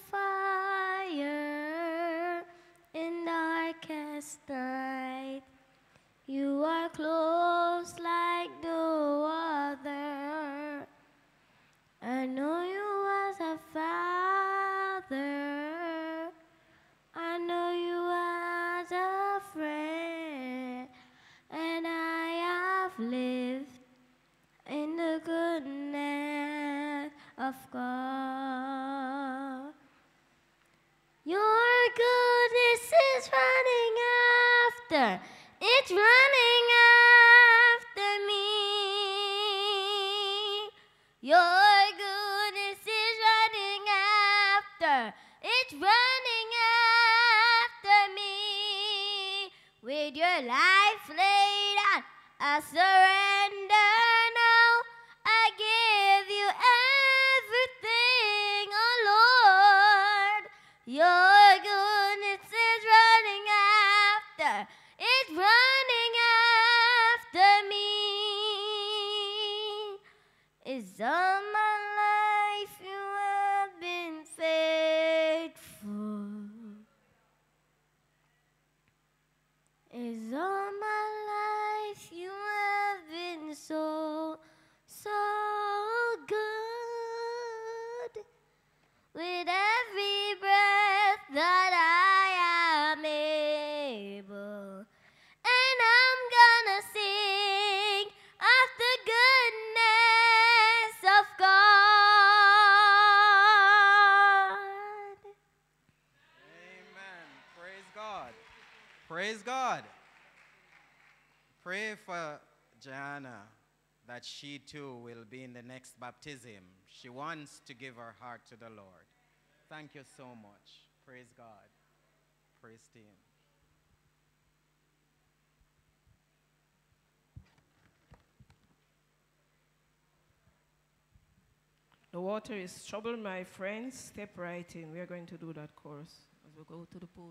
fire in darkest night. You are close like no other. I know you as a father. I know you as a friend. And I have lived in the goodness of God. Your goodness is running after, it's running after me. Your goodness is running after, it's running after me. With your life laid out, I surrender now. I give you everything, oh Lord. Your goodness is running after, it's running after me. It's all my life you have been faithful. It's all my life you have been so, so good. With every breath that I am able, and I'm gonna sing of the goodness of God. Amen. Praise God. Praise God. Pray for Joanna that she too will be in the next baptism. She wants to give her heart to the Lord. Thank you so much. Praise God. Praise team. The water is troubled, my friends. Step right in. We are going to do that chorus as we go to the pool.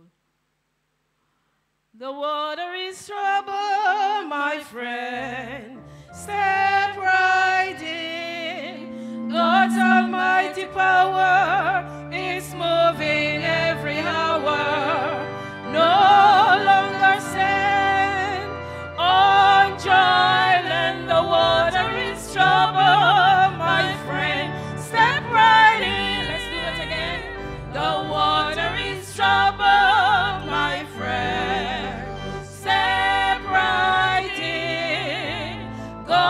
The water is troubled, my friend. Step right in. God's almighty power is moving every hour. No longer stand on dry land. The water is troubled, my friend. Step right in. Let's do it again. The water is troubled, my friend. Step right in. God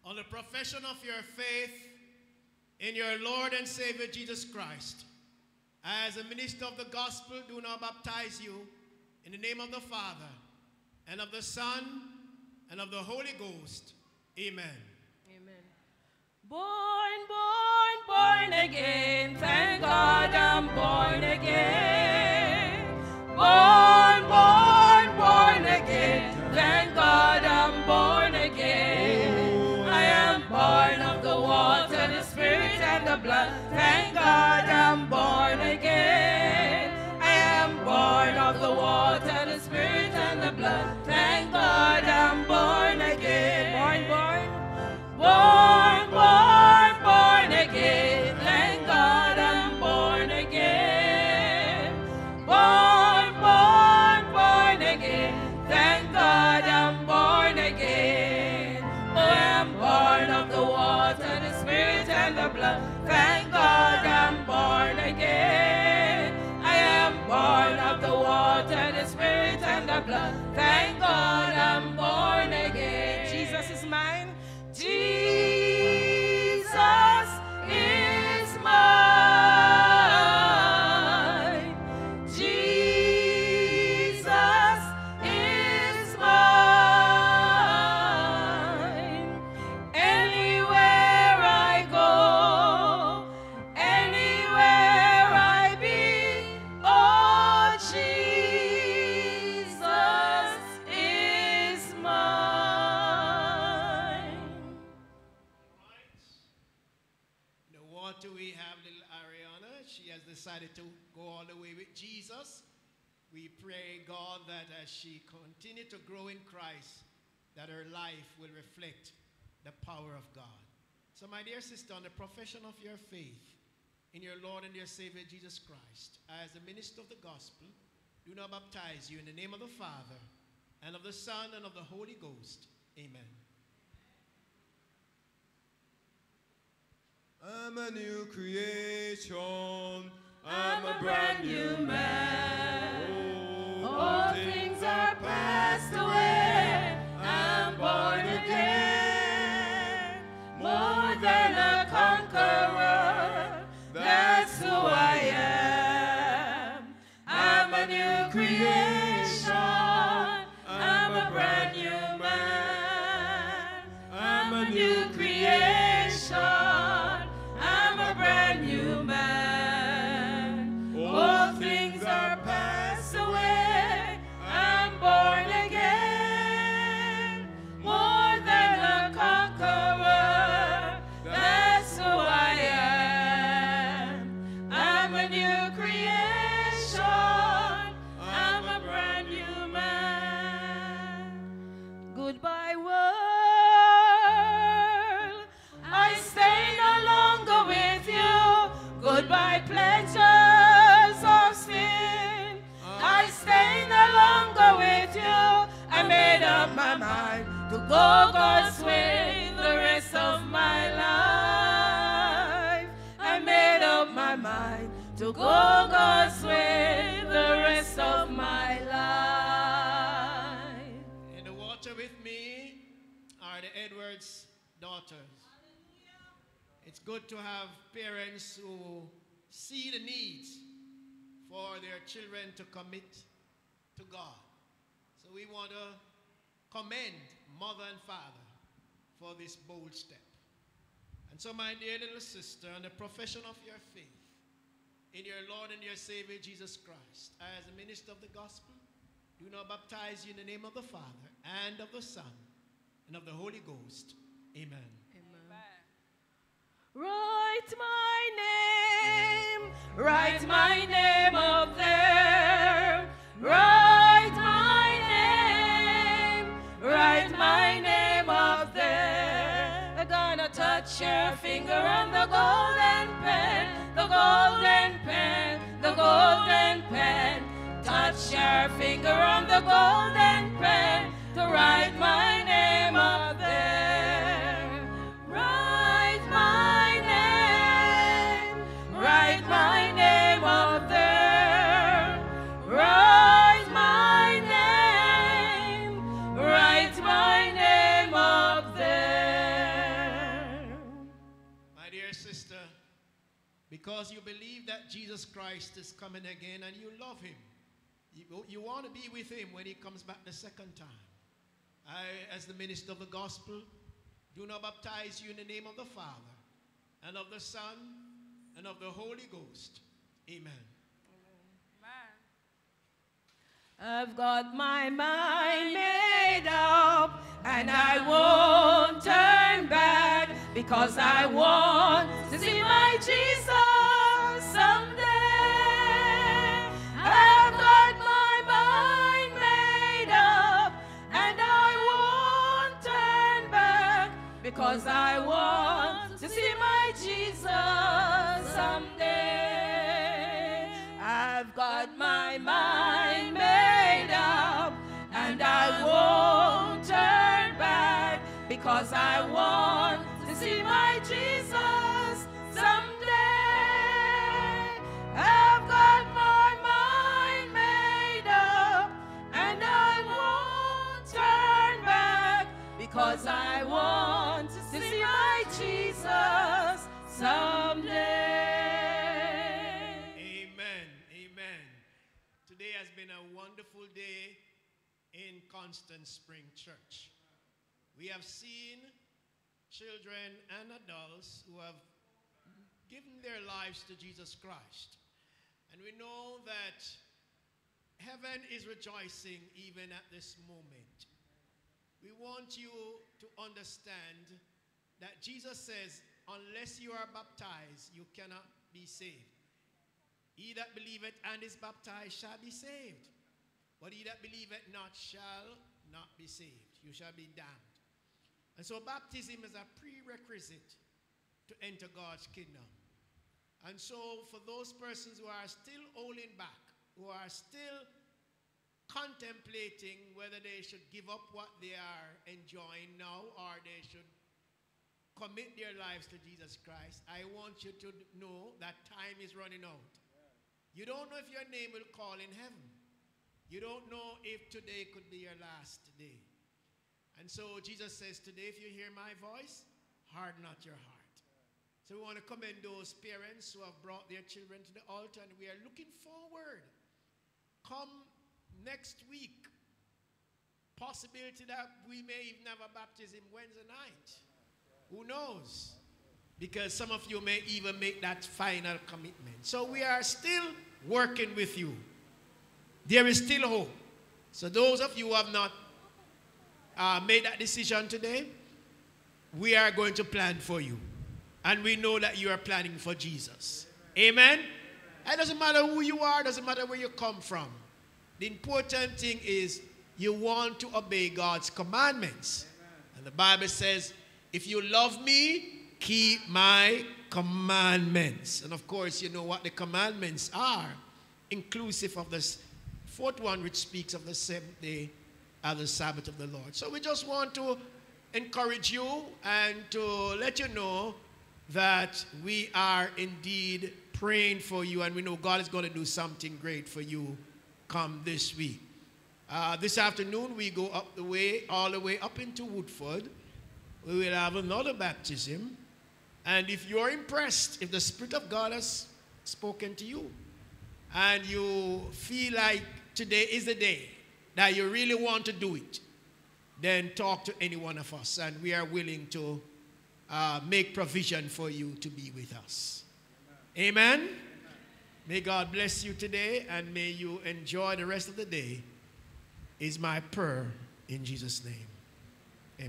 on the profession of your faith in your Lord and Savior Jesus Christ. As a minister of the gospel, do now baptize you in the name of the Father, and of the Son, and of the Holy Ghost. Amen. Amen. Born, born, born again. Thank God I'm born again. Born, born, born again. Thank God I'm born again. I am born of the water, the Spirit, and the blood. Thank God I'm born again. I am born of the water, the Spirit, and the blood. Thank God I'm born again. Born, born, born, born, born again. Thank God I'm born again. Born, born, born again. Thank God I'm born again. Oh, I'm born of the water, the Spirit, and the blood. Thank God I'm born again. I am born of the water, the Spirit, and the blood. Thank God I'm born again. Jesus is mine. Jesus is mine. Jesus is mine. Anywhere I go, anywhere I be, oh, Jesus is mine. In the water, we have little Ariana. She has decided to go all the way with Jesus. We pray, God, that as she continues to grow in Christ, that her life will reflect the power of God. So, my dear sister, on the profession of your faith in your Lord and your Savior Jesus Christ, as a minister of the gospel, do now baptize you in the name of the Father, and of the Son, and of the Holy Ghost. Amen. I'm a new creation. I'm a brand new man. All things are passed away. I'm born again. More than a conqueror. That's who I am. I'm a new creation. I'm a brand new man. I'm a new creation. I'm a brand new man. All things are passed away. I'm born again. More than a conqueror. That's who I am. I'm a new creation. I'm a brand new man. Goodbye, world. I stay no longer with you. Goodbye, pleasures of sin. I stay no longer with you. I made up my mind to go God's way the rest of my life. I made up my mind to go God's way the rest of my life. In the water with me are the Edwards daughters. It's good to have parents who see the needs for their children to commit to God. So we want to commend mother and father for this bold step. And so, my dear little sister, on the profession of your faith in your Lord and your Savior Jesus Christ, as a minister of the gospel, do now baptize you in the name of the Father, and of the Son, and of the Holy Ghost. Amen. Write my name, write my name up there. Write my name, write my name up there. I'm gonna touch your finger on the golden pen, the golden pen, the golden pen. Touch your finger on the golden pen to write my name up there. Write my name, write my name up there. Write my name, write my name up there. dear sister, because you believe that Jesus Christ is coming again and you love him, you, you want to be with him when he comes back the second time, I, as the minister of the gospel, do not baptize you in the name of the Father, and of the Son, and of the Holy Ghost. Amen. I've got my mind made up, and I won't turn back, because I want to see my Jesus someday. I've got my mind made up, and I won't turn back, because I want to see my Jesus someday. I've got my mind made up, and I won't turn back, because I want to see my Jesus someday. I've got my mind made up, and I won't turn back, because I want to see my Jesus someday. Wonderful day in Constant Spring Church. We have seen children and adults who have given their lives to Jesus Christ. And we know that heaven is rejoicing even at this moment. We want you to understand that Jesus says, unless you are baptized, you cannot be saved. He that believeth and is baptized shall be saved. But he that believeth not shall not be saved. You shall be damned. And so baptism is a prerequisite to enter God's kingdom. And so for those persons who are still holding back, who are still contemplating whether they should give up what they are enjoying now or they should commit their lives to Jesus Christ, I want you to know that time is running out. You don't know if your name will call in heaven. You don't know if today could be your last day. And so Jesus says today, if you hear my voice, harden not your heart. So we want to commend those parents who have brought their children to the altar, and we are looking forward. Come next week, possibility that we may even have a baptism Wednesday night. Who knows? Because some of you may even make that final commitment. So we are still working with you. There is still hope. So those of you who have not uh, made that decision today, we are going to plan for you. And we know that you are planning for Jesus. Amen? It doesn't matter who you are, doesn't matter where you come from. The important thing is you want to obey God's commandments. And the Bible says, if you love me, keep my commandments. And of course, you know what the commandments are, inclusive of this fourth one, which speaks of the seventh day as the Sabbath of the Lord. So we just want to encourage you and to let you know that we are indeed praying for you, and we know God is going to do something great for you come this week. Uh, this afternoon we go up the way, all the way up into Woodford. We will have another baptism. And if you're impressed, if the Spirit of God has spoken to you, and you feel like today is the day that you really want to do it, then talk to any one of us, and we are willing to uh, make provision for you to be with us. Amen. Amen. May God bless you today, and may you enjoy the rest of the day, is my prayer in Jesus' name. Amen.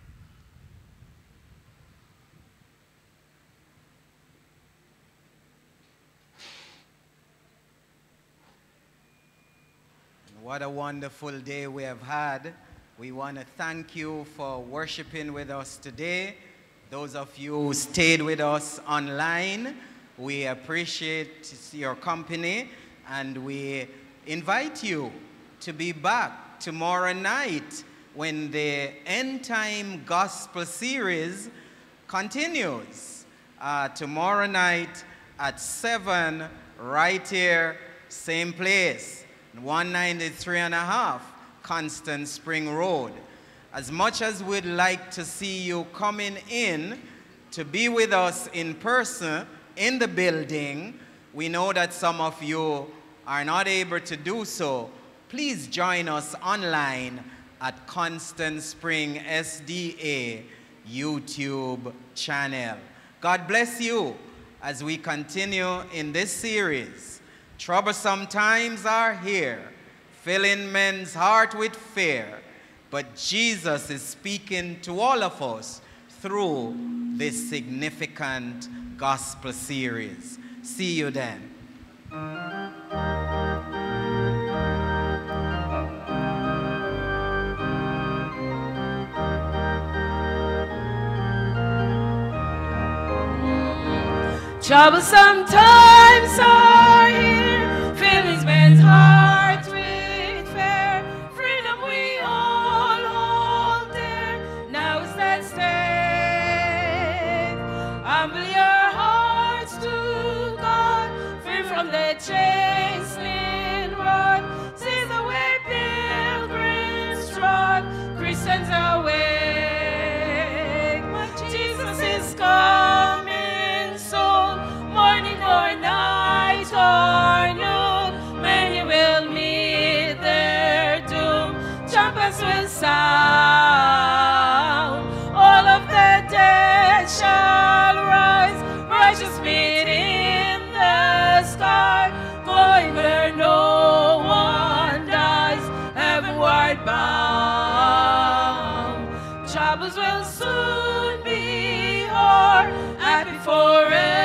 What a wonderful day we have had. We want to thank you for worshiping with us today. Those of you who stayed with us online, we appreciate your company, and we invite you to be back tomorrow night when the End Time Gospel series continues. Uh, tomorrow night at seven, right here, same place. one ninety-three and a half Constant Spring Road. As much as we'd like to see you coming in to be with us in person in the building. We know that some of you are not able to do so. Please join us online at Constant Spring S D A YouTube channel. God bless you as we continue in this series. Troublesome times are here, filling men's heart with fear, but Jesus is speaking to all of us through this significant gospel series. See you then. Troublesome times are here, filling men's hearts with fear. Freedom we all hold dear, now is at stake. Humble your hearts to God, free from the chastening rod. See the way pilgrims trod, Christians awake. Jesus is coming soon, morning or night or noon, many will meet their doom. Trumpets will sound, all of the dead shall rise, righteous meet in the sky, going where no one dies, heavenward bound. Troubles will soon be o'er, happy forever.